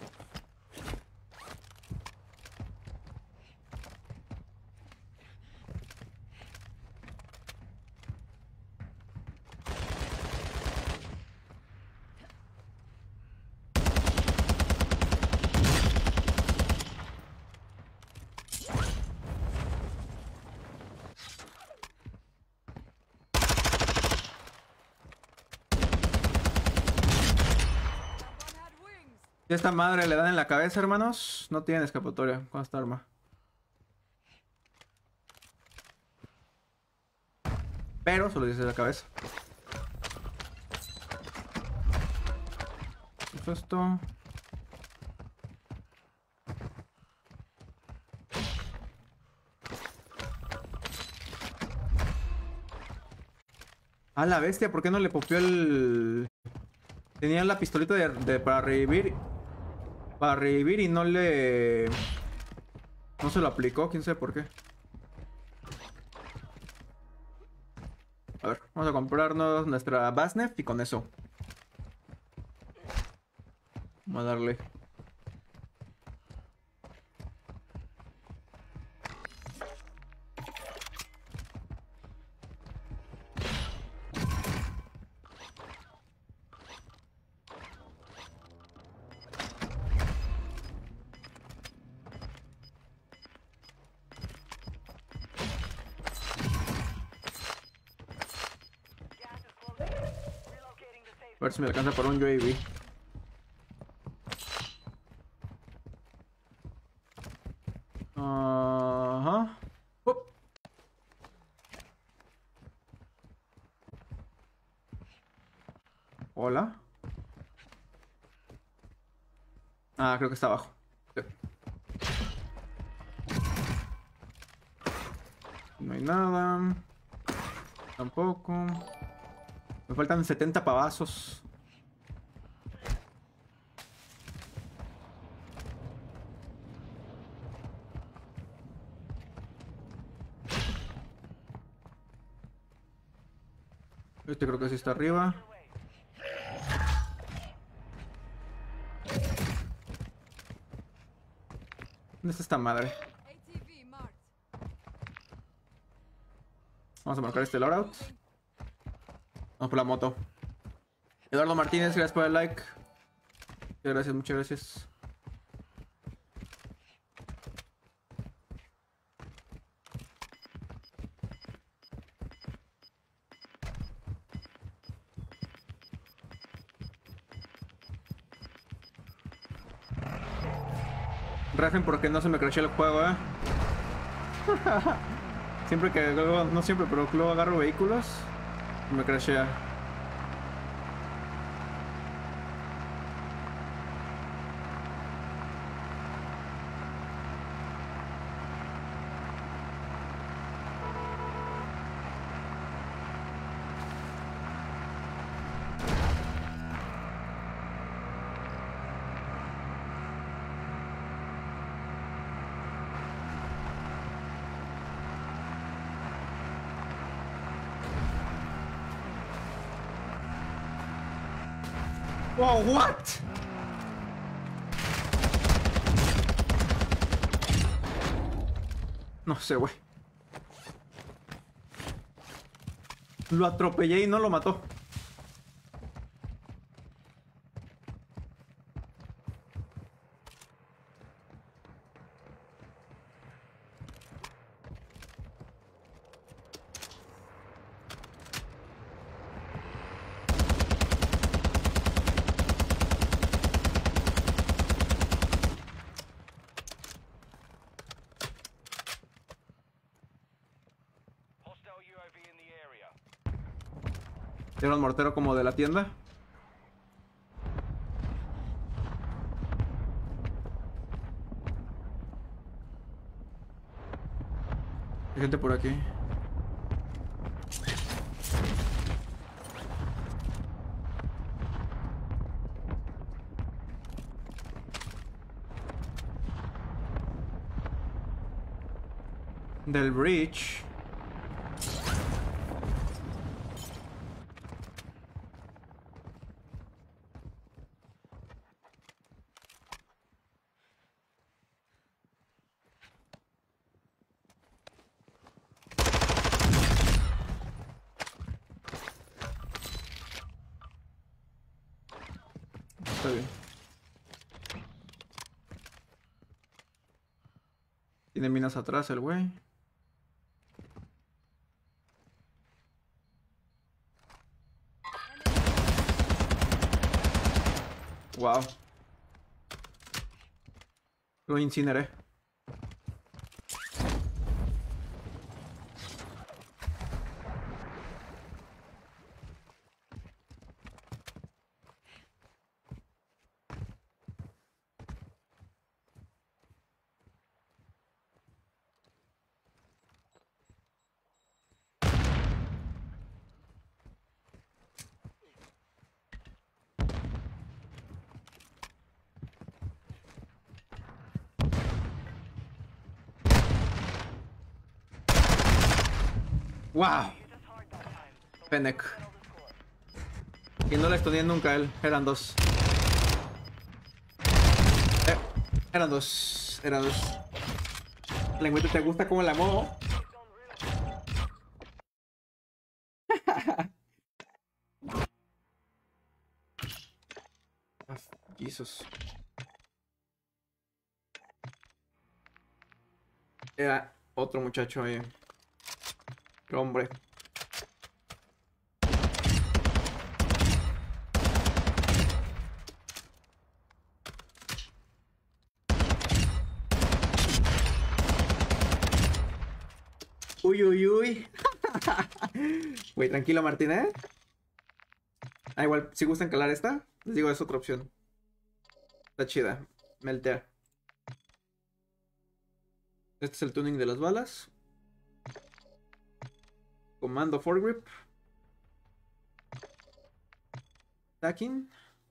Someone had wings. Si esta madre le dan en la cabeza, hermanos, no tienen escapatoria con esta arma. Pero solo dice la cabeza. ¿Qué es esto? A la bestia, ¿por qué no le popeó el...? Tenía la pistolita para revivir. Para revivir y no le... No se lo aplicó, quién sabe por qué. A ver, vamos a comprarnos nuestra Basnef y con eso. Vamos a darle. Gas is closing. Relocating the safe. A ver si me alcanza para un UAV. Ajá. Up. Hola. Ah, creo que está abajo. Sí. No hay nada. Tampoco. Me faltan 70 pavazos. Este creo que sí está arriba. ¿Dónde está esta madre? ATV marked. Vamos a marcar este loadout. Vamos por la moto. Eduardo Martínez, gracias por el like. Muchas gracias, muchas gracias. Rafen porque no se me crashea el juego, Siempre que luego, no siempre, pero luego agarro vehículos, me crashea. Wow, what? No sé, güey. Lo atropellé y no lo mató. Hostile UAV in the area. Era un mortero como de la tienda. Hay gente por aquí. Del bridge. está bien. Tiene minas atrás el güey. Wow. Lo incineré. Wow. Fennec. Y no la estudié nunca él. Eran dos. Eran dos. Eran dos. Lengüita, ¿te gusta cómo la muevo? Jesus. Era otro muchacho ahí. Hombre. Uy, uy, uy. Güey, tranquilo, Martín, ¿eh? Ah, igual, si gustan calar esta, les digo, es otra opción. Está chida. Meltear. Este es el tuning de las balas. Comando foregrip. Stacking.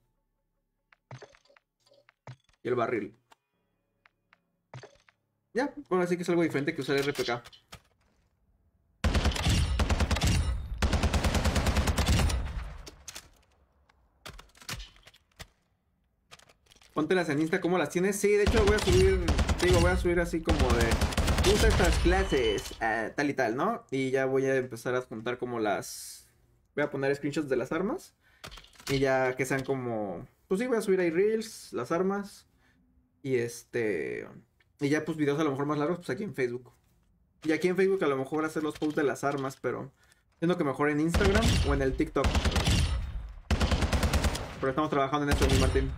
Y el barril. Ya, ahora sí que es algo diferente que usar RPK. Póntelas en Insta, ¿cómo las tienes? Sí, de hecho voy a subir, digo, voy a subir así como de... Usa estas clases, tal y tal, ¿no? Y ya voy a empezar a juntar como las... Voy a poner screenshots de las armas. Y ya que sean como... Pues sí, voy a subir ahí reels, las armas. Y y ya pues videos a lo mejor más largos, pues aquí en Facebook. Y aquí en Facebook a lo mejor hacer los posts de las armas, pero... Siento que mejor en Instagram o en el TikTok. Pero estamos trabajando en eso, mi Martín.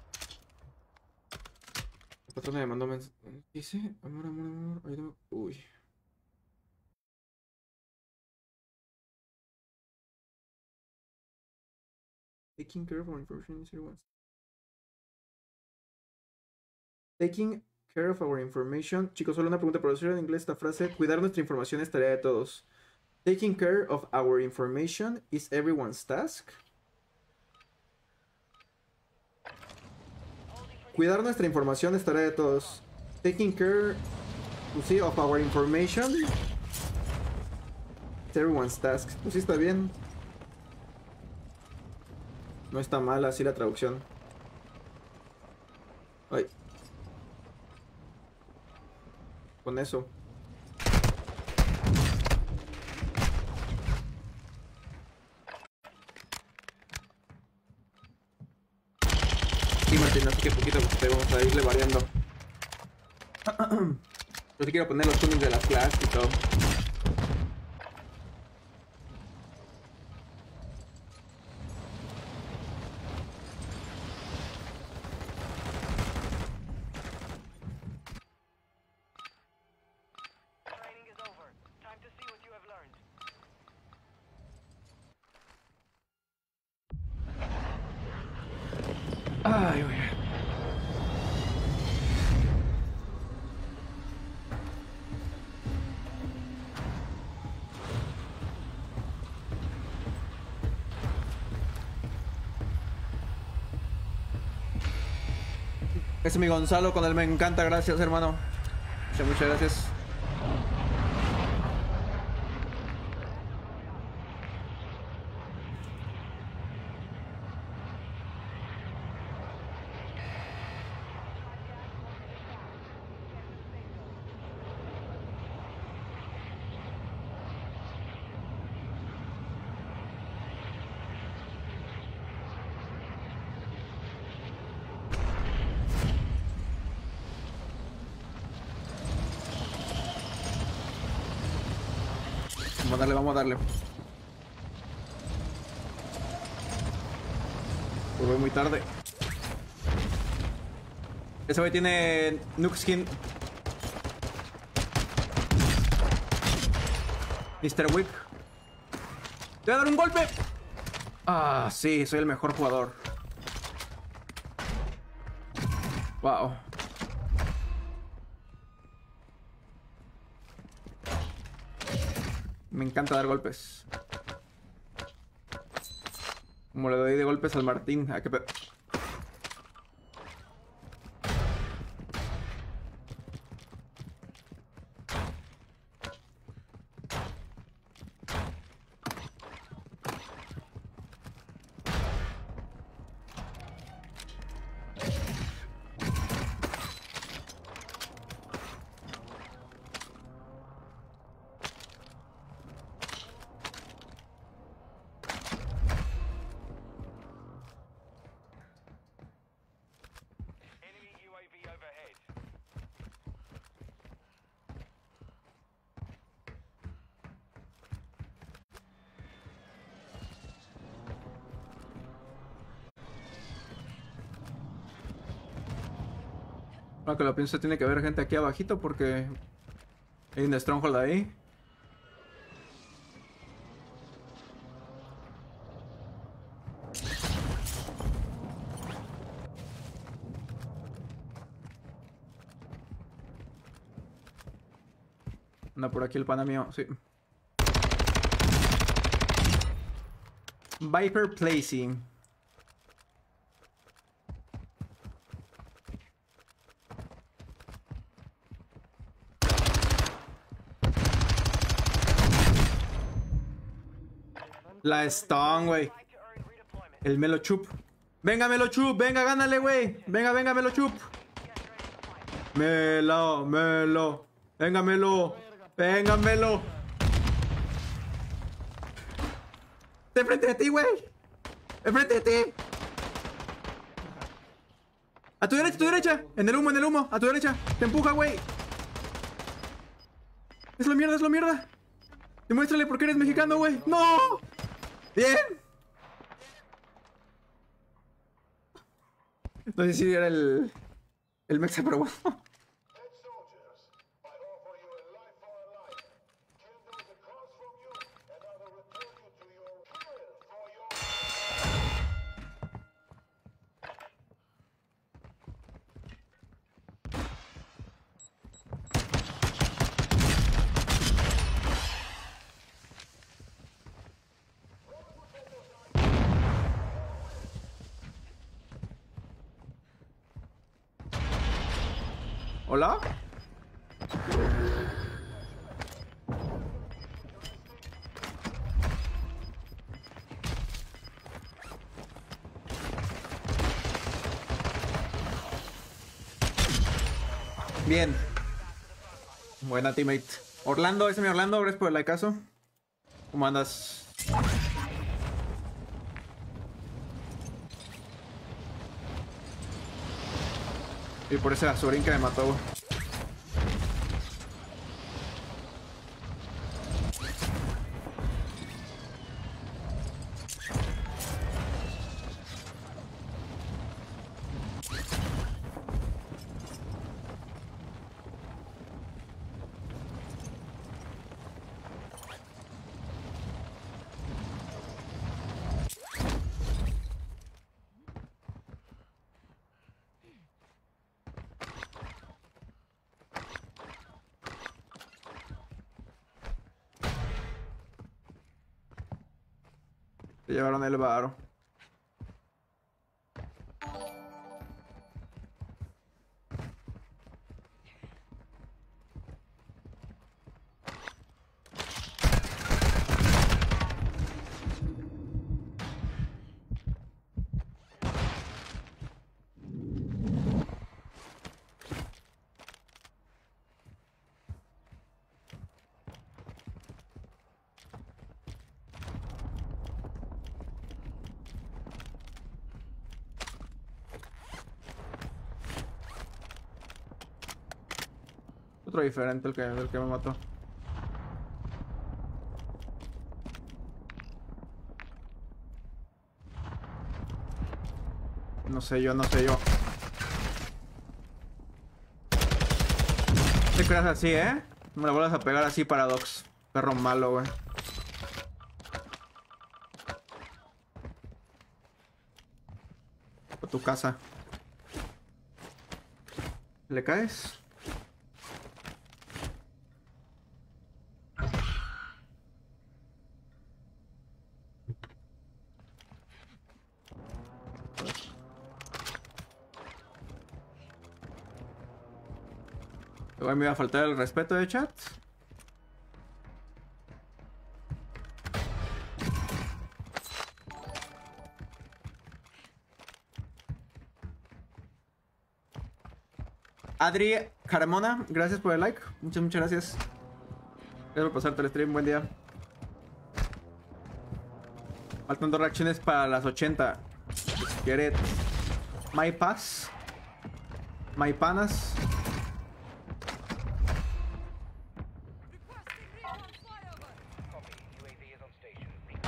El patrón me mandó mensaje. ¿Qué dice? Amor, amor, amor. Ayúdame. Uy. Taking care of our information is everyone's. Taking care of our information. Chicos, solo una pregunta para decir en inglés esta frase. Cuidar nuestra información es tarea de todos. Taking care of our information is everyone's task. Cuidar nuestra información es tarea de todos. Taking care, pues sí, of our information is everyone's task. Pues sí, está bien. No está mal así la traducción. Ay. Con eso. Sí, Martín, así que poquito a poquito vamos a irle variando. Yo sí quiero poner los tunings de las clases y todo. Training is over. Time to see what you have learned. Ay, güey. Ese es mi Gonzalo, con él me encanta, gracias hermano. Muchas gracias. Vamos a darle, vamos a darle. Pues voy muy tarde. Ese güey tiene Nuke Skin. Mr. Wick. ¡Te voy a dar un golpe! Ah, sí, soy el mejor jugador. Wow. Me encanta dar golpes. Como le doy de golpes al Martín. ¿A qué pe... Enemy UAV overhead. Ahora que lo pienso, tiene que haber gente aquí abajito porque hay un Stronghold ahí. Anda por aquí el pana mío, sí. Viper Placing. La Stone, güey. El Melo Chup. Venga, Melo Chup. Venga, gánale, güey. Venga, venga, Melo Chup. Melo, Melo. Venga, Melo. Venga, Melo. De frente de ti, güey. De frente de ti. A tu derecha, a tu derecha. En el humo, en el humo. A tu derecha. Te empuja, güey. Es la mierda, es la mierda. Demuéstrale por qué eres mexicano, güey. ¡No! ¡Bien! No sé si era el Mexa, pero bueno. ¿Hola? Bien. Buena teammate. Orlando, ese es mi Orlando, gracias por el likeazo. ¿Cómo andas? Y por ese azurín que me mató, güey. Se llevaron el varo. Otro diferente el que me mató. No sé yo, no sé yo. Te creas así, ¿eh? No me la vuelvas a pegar así, Paradox. Perro malo, güey. A tu casa. ¿Le caes? Igual me iba a faltar el respeto de chat. Adri Carmona, gracias por el like. Muchas gracias. Gracias por pasarte el stream. Buen día. Faltan 2 reacciones para las 80. Get it. My pass. My panas. Requesting recon flyover. Copy. UAV is on station.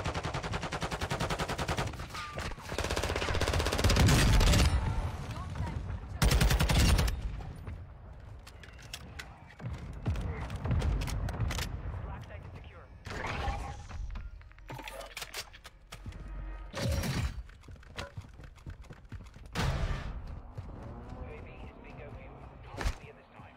Black site is secure. UAV is bingo fuel. UAV at this time.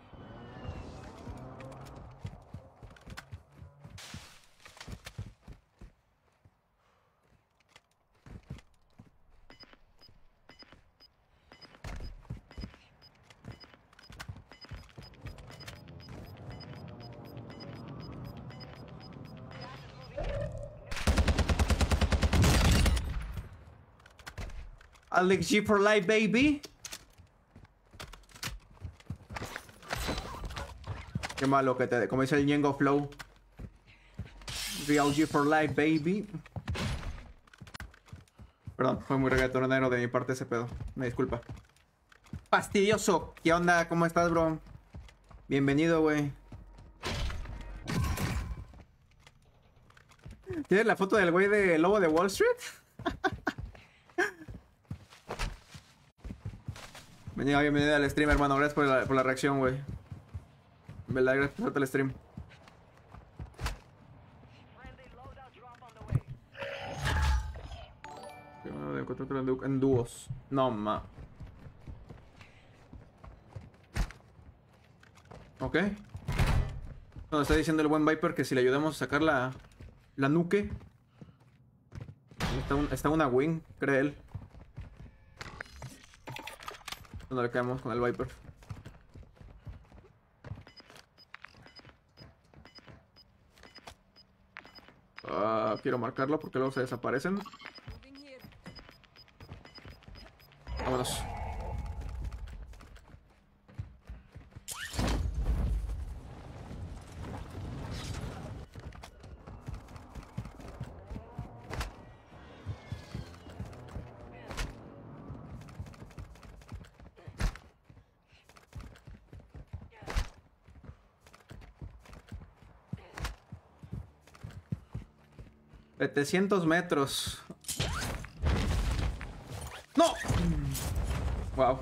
Alex G for life, baby. Qué malo que te... Como dice el Ñengo Flow. Real G for life, baby. Perdón, fue muy reggaetonero de mi parte ese pedo. Me disculpa. Fastidioso. ¿Qué onda? ¿Cómo estás, bro? Bienvenido, güey. ¿Tienes la foto del güey de Lobo de Wall Street? Bienvenido al stream, hermano. Gracias por la reacción, güey. ¿Verdad? Gracias por hacerte el stream. Friendly loadout drop on the way. Encontrarte en dúos. No, ma. Ok. Nos está diciendo el buen Viper que si le ayudamos a sacar la nuke. Está una wing, cree él. ¿Dónde le caemos con el Viper? Quiero marcarlo porque luego se desaparecen. Moving here. Vámonos. $700 metros. ¡No! Wow.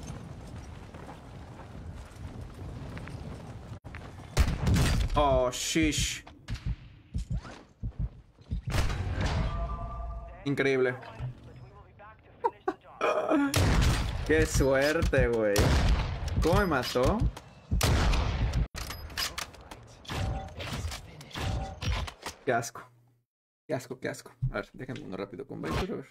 Oh, shish. Increíble. Qué suerte, güey. ¿Cómo me mató? Qué asco. Qué asco, qué asco. A ver, déjenme uno rápido con Viper, a ver.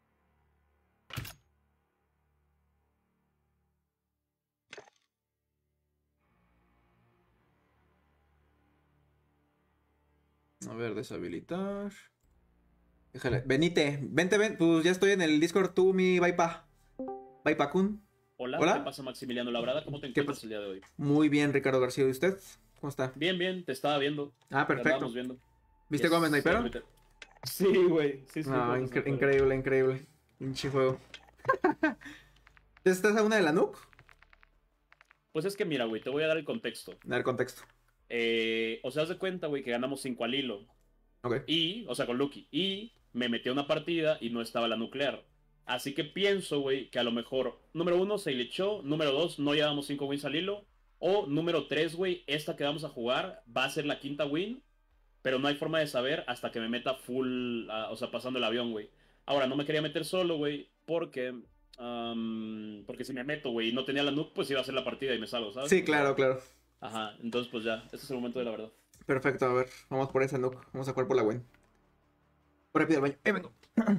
A ver, deshabilitar. Déjale. Venite, vente, ven. Pues ya estoy en el Discord, tú, mi Vaipa. Vaipa-kun. Hola, Hola. ¿qué pasa, Maximiliano Labrada? ¿Cómo te ¿Qué encuentras pasa? el día de hoy? Muy bien, Ricardo García. ¿Y usted? ¿Cómo está? Bien, bien, te estaba viendo. Ah, Te perfecto. andábamos viendo. ¿Viste cómo me snipero? ahorita- Sí, güey. Sí, sí. No, fue increíble, increíble. Pinche juego. ¿Estás a una de la nuke? Pues es que mira, güey, te voy a dar el contexto. A ver, contexto. O sea, haz de cuenta, güey, que ganamos 5 al hilo. Ok. O sea, con Lucky. Y me metí a una partida y no estaba la nuclear. Así que pienso, güey, que a lo mejor, número 1, se glitchó. Número 2, no llevamos 5 wins al hilo. O número 3, güey, esta que vamos a jugar va a ser la quinta win. Pero no hay forma de saber hasta que me meta full, o sea, pasando el avión, güey. Ahora, no me quería meter solo, güey, porque si me meto, güey, y no tenía la nuke, pues iba a ser la partida y me salgo, ¿sabes? Sí, claro, claro. Ajá, entonces pues ya, este es el momento de la verdad. Perfecto, a ver, vamos por esa nuke. Vamos a jugar por la win. Rápido al baño. Vengo.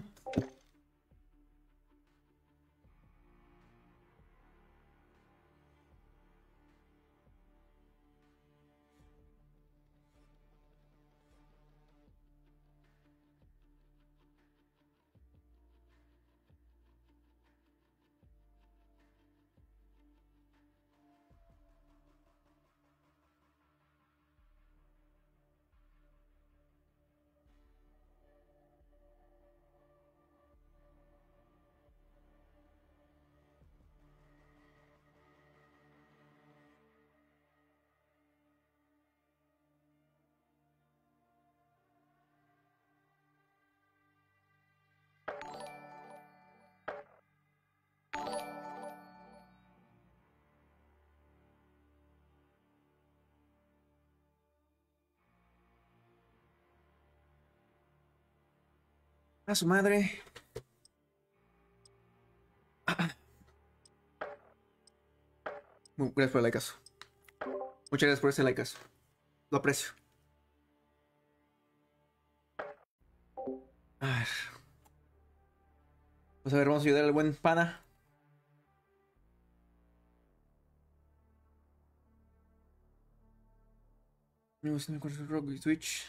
A su madre. Gracias por el likeazo. Muchas gracias por ese likeazo. Lo aprecio. A ver. Pues a ver, vamos a ayudar al buen pana. Me gusta mi corazón rock y Twitch.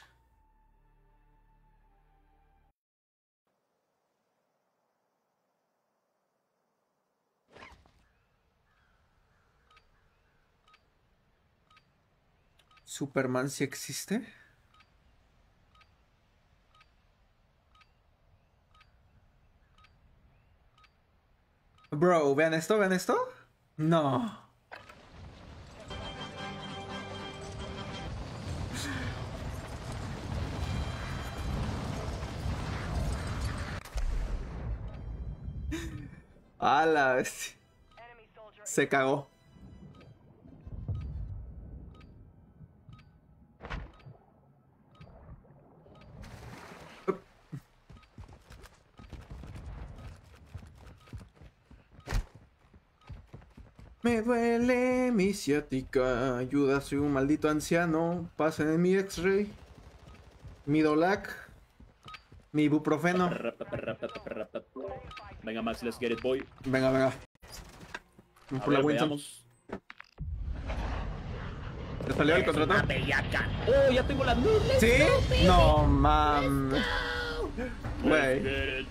Superman sí existe. Bro, ¿vean esto? ¿Vean esto? No. A la bestia. Se cagó. Me duele mi ciática, ayuda, soy un maldito anciano, pasen en mi X-Ray, mi Dolac, mi ibuprofeno. Venga, Max, let's get it, boy. Venga, venga. Vamos por la Winston. Veamos. ¿Te salió el contrato? ¡Oh, ya tengo la nude! ¿Sí? No, mames. Güey.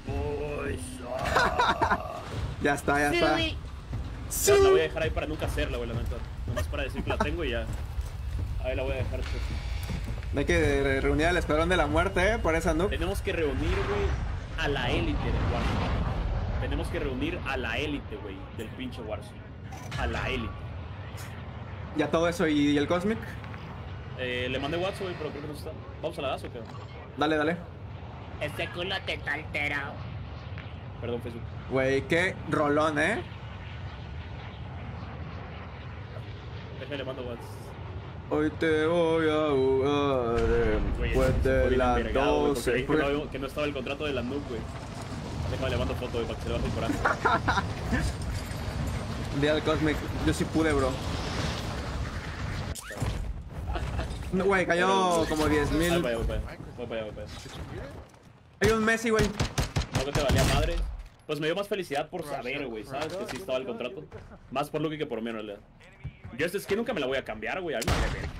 Ya está, ya está. Ya la voy a dejar ahí para nunca hacerla, güey, la neta. Nomás para decir que la tengo y ya. Ahí la voy a dejar. Hay que reunir al escuadrón de la muerte, por esa noob. Tenemos que reunir, güey, a la élite del Warzone. Tenemos que reunir a la élite, güey, del pinche Warzone. A la élite. Ya todo eso y el Cosmic. Le mandé WhatsApp, güey, pero creo que no está. ¿Vamos a la DAS o qué? Dale, dale. Este culo te está alterado. Perdón, Facebook. Güey, qué rolón, ¿eh? Déjale, le mando WhatsApp. Hoy te voy a jugar después de las 12. Que no estaba el contrato de la noob, güey. Déjame, le mando foto, güey, para que se le baje el coraje. Día del Cosmic, yo sí pude, bro. No, güey, cayó como 10,000. Voy para allá. Hay un Messi, güey. No que te valía madre. Pues me dio más felicidad por saber, güey, ¿sabes? Que sí estaba el contrato. Más por Lucky que por mí, en realidad. Yo este skin nunca me la voy a cambiar, güey. A mí me vale ver.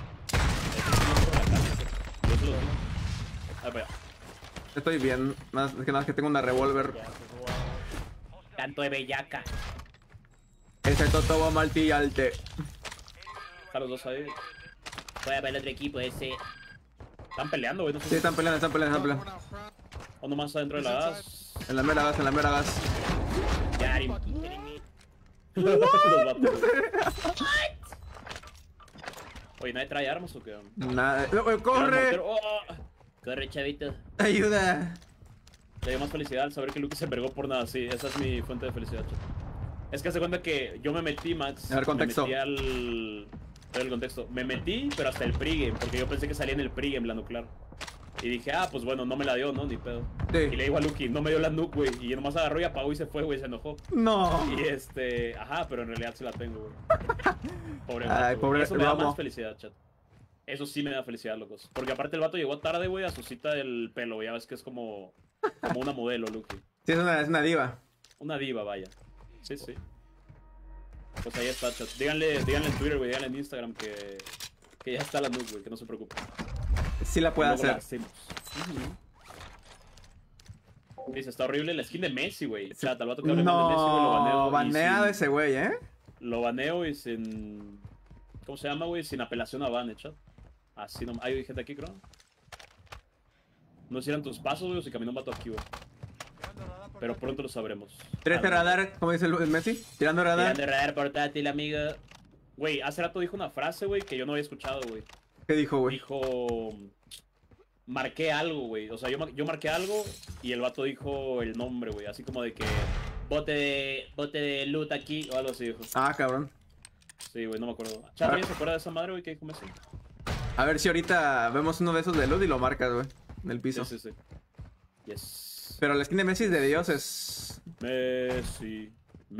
Yo se lo digo. Ahí para allá. Estoy bien. Más que nada que tengo una revólver. Tanto de bellaca. Ese Totobo Malti Alte. Están los dos ahí. Voy a ver el otro equipo ese. Están peleando, güey. No sé Sí, están peleando. o nomás adentro de la gas. En la mera gas, Yari. Los vatos, güey. Oye, ¿nadie trae armas o qué? Nada. ¡Corre! Oh, Corre, chavito. Ayuda. Le dio más felicidad al saber que Lucky se envergó por nada. Sí, esa es mi fuente de felicidad, chat. Es que hace cuenta que yo me metí, Max. A ver, contexto. Me metí el contexto. Me metí, pero hasta el pregame, porque yo pensé que salía en el pregame la nuclear. Y dije, pues bueno, no me la dio, ¿no? Ni pedo. Sí. Y le digo a Lucky, no me dio la nuke, güey. Y nomás agarró y apagó y se fue, güey, se enojó. No. Y pero en realidad sí la tengo, güey. Pobre Ay, vato, güey. pobre, Eso me da lo amo. más felicidad, chat. Eso sí me da felicidad, locos. Porque aparte el vato llegó tarde, güey, a su cita del pelo, güey. Ya ves que es como una modelo, Lucky. Sí, es una diva. Una diva, vaya. Sí, sí. Pues ahí está, chat. Díganle en Twitter, güey, díganle en Instagram que ya está la nuke, güey, que no se preocupe. Sí la puede Luego la hacer. hacemos. Dice, está horrible la skin de Messi, güey. Chat, al vato que hable mal de Messi, güey, lo baneo. No, y baneado sin- ese güey, ¿eh? Lo baneo y sin... ¿Cómo se llama, güey? Sin apelación a ban, chat. Así no... Hay gente aquí, creo. No sé si eran tus pasos, güey, o si caminó un vato aquí, güey. Pero pronto lo sabremos. Tírate radar, como dice el Messi. Tirando radar. Tirando radar portátil, amigo. Güey, hace rato dijo una frase, güey, que yo no había escuchado, güey. ¿Qué dijo, güey? Dijo... Marqué algo, güey. O sea, yo marqué algo y el vato dijo el nombre, güey. Así como de que... Bote de loot aquí o algo así, dijo. Ah, cabrón. Sí, güey, no me acuerdo. Chat, ¿alguien se acuerda de esa madre, güey? ¿Qué dijo Messi? A ver si ahorita vemos uno de esos de luz y lo marcas, güey. En el piso. Sí, sí, sí. Yes. Pero la skin de Messi es de Dios, es... Messi.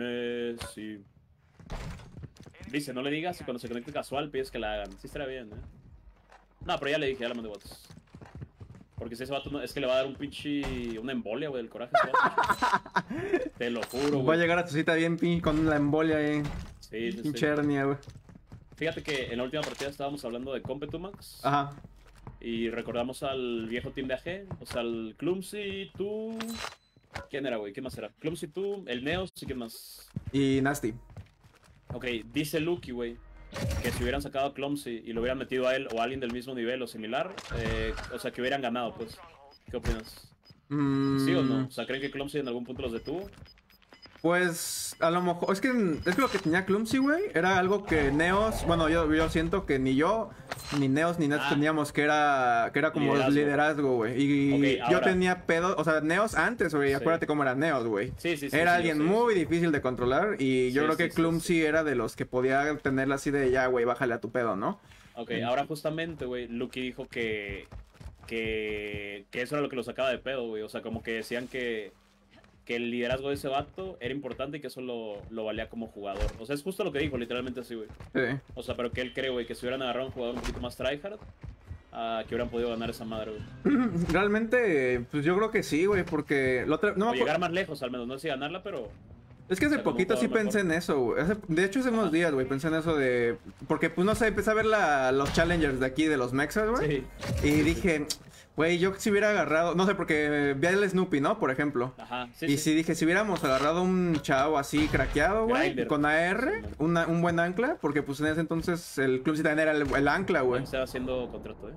Dice, no le digas y cuando se conecte casual pides que la hagan. Sí estaría bien, No, pero ya le dije, ya le mandé votos. Porque si ese vato no, es que le va a dar un pinche... Una embolia, güey, del coraje. Ese vato. Te lo juro, Voy a güey. llegar a tu cita bien con la embolia ahí. Sí, sí, Pinche sí. hernia, güey. Fíjate que en la última partida estábamos hablando de Competumax. Ajá. Y recordamos al viejo team de AG. O sea, el Clumsy, tú... ¿Quién era, güey? ¿Quién más era? Clumsy, tú, el Neos y quién más. Y Nasty. Ok, dice Lucky, güey, que si hubieran sacado a Clumsy y lo hubieran metido a él o a alguien del mismo nivel o similar, o sea, que hubieran ganado, pues. ¿Qué opinas? ¿Sí o no? O sea, ¿creen que Clumsy en algún punto los detuvo? Pues a lo mejor, es que lo que tenía Clumsy, güey, era algo que Neos, bueno, yo siento que ni yo, ni Neos, ni Nats teníamos, que era como liderazgo, güey. Y Ok, yo ahora. tenía pedo, o sea, Neos antes, güey, Sí. acuérdate cómo era Neos, güey. Sí, sí, sí. Era sí, alguien yo sé. muy difícil de controlar y yo Sí, creo que sí, sí, Clumsy era de los que podía tenerla así de ya, güey, bájale a tu pedo, ¿no? Ok, ahora justamente, güey, Lucky dijo que eso era lo que lo sacaba de pedo, güey. O sea, como que decían que el liderazgo de ese vato era importante y que eso lo valía como jugador. O sea, es justo lo que dijo, literalmente así, güey. Sí. O sea, pero que él cree, güey, que si hubieran agarrado a un jugador un poquito más tryhard, que hubieran podido ganar esa madre, güey. Realmente, pues yo creo que sí, güey, porque no O me acuerdo- llegar más lejos, al menos. No sé si ganarla, pero... Es que hace O sea, como poquito sí jugador pensé mejor. en eso, güey. De hecho, hace unos días, güey, pensé en eso de... Porque, pues, no sé, empecé a ver los challengers de aquí, de los Mexas, güey. Sí. Y dije, güey, yo si hubiera agarrado... No sé, porque vi al Snoopy, ¿no? Por ejemplo. Ajá, sí, Y sí. si dije, si hubiéramos agarrado un chavo así craqueado, güey, Grinder. con AR, un buen ancla, porque, pues, en ese entonces el club sí también era el ancla, güey. Estaba haciendo contrato,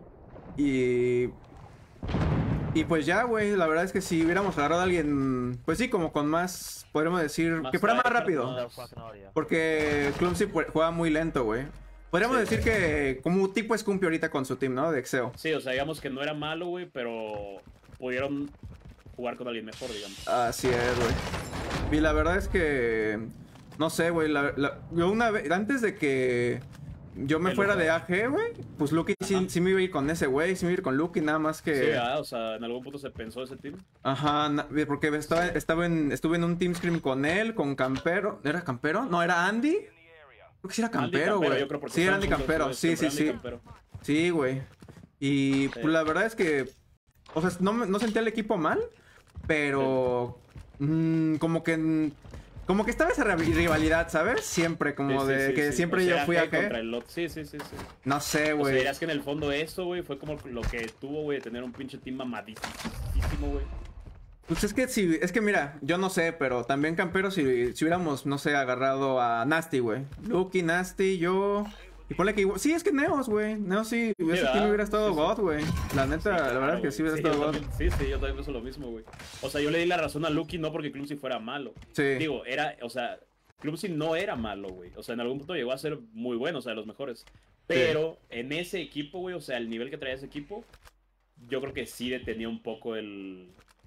Y pues ya, güey, la verdad es que si hubiéramos agarrado a alguien, pues sí, como con más, podríamos decir, Más que fuera más tryhard, rápido. más- Porque Clumsy juega muy lento, güey. Podríamos Sí. decir que como un tipo Scumpy ahorita con su team, ¿no? De Exeo. Sí, o sea, digamos que no era malo, güey, pero pudieron jugar con alguien mejor, digamos. Así es, güey. Y la verdad es que, no sé, güey, yo una vez, antes de que yo me El fuera Lucky. de AG, güey, pues Lucky sí me iba a ir con ese güey, sí me iba a ir con Lucky, nada más que... Sí, o sea, en algún punto se pensó ese team. Ajá, porque estuve en un team scream con él, con Campero. ¿Era Campero? No, era Andy. Creo que sí era Andy Campero, güey. yo creo, porque Sí, era estaban Andy juntos, Campero. güey, Sí, sí, siempre sí. Andy Campero. Sí, güey. Y pues la verdad es que, o sea, no sentía el equipo mal, pero como que estaba esa rivalidad, ¿sabes? Siempre, como Sí, sí, de sí, que sí. siempre O sea, yo era fui G a contra qué. el lot. Sí, sí, sí, sí. No sé, O sea, güey. dirás que en el fondo eso, güey, fue como lo que tuvo, güey, de tener un pinche team mamadísimo, güey. Pues es que mira, yo no sé, pero también Campero si hubiéramos, no sé, agarrado a Nasty, güey. Lucky, Nasty, yo... Y ponle que igual... Sí, es que Neos, güey. Neos sí, ese ¿verdad? team hubiera estado Sí, sí. God, güey. La neta, la verdad es que sí hubiera yo estado God. también- Sí, yo también pienso lo mismo, güey. O sea, yo le di la razón a Lucky no porque Clumsy fuera malo. Sí. Digo, o sea, Clumsy no era malo, güey. O sea, en algún punto llegó a ser muy bueno, o sea, de los mejores. Pero en ese equipo, güey, o sea, el nivel que traía ese equipo, yo creo que sí detenía un poco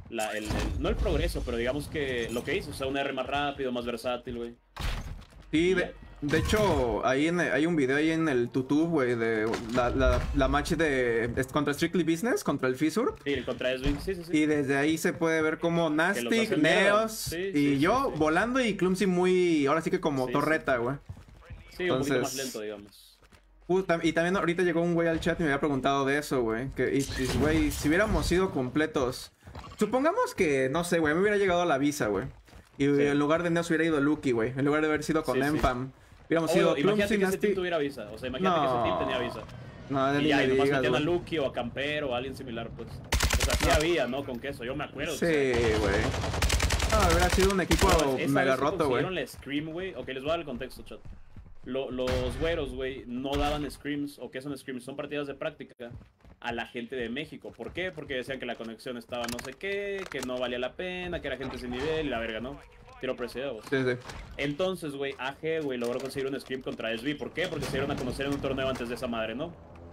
no el progreso, pero digamos que lo que hizo, o sea, un R más rápido, más versátil, güey. Sí, de hecho, hay un video ahí en el YouTube, güey, de la match contra Strictly Business, contra el Fissur. Sí, contra Eswing, sí. Y desde ahí se puede ver como Nastic, Neos y yo volando y Clumsy muy, ahora sí que como torreta, güey. Sí, un poquito más lento, digamos. Y también ahorita llegó un güey al chat y me había preguntado de eso, güey. Güey, si hubiéramos sido completos. Supongamos que, no sé, güey, me hubiera llegado la visa, güey. Y en lugar de Neos hubiera ido Lucky, güey. En lugar de haber sido con Empam. Hubiéramos sido imagínate Clumsy, que ese team tuviera visa. O sea, imagínate que ese team tenía visa. No, y ya, y nomás metían a Lucky o a Campero o a alguien similar, pues. O sea, sí había, ¿no? Con queso, yo me acuerdo. Sí, güey. No, hubiera sido un equipo mega roto, güey. La Scream, güey. Ok, les voy a dar el contexto, chat. Los güeros, güey, no daban screams. ¿O qué son screams? Son partidas de práctica a la gente de México. ¿Por qué? Porque decían que la conexión estaba no sé qué, que no valía la pena, que era gente sin nivel y la verga, ¿no? Tiro presidido. Sí. Entonces, güey, AG, güey, logró conseguir un scream contra SB. ¿Por qué? Porque se dieron a conocer en un torneo antes de esa madre, ¿no?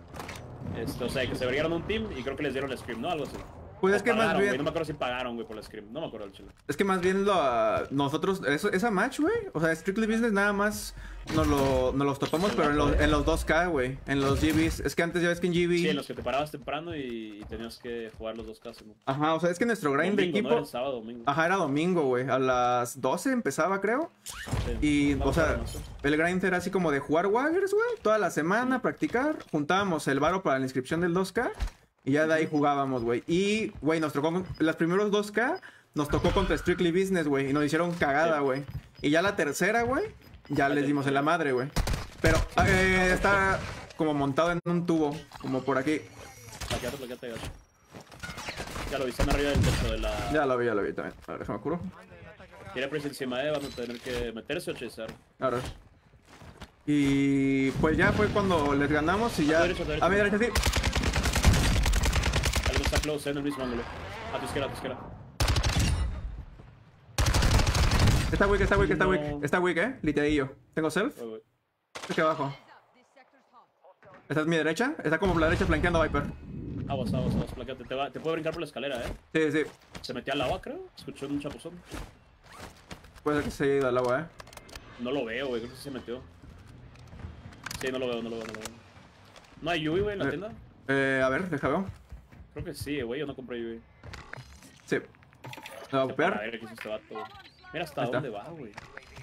O sea, que se vergaron un team y creo que les dieron el scream, ¿no? Algo así. Pues es que pagaron, más bien... Güey, no me acuerdo si pagaron, güey, por el scream. No me acuerdo el chile. Es que más bien nosotros... esa match, güey. O sea, Strictly Business nada más nos los topamos, pero en los 2K, güey. En los GBs. Es que antes ya ves que en GB... Sí, en los que te parabas temprano y tenías que jugar los 2K, ¿no? Ajá, o sea, es que nuestro grind domingo, de equipo... ¿no? Era sábado, domingo. Ajá, era domingo, güey. A las 12 empezaba, creo. Sí, y, o sea, el grind era así como de jugar Waggers, güey. Toda la semana, practicar. Juntábamos el varo para la inscripción del 2K. Y ya de ahí jugábamos, güey. Y, güey, nos tocó... Los primeros 2K nos tocó contra Strictly Business, güey. Y nos hicieron cagada, güey. Y ya la tercera, güey, ya les dimos en la madre, güey. Pero está como montado en un tubo. Como por aquí. Plaqueate, gacho. Ya lo vi, están arriba del techo de la... Ya lo vi también. A ver, déjame curo. Tiene prisa encima de van a tener que meterse o chasar. Ahora. Y pues ya fue cuando les ganamos y ya... A mi derecha, sí. Algo está close, en el mismo ángulo. A tu izquierda, Está weak. Está weak, liteadillo. ¿Tengo self? Aquí abajo. ¿Esta es mi derecha? Está como por la derecha flanqueando a Viper. Aguas, plaqueate. Te puede brincar por la escalera, Sí. Se metió al agua, creo. Escuchó un chapuzón. Puede ser que se haya ido al agua, No lo veo, güey. Creo que se metió. Sí, no lo veo. ¿No hay Yui, güey, en la tienda? A ver, deja ver. Creo que sí, güey. Yo no compré Yui. Sí. ¿Me va a copiar? A ver qué hizo este vato, güey. Mira hasta dónde va, güey.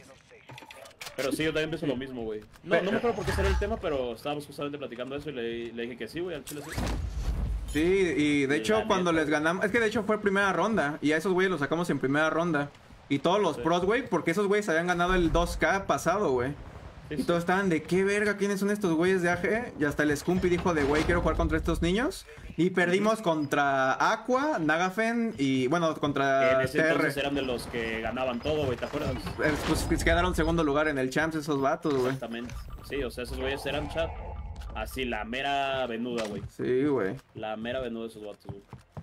Pero sí, yo también pienso lo mismo, güey. No me acuerdo por qué será el tema, pero estábamos justamente platicando eso y le dije que sí, güey, al chile sí. Sí, y de hecho cuando les ganamos... Es que de hecho fue primera ronda. Y a esos güeyes los sacamos en primera ronda. Y todos los pros, güey, porque esos güeyes habían ganado el 2K pasado, güey. Y todos estaban de qué verga, ¿quiénes son estos güeyes de AG? Y hasta el Scumpy dijo de güey, quiero jugar contra estos niños. Y perdimos contra Aqua, Nagafen y bueno, contra en ese entonces eran de los que ganaban todo, güey, ¿te acuerdas? Pues quedaron segundo lugar en el Champs esos vatos, güey. Exactamente. Sí, o sea, esos güeyes eran chat. Así, la mera venuda, güey. Sí, güey. La mera venuda de esos vatos, güey.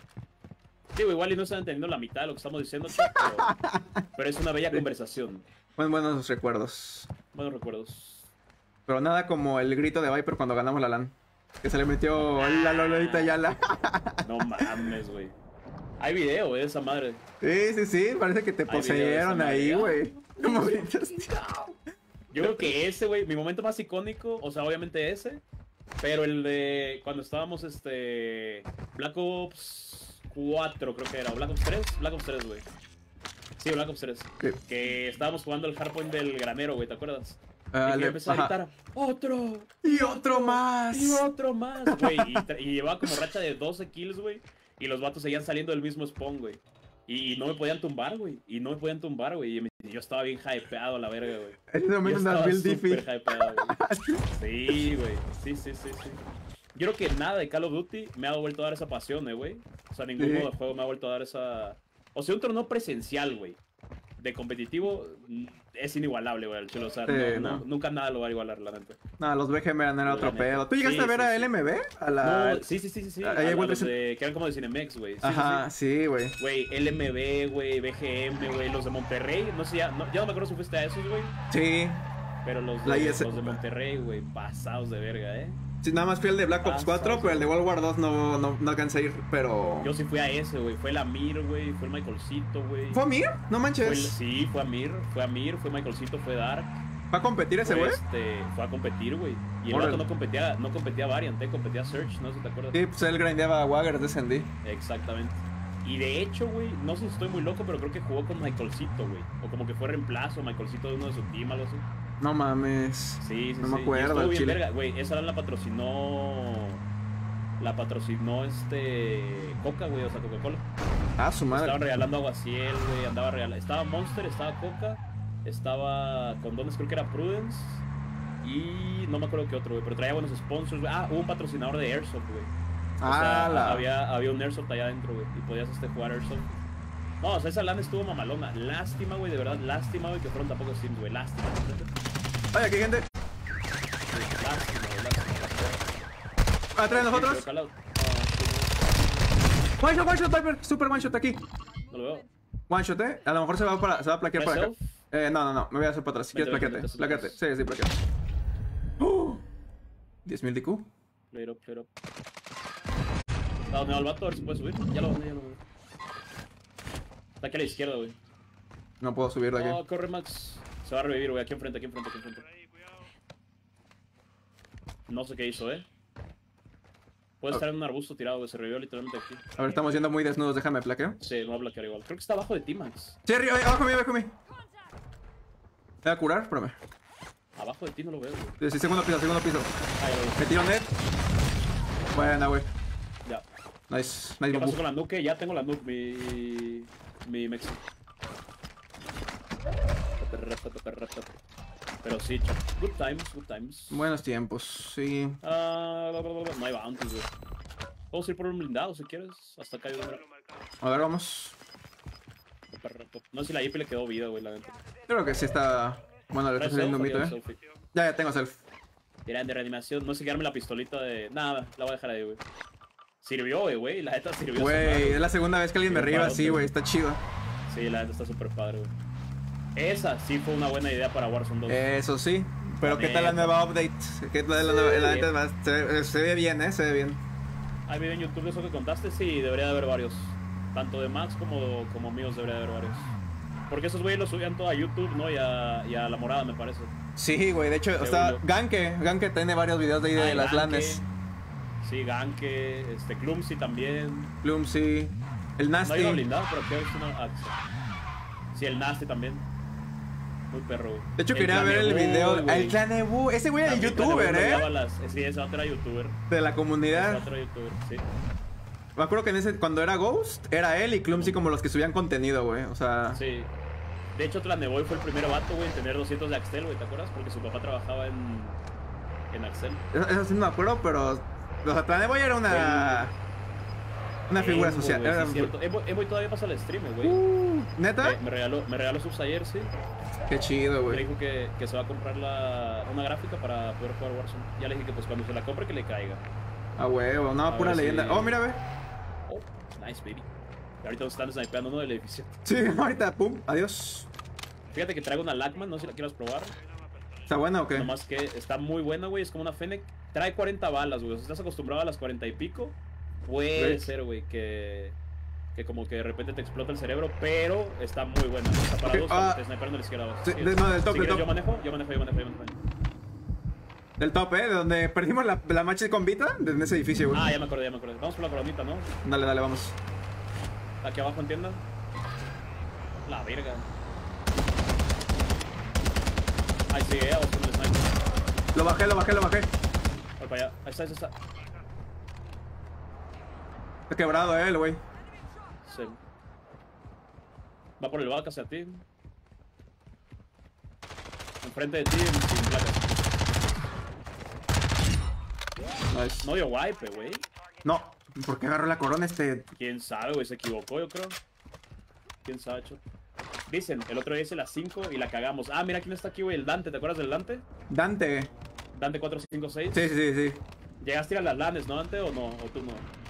Sí, güey, igual y no están entendiendo la mitad de lo que estamos diciendo, chat, pero es una bella conversación. Buenos recuerdos. Buenos recuerdos. Pero nada como el grito de Viper cuando ganamos la LAN. Que se le metió la Lolita Yala. No mames, güey. Hay video, güey, de esa madre. Sí. Parece que te poseyeron ahí, güey. ¿Cómo gritas? Yo creo que ese, güey, mi momento más icónico, o sea, obviamente ese. Pero el de cuando estábamos, Black Ops 4, creo que era. Black Ops 3, güey. Sí, Black Ops 3. Sí. Que estábamos jugando el hardpoint del granero, güey, ¿te acuerdas? Y que empezó a gritar, ¡otro! ¡Y otro más! ¡Y otro más! Güey, y llevaba como racha de 12 kills, güey. Y los vatos seguían saliendo del mismo spawn, güey. Y no me podían tumbar, güey. Y yo estaba bien hypeado a la verga, güey. Ese momento andas bien difícil. Hypeado, güey. Sí, güey. Sí. Yo creo que nada de Call of Duty me ha vuelto a dar esa pasión, güey. O sea, ningún modo de juego me ha vuelto a dar esa... O sea, un torneo presencial, güey. De competitivo es inigualable, güey, el chulo. O sea, nunca nada lo va a igualar, la neta. No, los BGM eran otro pedo. ¿Tú llegaste a ver a LMB? A la... No, sí. A los que eran como de Cinemex, güey. Ajá, sí, güey. Güey, LMB, güey, BGM, güey, los de Monterrey. No sé, ya no me acuerdo si fuiste a esos, güey. Sí. Pero los de Monterrey, güey, pasados de verga, Sí, nada más fui al de Black Ops 4, pero el de World War 2 no alcancé a ir, pero... Yo sí fui a ese, güey. Fue el Amir, güey. Fue el Michaelcito, güey. ¿Fue Amir? No manches. Sí, fue Amir. Fue Michaelcito, fue Dark. ¿Va a competir ese güey? Fue a competir, güey. Y el Órale. vato no competía Variant, competía Search, no sé si te acuerdas. Sí, pues él grindeaba Wagger de SND. Exactamente. Y de hecho, güey, no sé si estoy muy loco, pero creo que jugó con Michaelcito, güey. O como que fue reemplazo, Michaelcito de uno de su team, algo así. No mames. Sí, No me Y acuerdo, estuvo bien chile. verga, güey. Esa la patrocinó. La patrocinó Coca, güey, o sea, Coca-Cola. Ah, su madre. Estaban regalando aguaciel, güey. Andaba regalando. Estaba Monster, estaba Coca. Estaba condones, creo que era Prudence. Y no me acuerdo qué otro, güey. Pero traía buenos sponsors, güey. Ah, hubo un patrocinador de Airsoft, güey. O sea, había un Airsoft allá adentro, güey. Y podías jugar Airsoft. No, o sea, esa LAN estuvo mamalona. Lástima, güey, de verdad. Lástima, güey, que fueron tan pocos teams, güey. Lástima. Oye, aquí hay gente. Lástima, güey. Lástima. Atrás de nosotros. One shot, Viper. Super one shot aquí. No lo veo. One shot, A lo mejor se va a plaquear para acá. Myself. No. Me voy a hacer para atrás. Si quieres, Vente, plaqueate. vente, vente, Plaqueate. Sí, plaqueate. 10.000 DQ. Play up. Está donde va el vato, a ver si puede subir. Ya lo veo. Está aquí a la izquierda, güey. No puedo subir de aquí. Oh, corre, Max. Se va a revivir, güey. Aquí enfrente. No sé qué hizo, Puede estar en un arbusto tirado, güey. Se revivió literalmente aquí. A ver, estamos yendo muy desnudos. Déjame plaqueo. Sí, no va a bloquear igual. Creo que está abajo de ti, Max. Sí, arriba, abajo de mí. ¿Me voy a curar? Espérame. Abajo de ti no lo veo, güey. Sí, segundo piso. Ah, ya lo vi. Me tiro net. Buena, güey. Ya. Nice ¿Qué babu. pasó con la nuke? Ya tengo la nuke, mi Mexi. Pero sí, good times. Buenos tiempos, sí. No hay bounties, güey. Podemos ir por un blindado si quieres. Hasta acá hay una. A ver, vamos. No sé si la IP le quedó vida, güey, la neta. Creo que sí está... Bueno, le está saliendo un mito, Ya tengo self. Tiran de reanimación. No sé quedarme la pistolita de... Nada, la voy a dejar ahí, güey. Sirvió, güey. La neta sirvió. Güey, es la segunda vez que alguien me arriba así, güey. Está chido. Sí, la neta está súper padre, güey. Esa sí fue una buena idea para Warzone 2. Eso sí. Pero ¿qué tal la nueva update? ¿Qué tal la neta? Se ve bien, se ve bien. ¿Hay video en YouTube de eso que contaste? Sí, debería de haber varios. Tanto de Max como míos debería de haber varios. Porque esos güeyes los subían todo a YouTube, ¿no? Y a La Morada, me parece. Sí, güey. De hecho, está Ganke tiene varios videos de ahí de las lanes. Sí, Ganke, Clumsy también. Clumsy. El Nasty. No hay uno blindado, pero aquí hay una... Sí, el Nasty también. Muy perro, güey. De hecho, quería ver el video. El Clanebu. Ese güey era el youtuber, Sí, ese vato era youtuber. De la comunidad. Ese vato era youtuber, sí. Me acuerdo que cuando era Ghost, era él y Clumsy como los que subían contenido, güey. O sea... Sí. De hecho, Tlaneboy fue el primer vato, güey, en tener 200 de Axtel, güey, ¿te acuerdas? Porque su papá trabajaba en Axel. Eso sí no me acuerdo, pero... O sea, Tlaneboy era una figura social. Wey, era... sí, cierto. Emoy todavía pasa el stream, güey. ¿Neta? Me regaló subs ayer, sí. Qué chido, Me güey. dijo que se va a comprar una gráfica para poder jugar Warzone. Ya le dije que pues cuando se la compre que le caiga. Ah, huevo, no, A pura ver leyenda. si- Oh, mira, ve. Oh, nice, baby. Y ahorita nos están snipeando uno del edificio. Sí, ahorita, pum, adiós. Fíjate que traigo una Lachman, no sé si la quieras probar. ¿Está buena o qué? Nomás que está muy buena, güey. Es como una Fennec. Trae 40 balas, güey. O sea, estás acostumbrado a las 40 y pico. Puede ser, güey, que como que de repente te explota el cerebro, pero está muy buena. Está para dos, cuando te snipean de la izquierda. Sí, Sí, no, del top, si del quieres, top. yo manejo. Del top, de donde perdimos la match con Vita, en ese edificio, güey. Ah, ya me acordé. Vamos por la coronita, ¿no? Dale, vamos. Aquí abajo, entiendan. La verga. Ahí sigue, vamos con el sniper. Lo bajé. Voy para allá. Ahí está. Está quebrado, el güey. Sí. Va por el vaca hacia ti. Enfrente de ti, sin placas. Nice. No dio wipe, güey. No, ¿por qué agarró la corona Quién sabe, güey, se equivocó, yo creo. Quién sabe,cho. Dicen, el otro día hice las 5 y la cagamos. Ah, mira quién está aquí, güey, el Dante. ¿Te acuerdas del Dante? Dante. Dante 456. Sí. ¿Llegaste a ir a las lanes, no, Dante, o no? ¿O tú no?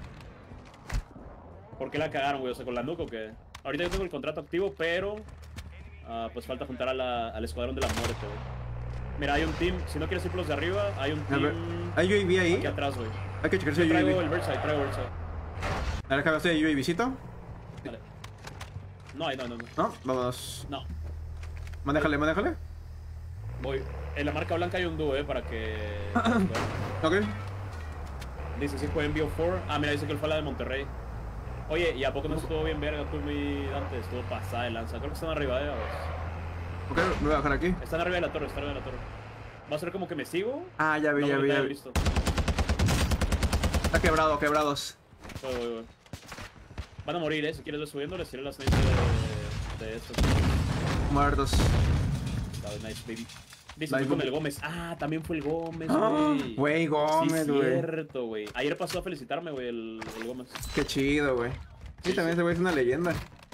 ¿Por qué la cagaron, güey? O sea, ¿con la nuca o qué? Ahorita yo tengo el contrato activo, pero... pues falta juntar al escuadrón de la muerte, güey. Mira, hay un team. Si no quieres ir por los de arriba, hay un A ver, team. ¿hay UAV ahí? Aquí atrás, güey. Hay que checar si hay Traigo el UAV. Versailles, traigo el Versailles. A ver, déjame hacer UAVcito. Vale. No, no. No, vámonos. No. Manéjale, manéjale. Voy. En la marca blanca hay un dúo, para que. Ok. Dice si fue en BO4. Ah, mira, dice que él fue a la de Monterrey. Oye, ¿y a poco no estuvo bien verga tú muy antes? Estuvo pasada de lanza. Creo que están arriba de vos. Ok, me voy a bajar aquí. Están arriba de la torre, están arriba de la torre. Va a ser como que me sigo. Ah, ya vi, No, ya vi, no ya he vi. visto. Está quebrado, quebrados. Voy. Van a morir, si quieres ver subiendo, les tiré las snipe de estos. Muertos. Está nice, baby. Dice, Nice, fue con baby. el Gómez. Ah, también fue el Gómez, Ah, güey. güey, Gómez, Sí, güey. cierto, güey. Ayer pasó a felicitarme, güey, el Gómez. Qué chido, güey. Sí, también ese güey es una leyenda.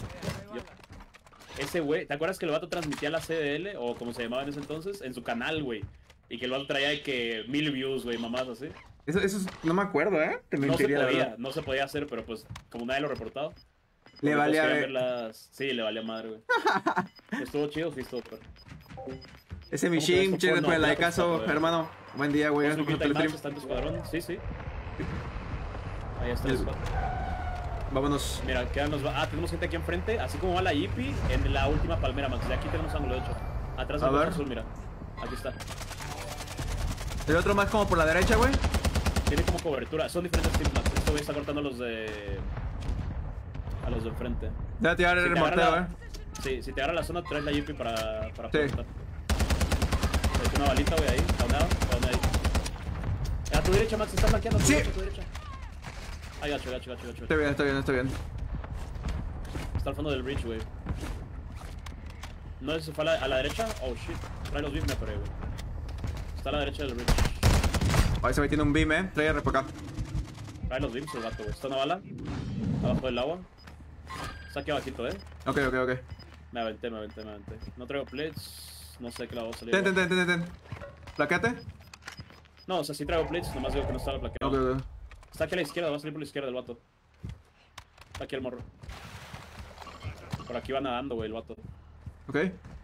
Ese güey, ¿te acuerdas que el vato transmitía la CDL, o como se llamaba en ese entonces, en su canal, güey? Y que el vato traía de que 1000 views, güey, mamás así. Eso no me acuerdo, ¿eh? Te No se mentiría, la podía, verdad. no se podía hacer, pero pues, como nadie lo reportado. Le porque valía todos ver. querían las... Sí, le valía madre, güey. Estuvo chido, sí, estuvo, pero... Ese mi ¿Cómo que ves Shim, tu che, porno? después del Ya, likeazo, pues, hermano. Buen día, güey. ¿Cómo Gracias por subiste tu Max? stream. ¿Está en tu escuadrón? Sí, sí. Ahí está el El- squad. Vámonos. Mira, tenemos gente aquí enfrente, así como va la Yipi en la última palmera, Max. De aquí tenemos ángulo, de hecho. Atrás A del ver. azul, mira. Aquí está. El otro más como por la derecha, güey. Tiene como cobertura. Son diferentes teams, Max. Este güey está cortando a los de... A los de enfrente. Voy a tirar Si el te agarra morteo, la- Sí, si te agarra la zona, traes la Yipi para Sí. apuntar. Le eché una balita, güey, ahí. Downado ahí. A tu derecha, Max. Está flanqueando. Sí. A tu derecha. Ay, gacho. Está bien, está bien, está bien. Está al fondo del bridge, güey. No sé si fue a la derecha. Oh, shit. Trae los beams, me paré, güey. Está a la derecha del bridge. Ahí ese güey tiene un beam, Trae R por acá. Trae los beams el gato, güey. Está una bala. Abajo del agua. Está aquí abajito, Ok. Me aventé. No traigo plates. No sé qué la voy a salir. Ten. Plaquete. No, o sea, sí traigo plates. Nomás digo que no está la plaqueta. Ok. Está aquí a la izquierda. Va a salir por la izquierda el vato. Está aquí el morro. Por aquí va nadando, güey, el vato. Ok.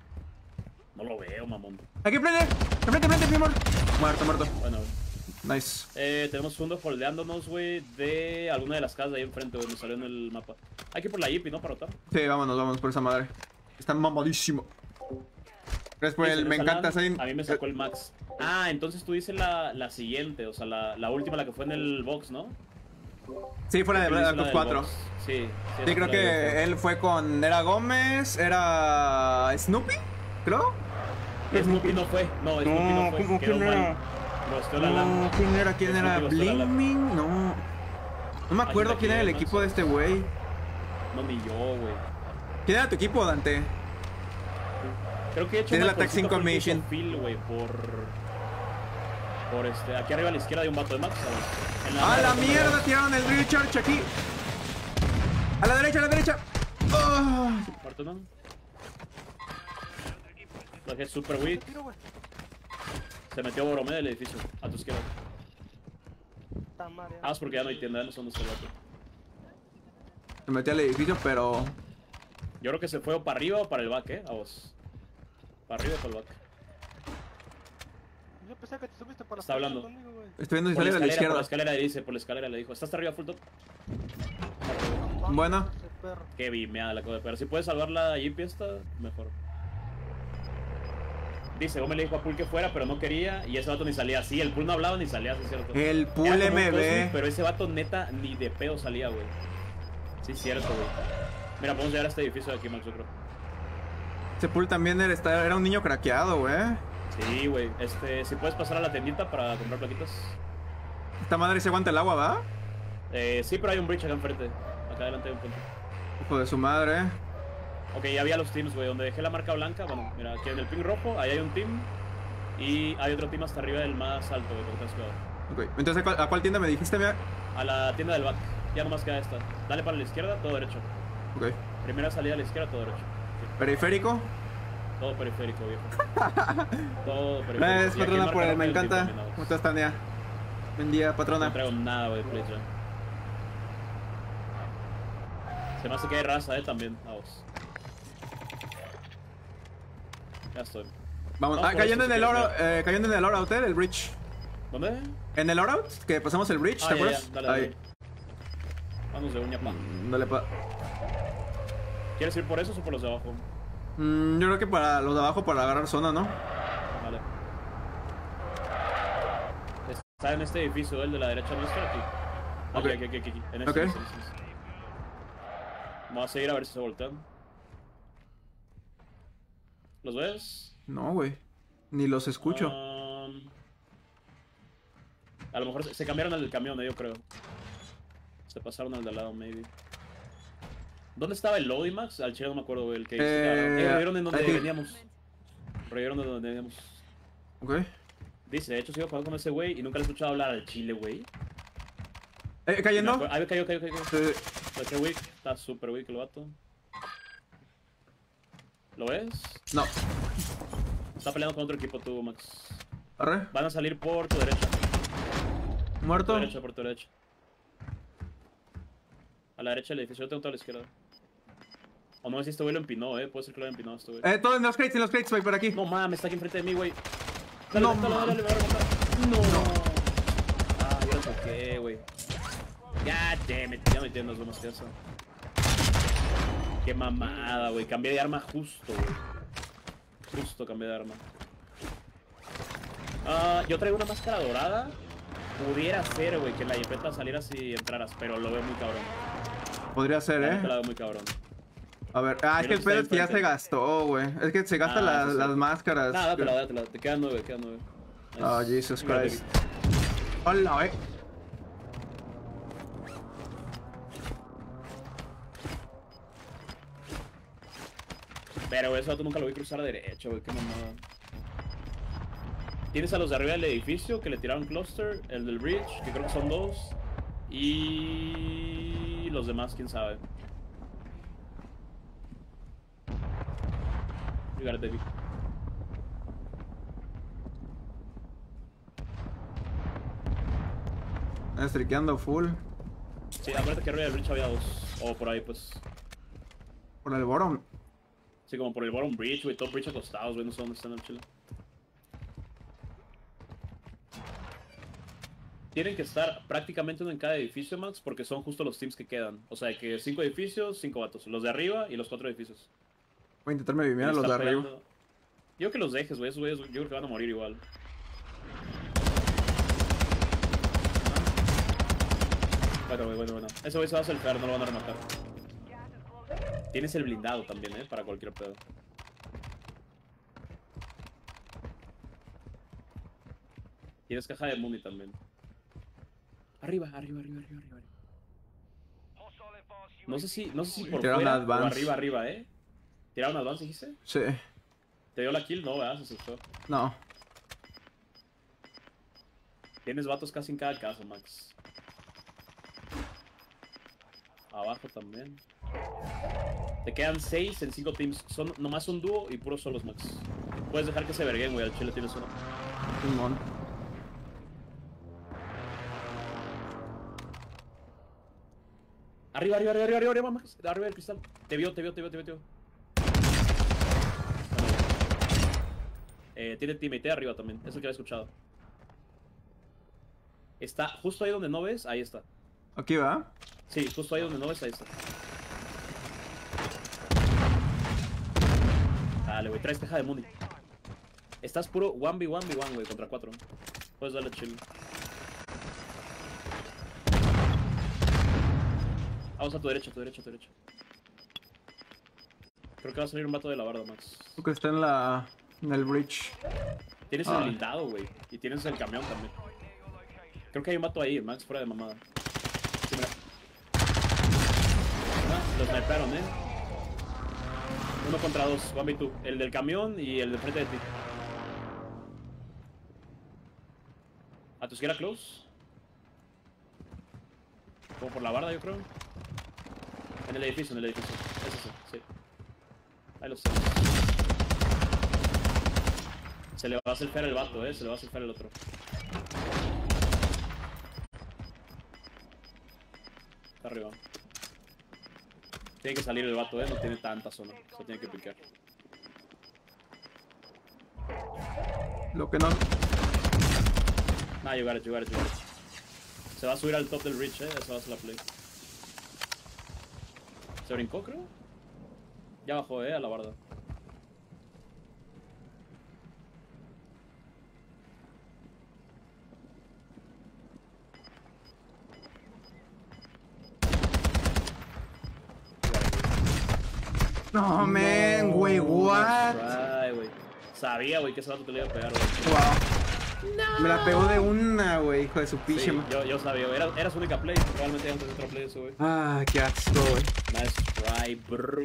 No lo veo, mamón. Aquí, enfrente, mi amor. Muerto. Bueno, güey. Nice. Tenemos segundos holdeándonos, güey, de alguna de las casas de ahí enfrente, güey, me salió en el mapa. Hay que ir por la Yipi, ¿no? Para rotar. Sí, vámonos por esa madre. Está mamadísimo. Gracias por Sí, el. se Me nos encanta, salan. Zayn. A mí me sacó el max. Ah, entonces tú dices la siguiente, o sea, la última, la que fue en el box, ¿no? Sí, fuera de Creo que Black hice la Ops del 4. box. Sí, Sí, creo que él fue con. Era Gómez, era. Snoopy, creo. Snoopy no fue. No, Snoopy no fue. ¿cómo Quedó quién mal. era? Rosteó la LAN. No, ¿quién era? Snoopy rosteó la LAN. Bliming, no. No me acuerdo Aquí quién era el Max. equipo de este güey. No, ni yo, güey. ¿Quién era tu equipo, Dante? Creo que he hecho Tiene una la Tech cosita 5 full Mission. puso Phil, güey, por aquí arriba a la izquierda hay un vato de Max, ¿sabes? En ¡A la zona de mierda! box. Tiraron el Recharge aquí. A la derecha. Oh. Muerto, ¿no? Lo dejé super weak. Se metió Boromé del edificio, a tu izquierda. Ah, es porque ya no hay tienda, no son los vato. Se metió al edificio, pero. Yo creo que se fue o para arriba o para el back, a vos. Para arriba o para el back. Yo pensé que te subiste por la Está hablando. conmigo, güey. Estoy viendo si Por sale de la por la izquierda. escalera le dice, por la escalera le dijo. ¿Estás hasta arriba full top? Bueno. Ese perro. Qué bimeada la cosa, pero si puedes salvar la Jeep esta, mejor. Dice, Gómez le dijo a Pool que fuera, pero no quería, y ese vato ni salía. Sí, el Pool no hablaba ni salía, sí es cierto. El Era Pool como un MB. Cosmic, pero ese vato neta ni de pedo salía, güey. Sí, es cierto, güey. Mira, podemos llegar a este edificio de aquí, Max, yo creo. Ese Pool también era un niño craqueado, güey. Sí, güey. Si puedes pasar a la tiendita para comprar plaquitas. Esta madre se aguanta el agua, ¿va? Sí, pero hay un bridge acá enfrente. Acá adelante hay un punto. Hijo de su madre. Ok, ya había los teams, güey. Donde dejé la marca blanca, bueno, mira, aquí en el ping rojo, ahí hay un team. Y hay otro team hasta arriba del más alto, güey, con cuidado. Ok, entonces ¿a cuál tienda me dijiste, mira? A la tienda del back. Ya nomás queda esta. Dale para la izquierda, todo derecho. Ok. Primera salida a la izquierda, todo derecho. Periférico. Todo periférico, viejo. Todo periférico. Gracias, Y aquí patrona, marca por el roja me hay un team encanta. también, nada más. ¿Cómo estás, Tania? Buen día, No patrona. traigo nada, güey, please, ya. Se me hace que hay raza, también. Vamos. Ya estoy. Vamos, por cayendo eso en sí el quieres oro, cayendo en el oro el bridge. ¿Dónde? En el oro que pasamos el bridge, ¿te Ah, ya, acuerdas? ya, dale, Ahí. dale. Vamos de uña pa. Dale pa. ¿Quieres ir por esos o por los de abajo? Yo creo que para los de abajo para agarrar zona, ¿no? Vale. Está en este edificio, el de la derecha nuestra, aquí. Aquí, Ok. aquí. En Ok. este. Vamos a seguir a ver si se voltean. ¿Los ves? No, güey. Ni los escucho. A lo mejor se cambiaron al del camión, yo creo. Se pasaron al de al lado, maybe. ¿Dónde estaba el loading, Max? Al chile no me acuerdo, güey. El que revivieron en donde aquí. veníamos. Revivieron en donde veníamos. Ok. Dice, de hecho sigo jugando con ese güey y nunca le he escuchado hablar al chile, güey. ¿Cayendo? Ahí cayó. Sí. Qué weak. Está súper weak el vato. ¿Lo ves? No. Está peleando con otro equipo tú, Max. Arre. Van a salir por tu derecha. Muerto. Por tu derecha. A la derecha del edificio, yo tengo toda la izquierda. O no sé si este güey lo empinó, puede ser que lo haya empinado este güey. Todo en los crates, güey, por aquí. No mames, está aquí enfrente de mí, güey. No, Dale, me voy a rematar. No. Ah, yo lo toqué, güey. God damn it, ya no entiendo más que eso. Qué mamada, güey. Cambié de arma justo, güey. Justo cambié de arma. Yo traigo una máscara dorada. Pudiera ser, güey, que la jipeta salieras y entraras, pero lo veo muy cabrón. Podría ser, La veo muy cabrón. A ver, es que el pedo es que ya se gastó, güey. Es que se gastan las máscaras. Nada, dátela. Te quedan 9, Oh, Jesus Mira, Christ. Hola, Pero eso tú nunca lo vi cruzar a derecho, güey, qué mamada. Tienes a los de arriba del edificio que le tiraron cluster, el del bridge, que creo que son 2. Y los demás, quién sabe. You got it, baby. Streakeando full. Sí, acuérdate que arriba del bridge había 2. O por ahí, pues. Por el bottom. Sí, como por el bottom bridge, güey, top bridge acostados, güey, no sé dónde están el chile. Tienen que estar prácticamente uno en cada edificio, Max, porque son justo los teams que quedan. O sea, que 5 edificios, 5 vatos. Los de arriba y los 4 edificios. Voy a intentarme vivir a los de arriba. Yo creo que los dejes, güey. Esos güeyes yo creo que van a morir igual. Bueno. Ese güey se va a selfear, no lo van a rematar. Tienes el blindado también, para cualquier pedo. Tienes caja de muni también. Arriba. No sé si por Tiraron fuera advance. o arriba, ¿Tiraron advance, dijiste? Sí. ¿Te dio la kill? No, ¿verdad? Se asustó. No. Tienes vatos casi en cada caso, Max. Abajo también. Te quedan 6 en 5 teams. Son nomás un dúo y puros solos, Max. Puedes dejar que se verguen, güey. Al chile tienes uno. Simón. Arriba, Max. Arriba del cristal. Te vio. Tiene teammate arriba también. Es el que había escuchado. Está justo ahí donde no ves. Ahí está. Aquí va. Sí, justo ahí donde no ves. Ahí está. Dale, güey. Traes caja de muni. Estás puro 1v1v1, güey. Contra 4. Puedes darle chill. Vamos a tu derecha. Creo que va a salir un vato de la barda, Max. Creo que está en el bridge. Tienes el blindado, güey. Y tienes el camión también. Creo que hay un vato ahí, Max, fuera de mamada. Sí, mira. Lo snipearon, 1 contra 2, 1v2. El del camión y el de frente de ti. ¿A tu izquierda close? Como por la barda, yo creo. En el edificio. Es ese, sí. Ahí lo sé. Se le va a selfear el vato, se le va a selfear el otro. Está arriba. Tiene que salir el vato, no tiene tanta zona. Se tiene que picar. Lo que no. Nah, you got it. Se va a subir al top del Reach, esa va a ser la play. ¿Se brincó, creo? Ya bajó, a la barda. No, man, güey, what? Ay, güey. Sabía, güey, que ese vato te le iba a pegar, güey. Wow. No. Me la pegó de una, güey, hijo de su pinche. Sí, yo sabía, güey. Era su única play. Probablemente antes de otra play eso, güey. Ah, qué asco, güey. Nice try, bro.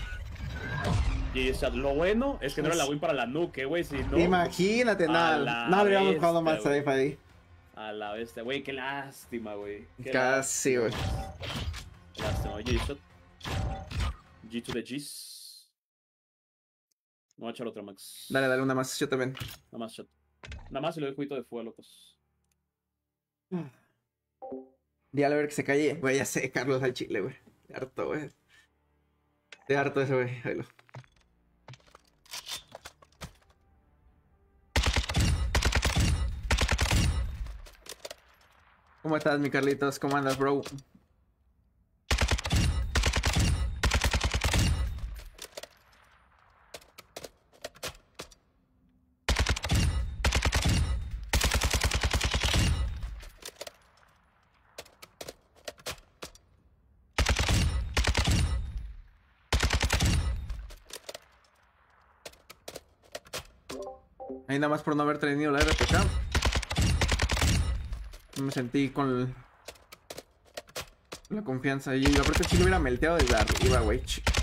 Y lo bueno es que no era la win para la nuke, güey. Si no, imagínate, nada. No habríamos jugado más safe ahí. A la bestia, güey. Qué lástima, güey. Casi, güey. Lástima, G-shot. G to the G's. Me voy a echar otra, Max. Dale, una más. Yo también. Nada más shot. Nada más y le doy juguito de fuego, locos. Dígale a ver que se calle. Güey, ya sé, Carlos al chile, güey. Estoy harto, güey. Estoy harto de ese, güey. Oílo. ¿Cómo estás, mi Carlitos? ¿Cómo andas, bro? Ahí nada más por no haber tenido la RPK. Me sentí con la confianza. Y yo aparte sí lo hubiera melteado desde arriba, güey.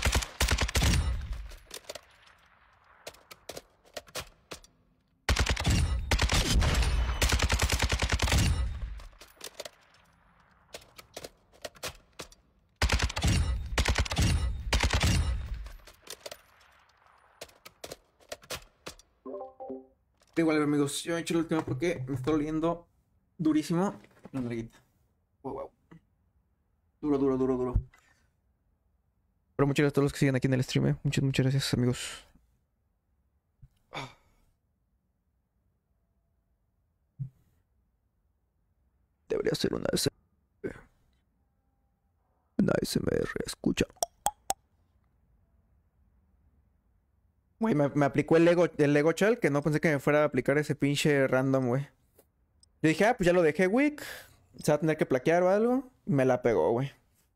Igual, amigos, yo he hecho el último porque me está oliendo durísimo la nalguita. Wow. Duro. Pero muchas gracias a todos los que siguen aquí en el stream, Muchas gracias, amigos. Debería ser una ASMR. Una ASMR, escucha. Güey, me aplicó el Lego Chal, que no pensé que me fuera a aplicar ese pinche random, güey. Yo dije, pues ya lo dejé weak. Se va a tener que plaquear o algo. Me la pegó, güey.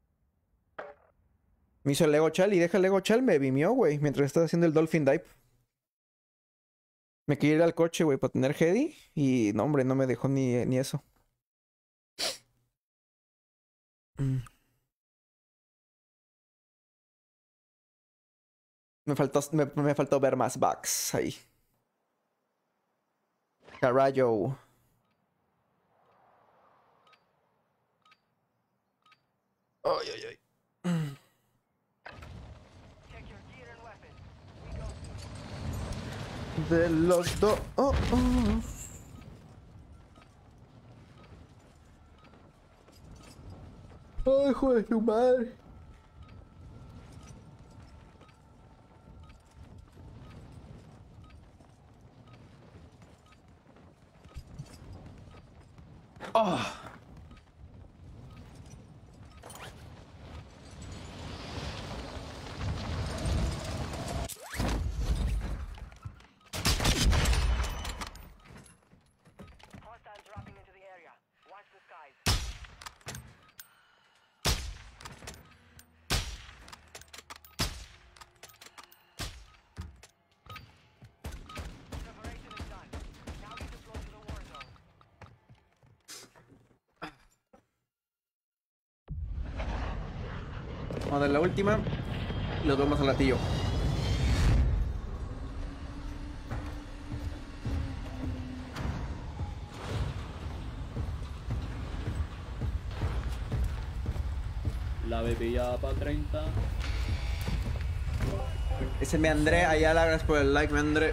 Me hizo el Lego Chal y deja el Lego Chal, me vimió, güey, mientras estaba haciendo el Dolphin Dive. Me quería ir al coche, güey, para tener heady. Y no, hombre, no me dejó ni eso. Me faltó ver más bugs ahí. Carayo. Ay. De los dos. Ay, joder, su madre. Hostiles dropping into the area. Watch the skies. Preparation is done. Now we deploy to the war zone. Vamos a dar la última. Y los vamos al latillo. La bebida para 30. Ese me André Ayala, gracias por el like, me André.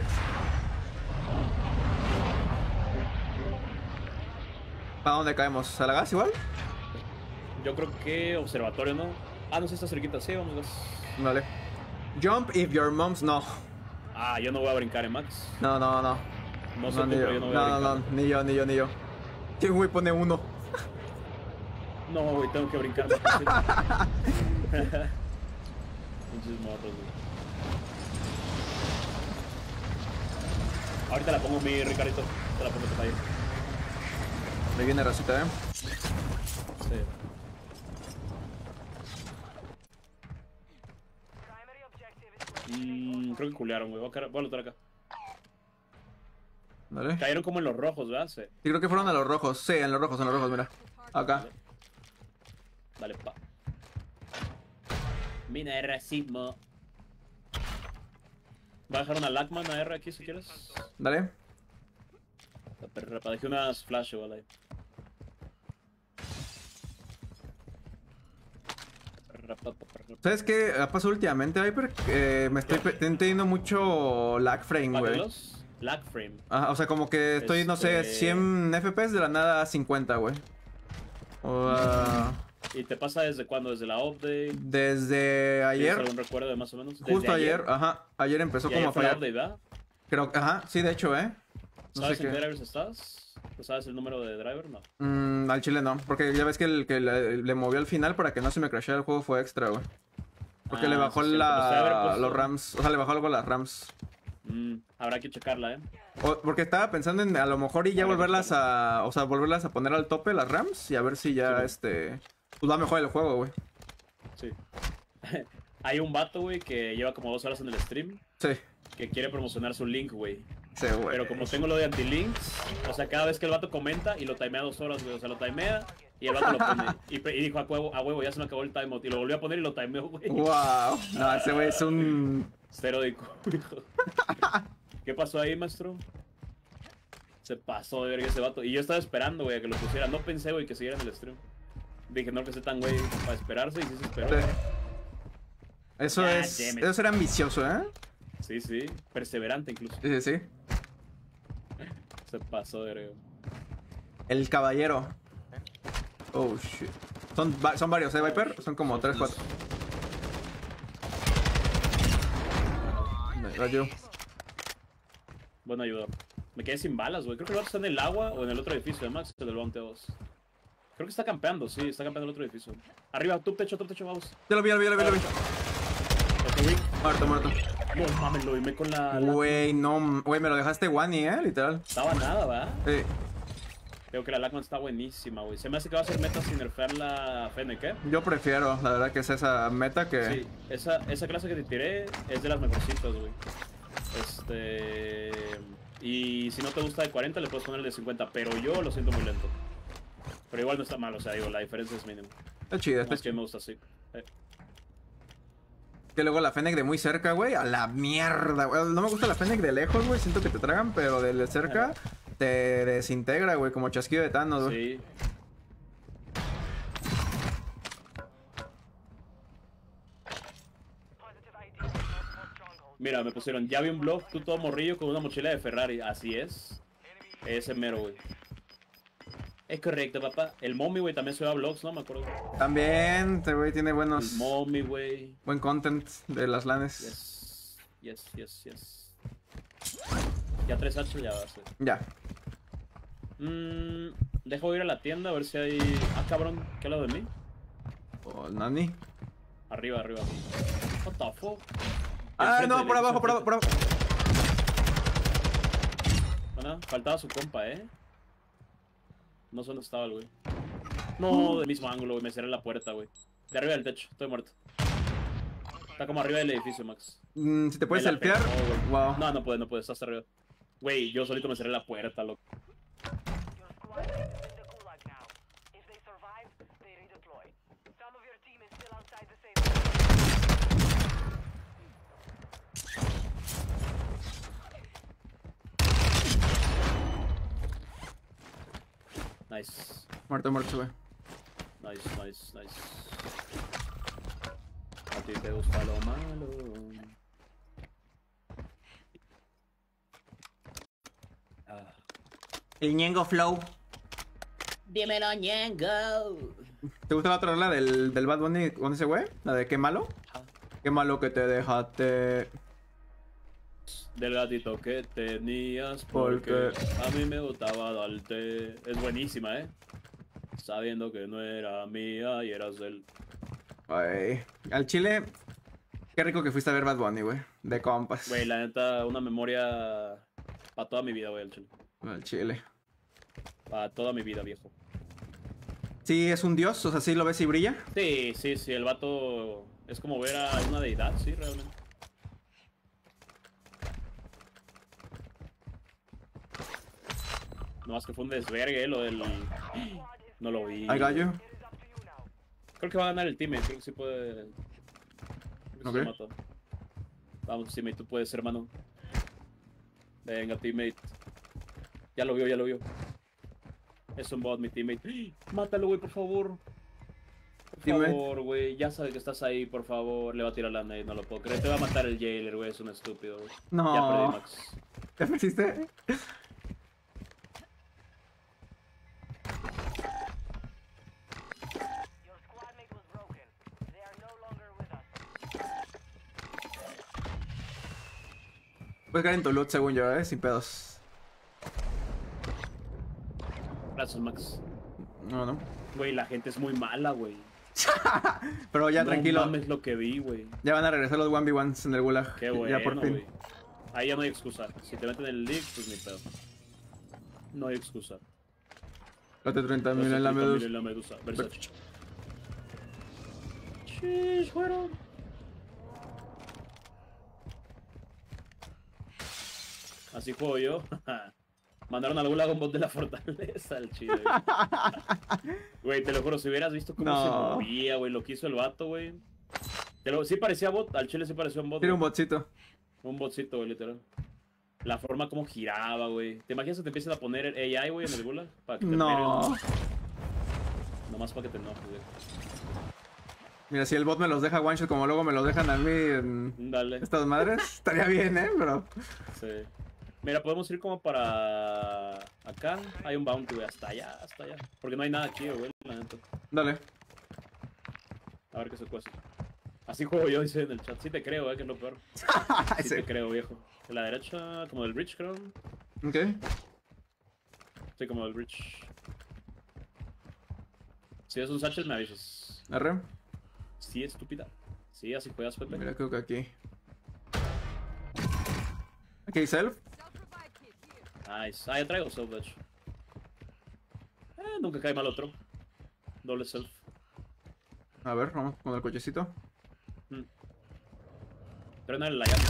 ¿Para dónde caemos? ¿A la gas igual? Yo creo que observatorio, ¿no? Ah, no sé, está cerquita, sí, vamos gas. Vale. Jump if your mom's no. Ah, yo no voy a brincar, Max. No. No sé No, tú, ni pero yo. yo no voy a No, brincar. ni yo, ni yo, ni yo. ¿Quién, güey, pone 1? No, güey, tengo que brincar. Pinches morros, güey. Ahorita la pongo mi Ricardito. Te la pongo tu país. Me viene racita, Sí. Primary objective is Creo que culearon, güey. Voy a lutar acá. Dale. Cayeron como en los rojos, ¿verdad? Sí. Sí, creo que fueron a los rojos. Sí, en los rojos, mira. Acá. Dale, pa. Mina de racismo. Va a dejar una Lagman AR aquí si quieres. Dale. Dejé unas flash, ¿vale? ¿Sabes qué ha pasado últimamente, Viper? Me estoy teniendo mucho lag frame, güey. Lag frame. Ajá, o sea, como que estoy, no sé, 100 FPS de la nada a 50, güey. ¿Y te pasa desde cuándo? ¿Desde la update? Desde ayer. ¿Tienes algún recuerdo de más o menos? Justo ayer, ajá. Ayer empezó como a fue la fallar. update, ¿verdad? Creo que, ajá, sí, de hecho, No ¿Sabes sé en qué qué. drivers estás? ¿Sabes el número de driver? No. Al chile no, porque ya ves que el que le movió al final para que no se me crashara el juego fue extra, güey. Porque le bajó sí, sí, pues, debe haber puesto- los RAMs, o sea, le bajó algo a las RAMs. Habrá que checarla, Porque estaba pensando en a lo mejor y ya volverlas a poner al tope las RAMs y a ver si ya, pues va mejor el juego, güey. Sí. Hay un vato, güey, que lleva como 2 horas en el stream. Sí. Que quiere promocionar su link, güey. Sí, güey. Pero como tengo lo de anti-links, o sea, cada vez que el vato comenta y lo timea 2 horas, güey. O sea, lo timea y el vato lo pone. Y dijo a huevo, ya se me acabó el timeout. Y lo volvió a poner y lo timeó, güey. Wow. No, ese güey es un... Cero de hijo. ¿Qué pasó ahí, maestro? Se pasó de verga ese vato. Y yo estaba esperando, güey, a que lo pusiera. No pensé, güey, que siguiera en el stream. Dije, no que sea tan güey para esperarse y sí se esperó. Sí. Eso God es... damn it. Eso era ambicioso, ¿eh? Sí, sí. Perseverante incluso. Sí, sí, sí. Se pasó de verga. El caballero. Oh, shit. Son varios, ¿eh, Viper? Son como 3, 4. Rayo. Buena ayuda. Me quedé sin balas, güey. Creo que el vato está en el agua o en el otro edificio de Max, el del Bounty 2. Creo que está campeando, sí, está campeando el otro edificio. Arriba, top techo, vamos. Ya lo vi. Muerto. No mames, lo vimos con la... Güey, no. Güey, me lo dejaste Wani, literal. Estaba nada, ¿va? Sí. Creo que la Lagman está buenísima, güey. Se me hace que va a ser meta sin nerfear la Fennec, ¿eh? Yo prefiero, la verdad, que es esa meta que... Sí, esa clase que te tiré es de las mejorcitas, güey. Y si no te gusta de 40, le puedes poner el de 50, pero yo lo siento muy lento. Pero igual no está mal, o sea, digo, la diferencia es mínima. Está chida, Es que me gusta así. Que luego la Fennec de muy cerca, güey, a la mierda, güey. No me gusta la Fennec de lejos, güey, siento que te tragan, pero de cerca te desintegra, güey, como chasquido de Thanos, güey. Sí. Mira, me pusieron, ya vi un blog, tú todo morrillo con una mochila de Ferrari. Así es. Ese mero, güey. Es correcto, papá. El Mommy, güey, también sube a vlogs, ¿no? Me acuerdo. También, este güey tiene buenos... El Mommy, güey. Buen content de las lanes. Yes. Ya 3H ya va a ser. Ya. Dejo ir a la tienda a ver si hay... Ah, cabrón, ¿qué lado de mí? Oh, Nani. Arriba. What the fuck? No, por abajo. Bueno, faltaba su compa, No sé dónde estaba el güey. No, del mismo ángulo, güey. Me cerré la puerta, güey. De arriba del techo, estoy muerto. Está como arriba del edificio, Max. Si te puedes Me la saltear. pegó, güey. Wow. No puede, está hasta arriba. Güey, yo solito me cerré la puerta, loco. Your squad is in the gulag now. If they survive, they redeploy. Some of your team is still outside the safe zone. Nice. Muerto, güey. Nice. A ti te gusta lo malo. El Ñengo Flow. Dímelo, Ñengo. ¿Te gusta la otra rola del Bad Bunny con ese güey? La de qué malo. Qué malo que te dejaste. Del gatito que tenías, porque a mí me gustaba darte. Es buenísima, sabiendo que no era mía y eras del. Ay, al chile, qué rico que fuiste a ver Bad Bunny, güey. De compas. Güey, la neta, una memoria para toda mi vida, güey, al chile. Al chile. Para toda mi vida, viejo. Sí, es un dios, o sea, sí lo ves y brilla. Sí, sí, sí, el vato es como ver a una deidad, sí, realmente. No más que fue un desvergue, lo del. No lo vi. Hay gallo. Creo que va a ganar el teammate, creo que sí puede. Creo que sí se mata. Vamos, teammate, tú puedes, hermano. Venga, teammate. Ya lo vio, ya lo vio. Es un bot, mi teammate. Mátalo, güey, por favor. Por favor, güey. Ya sabe que estás ahí, por favor. Le va a tirar la nade, no lo puedo creer. Te va a matar el jailer, güey. Es un estúpido, güey. No. Ya perdí, Max. ¿Ya perdiste? Your squad mate was broken. They are no longer with us. Puedes caer en tu loot, según yo, sin pedos. Gracias, Max. No, no. Güey, la gente es muy mala, güey. Pero ya No tranquilo. mames lo que vi, güey. Ya van a regresar los 1v1s en el gulag. Qué bueno, ya por fin. güey. Ahí ya no hay excusa. Si te meten en el league, pues ni pedo. No hay excusa. Lote 30.000 en la medusa. En la medusa. Versace. Chis, fueron. Así juego yo. Mandaron al gulag un bot de la fortaleza al chile. Güey, te lo juro, si hubieras visto cómo se movía, güey, lo que hizo el vato, güey. Sí parecía bot, al chile sí parecía un bot. Era un botcito. Un botcito, güey, literal. La forma como giraba, güey. ¿Te imaginas que te empiezan a poner AI, güey, en el gulag? Para que te No. Nomás para que te enojes, güey. Mira, si el bot me los deja one shot como luego me los dejan a mí en Dale. estas madres, estaría bien, pero... Sí. Mira, podemos ir como para acá. Hay un bounty, güey, hasta allá, hasta allá. Porque no hay nada aquí, güey, la neta. Dale. A ver qué se cuesta. Así juego yo, dice en el chat. Sí te creo, que es lo peor. Sí te creo, viejo. De la derecha, como del bridge, creo. Ok. Sí, como del bridge. Si es un satchel, me avisas. Arre. Sí, estúpida. Sí, así juegas, Pepe. Mira, creo que aquí. Aquí hay self. Nice. Ah, ya traigo self, de hecho. Nunca cae mal otro. Doble self. A ver, vamos con el cochecito. Trena la llanta.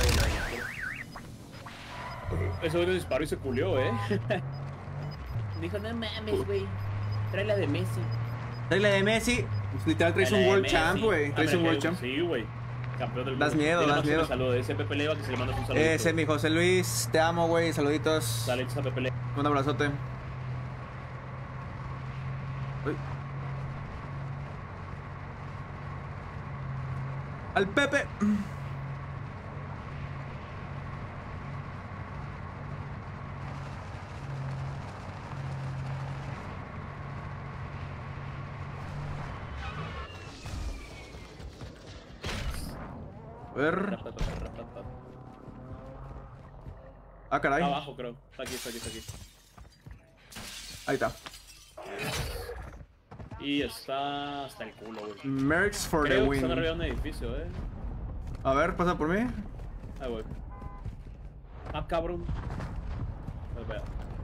Ese güey disparó y se culió, Dijo, no mames, güey. Trae la de Messi. Trae la de Messi. Pues, literal, traes un World Champ, güey. Traes un World Champ. Sí, güey. Campeón del Das mundo. miedo, das miedo. Saludos. Ese Pepe Leiva que se le manda un saludo. Ese, mi José Luis. Te amo, güey. Saluditos. Saludos a Pepe Leiva. Un abrazote. Uy. Al Pepe. A ver. Ah, caray. Está abajo, creo. Está aquí, está aquí, está aquí. Ahí está. Y está hasta el culo, güey. Mercs for Creo the que win. están arriba de un edificio, A ver, pasa por mí. Ahí voy. Ah, cabrón. Espera.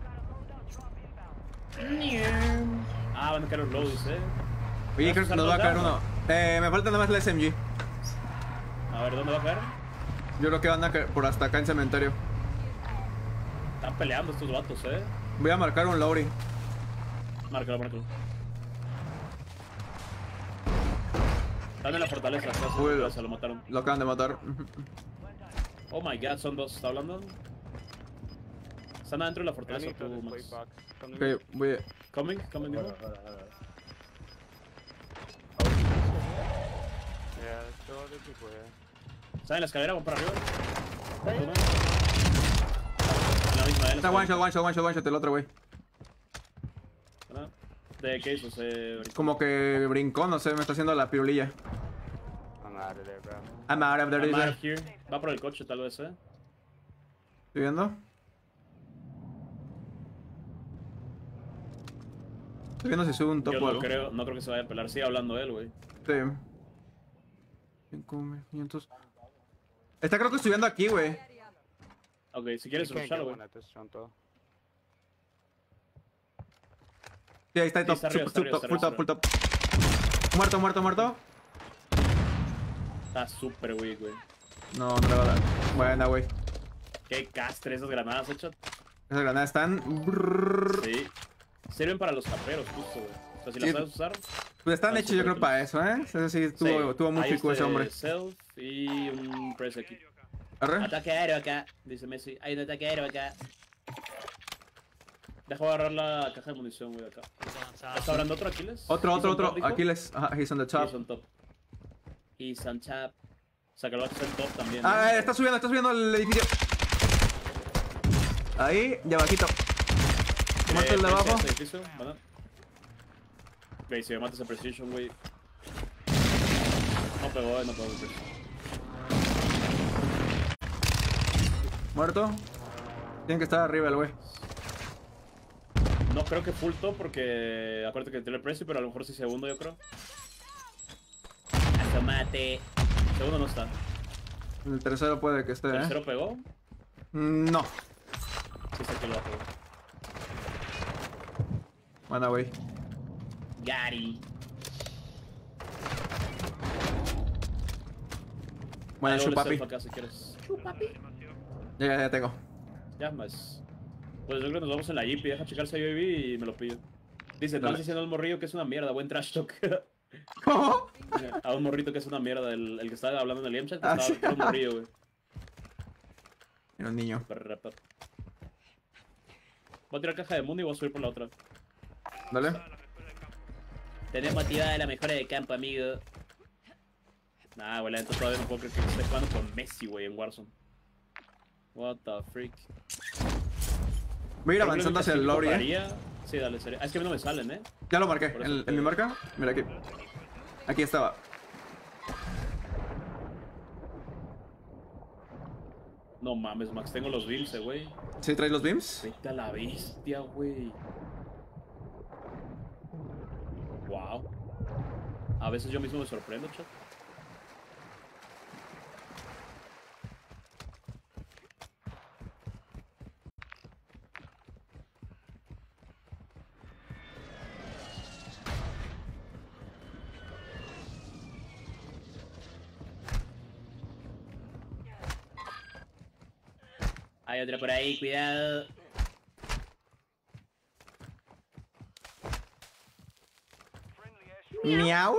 Ah, van a caer los loads, Oye, creo que nos va a caer uno. Me falta nada más la SMG. A ver, ¿dónde va a caer? Yo creo que van a caer por hasta acá en cementerio. Están peleando estos vatos, Voy a marcar un Lowry. Márcalo, márcalo. Están en la fortaleza, Uy, se lo mataron. Lo acaban de matar. Oh my god, son dos, ¿está hablando? Están adentro de la fortaleza, tú, Max. Ok, voy a... Coming, digo. ¿Están en la escalera? ¿Van para arriba? La misma, Está one shot, el otro, güey. ¿De qué hizo? Como que brincó, no sé, me está haciendo la pirulilla. I'm out of there, here. Va por el coche, tal vez, Estoy viendo. Estoy viendo si sube un top Yo o no algo. creo, no creo que se vaya a pelar. Sigue hablando él, güey. Sí. 5.500. Está creo que estudiando aquí, güey. Ok, si quieres escucharlo, güey. Sí, ahí está el top. está arriba, está arriba, Full top, full top. Muerto, muerto, muerto. Está súper weak, güey. No, no le va a dar. Buena, güey. Qué castre esas granadas hechas. Esas granadas están. Sí. Sirven para los caperos, justo, güey. O sea, si las Sí. sabes usar. Pues están Ah, hechos, yo creo, súper para eso, ¿eh? Eso sí, tuvo muy Ahí pico ese hombre. Self y un press aquí. ¿Arre? Ataque aéreo acá, dice Messi. Hay un ataque aéreo acá. Dejo agarrar la caja de munición, güey, acá. ¿Está hablando otro Aquiles? Otro, He's on top, otro. dijo. Aquiles. Ajá, he's on the top. He's on top. He's on top. O sea, que lo va a hacer top también. Ah, está subiendo al edificio. Ahí, de abajito. Muerto el de abajo. Ok, si me matas a Precision, güey. No pegó el Precision. Muerto. Tienen que estar arriba el güey. No creo que full top porque acuérdate que tiene el precio, pero a lo mejor sí segundo, yo creo. Asomate. Segundo no está. El tercero puede que esté, ¿eh? ¿Tercero pegó? No. Sí, sé que lo pegó. Buena, güey. Gary. Buena, Doble chupapi. self acá si quieres. Ya tengo. Ya más. Pues yo creo que nos vamos en la Jeep y deja checarse a UAV y me lo pillo. Dice, estás Dale. diciendo al morrillo que es una mierda, buen trash talk. ¿Cómo? A un morrito que es una mierda, el que estaba hablando en el IEMChat, que Ah, estaba sí. era un morrillo, güey. Era un niño. Voy a tirar caja de mundo y voy a subir por la otra. Dale. Tenés motivada la mejora de campo, amigo. Nah, güey, la neta todavía no puedo creer que esté jugando con Messi, güey, en Warzone. What the freak. Voy a ir Creo que avanzando lo hacia que el lobby, compraría- Sí, dale, serio. Ah, es que a mí no me salen, ¿eh? Ya lo marqué. Por eso ¿En te- mi marca? Mira aquí. Aquí estaba. No mames, Max, tengo los beams, güey. ¿Sí traes los beams? Vete a la bestia, güey. Wow. A veces yo mismo me sorprendo, chat. Hay otra por ahí, cuidado. Miau.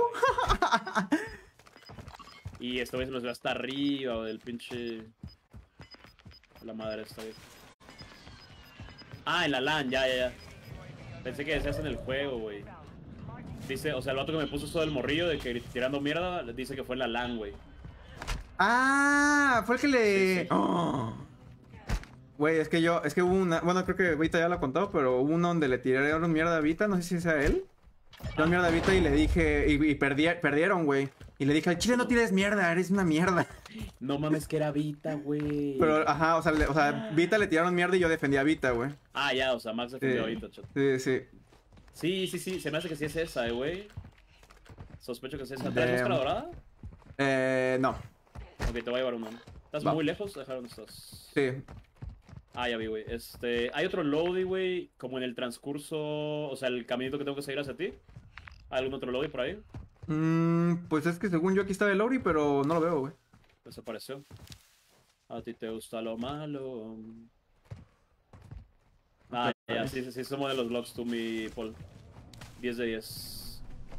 Y esta vez nos va hasta arriba, o del pinche... La madre esta vez. Ah, en la LAN, ya. Pensé que decías en el juego, güey. Dice, o sea, el vato que me puso eso del morrillo de que tirando mierda, dice que fue en la LAN, güey. Ah, fue el que le... Sí, sí. Oh. Güey, es que hubo una... Bueno, creo que Vita ya lo ha contado, pero hubo uno donde le tiraron mierda a Vita, no sé si sea él. Tiraron mierda a Vita y le dije... Y perdieron, güey. Y le dije, al chile no tires mierda, eres una mierda. No mames que era Vita, güey. Pero, ajá, o sea, Vita le tiraron mierda y yo defendí a Vita, güey. Ah, ya, o sea, Max defendió a Vita, chat. Sí. Sí, se me hace que sí es esa, güey. Sospecho que es esa. ¿Traes máscara dorada? No. Ok, te voy a llevar uno. ¿Estás Va. muy lejos? Dejar dónde estás. Sí. Ah, ya vi, güey. Hay otro loading, güey, como en el transcurso, o sea, el caminito que tengo que seguir hacia ti. ¿Hay algún otro loading por ahí? Pues es que según yo aquí estaba el Lowry, pero no lo veo, güey. Desapareció. A ti te gusta lo malo. Ah, ya, sí, somos de los vlogs, tú, mi Paul. 10 de 10.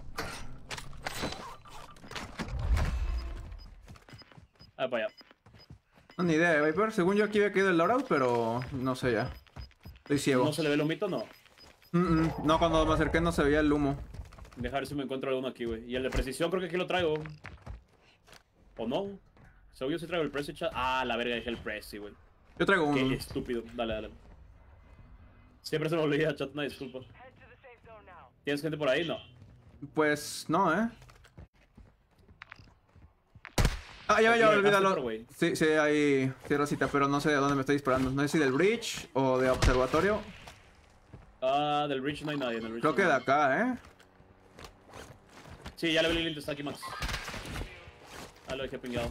Ah, para allá. No, ni idea, Viper. Según yo aquí había caído el loadout, pero no sé ya. Estoy ciego. ¿No se le ve el humito? No. No, cuando me acerqué no se veía el humo. Deja ver si me encuentro alguno aquí, güey. Y el de precisión creo que aquí lo traigo. ¿O no? Según yo sí traigo el Prezi, chat. Ah, la verga, dejé el Prezi, güey. Yo traigo un... Qué estúpido. Dale. Siempre se me olvida, chat, una disculpa. ¿Tienes gente por ahí? No. Pues no, Ah, ya, Lo olvídalo. dejaste, güey. Sí, sí, hay Rosita, pero no sé de dónde me estoy disparando. No sé si del bridge o de observatorio. Ah, del Rich no hay nadie. En el Rich Creo no que hay de nadie. acá, ¿eh? Sí, ya le vi el link, está aquí, Max. Ah, lo dejé pingado.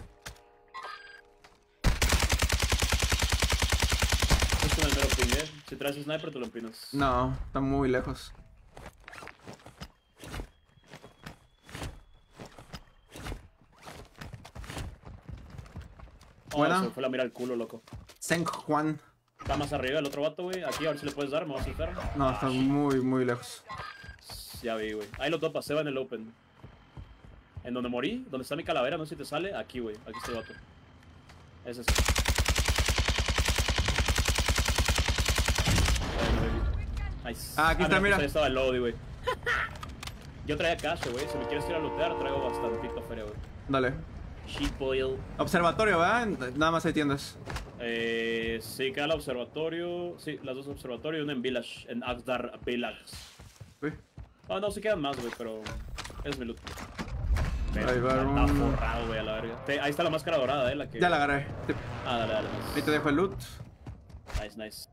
Justo en el mero ping, Si traes sniper, te lo empinas. No, está muy lejos. Oh, Buena. se me fue la mira al culo, loco. Seng Juan. Está más arriba el otro vato, güey. Aquí, a ver si le puedes dar, me vas a acercar. No, está muy lejos. Ya vi, güey. Ahí lo topas, se va en el open. En donde morí, donde está mi calavera, no sé si te sale. Aquí, güey. Aquí está el vato. Es ese. Nice. Ah, aquí está, mira. Ahí estaba el Lodi, güey. Yo traía cash, güey. Si me quieres ir a lootear, traigo bastantito feria, güey. Dale. Sheep boil. Observatorio, ¿verdad? Nada más hay tiendas. Sí, queda el observatorio. Sí, las dos observatorio y una en Village. En Axdar Village. Uy. Ah, no, sí quedan más, güey, pero es mi loot. Ahí va Está un... forrado, güey, a la verga. Ahí está la máscara dorada, la que... Ya la agarré. Ah, dale. Ahí te dejo el loot. Nice.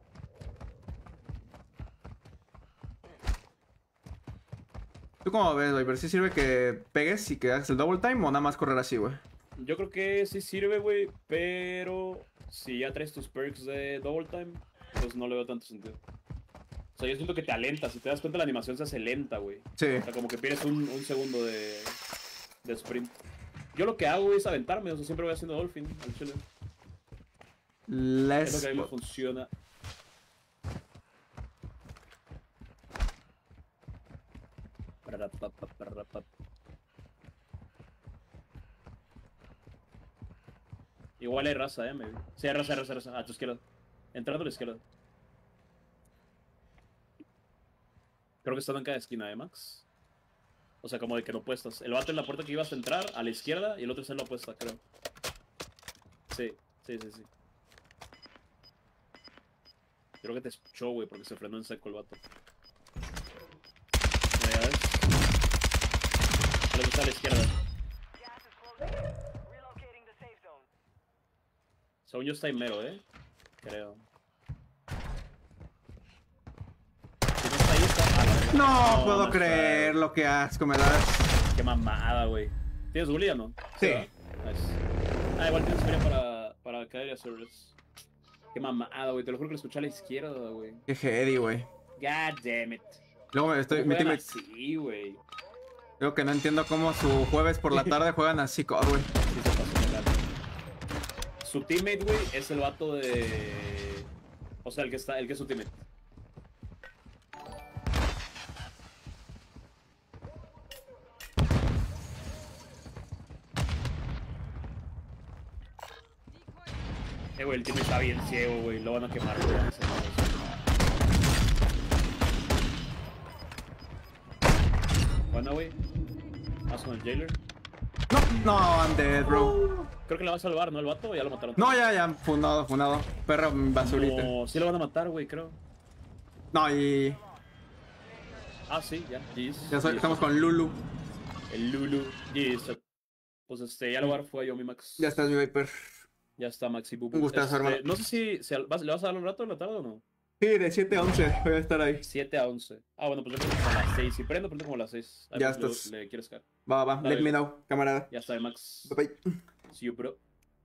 ¿Tú cómo ves, güey? ¿Pero sí sirve que pegues y que hagas el double time o nada más correr así, güey? Yo creo que sí sirve, güey, pero si ya traes tus perks de double time, pues no le veo tanto sentido. O sea, yo siento que te alenta. Si te das cuenta, la animación se hace lenta, güey. Sí. O sea, como que pierdes un segundo de sprint. Yo lo que hago es aventarme, o sea, siempre voy haciendo dolphin al chile. Es lo que a mí me funciona. Igual hay raza, maybe. Sí, hay raza. A tu izquierda. Entrando a la izquierda. Creo que están en cada esquina, Max. O sea, como de que no puestas. El vato en la puerta que ibas a entrar, a la izquierda, y el otro está en la opuesta, creo. Sí. Creo que te escuchó, güey, porque se frenó en seco el vato. Mira, ya ves. Lo que está a la izquierda. Según yo está en mero, creo. Si no está ahí, está... No puedo está. creer lo que asco me das. Qué mamada, güey. ¿Tienes Gully o no? Sí. Nice. Igual tienes feria para caer y hacerles. Qué mamada, güey. Te lo juro que lo escuché a la izquierda, güey. Qué heady, güey. God damn it. Luego mi teammate... así, güey. Digo que no entiendo cómo su jueves por la tarde juegan así, güey. Sí, se pasó de gato. Su teammate, güey, es el vato de... O sea, el que es su teammate. Güey, el teammate está bien ciego, güey. Lo van a quemar, güey. Bueno, güey. Vas con el jailer. No, I'm dead, bro. Creo que la va a salvar, ¿no? El vato, o ya lo mataron. No, ya, funado. Perra basurita. No, sí lo van a matar, güey, creo. No, y... Ah, sí, ya. Estamos con Lulu. El Lulu. Pues ya lo voy a dar fue yo, mi Max. Ya estás, mi Viper. Ya está, Maxi Bubu. Un gustazo, hermano. No sé si ¿le vas a dar un rato en la tarde o no? Sí, de 7 a 11 voy a estar ahí. 7 a 11. Ah, bueno, pues yo creo que como a las 6. Si prendo como a las 6. Ya estás. ¿Le quieres caer? Va. Dale. Let me know, camarada. Ya está, Max. Bye. See you, bro.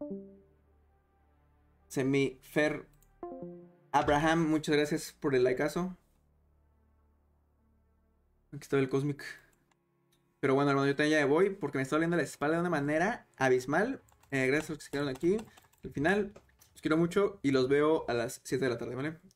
Semifer Abraham, muchas gracias por el likeazo. Aquí está el Cosmic. Pero bueno, hermano, yo también ya me voy porque me está doliendo la espalda de una manera abismal. Gracias a los que se quedaron aquí. Al final, los quiero mucho y los veo a las 7 de la tarde, ¿vale?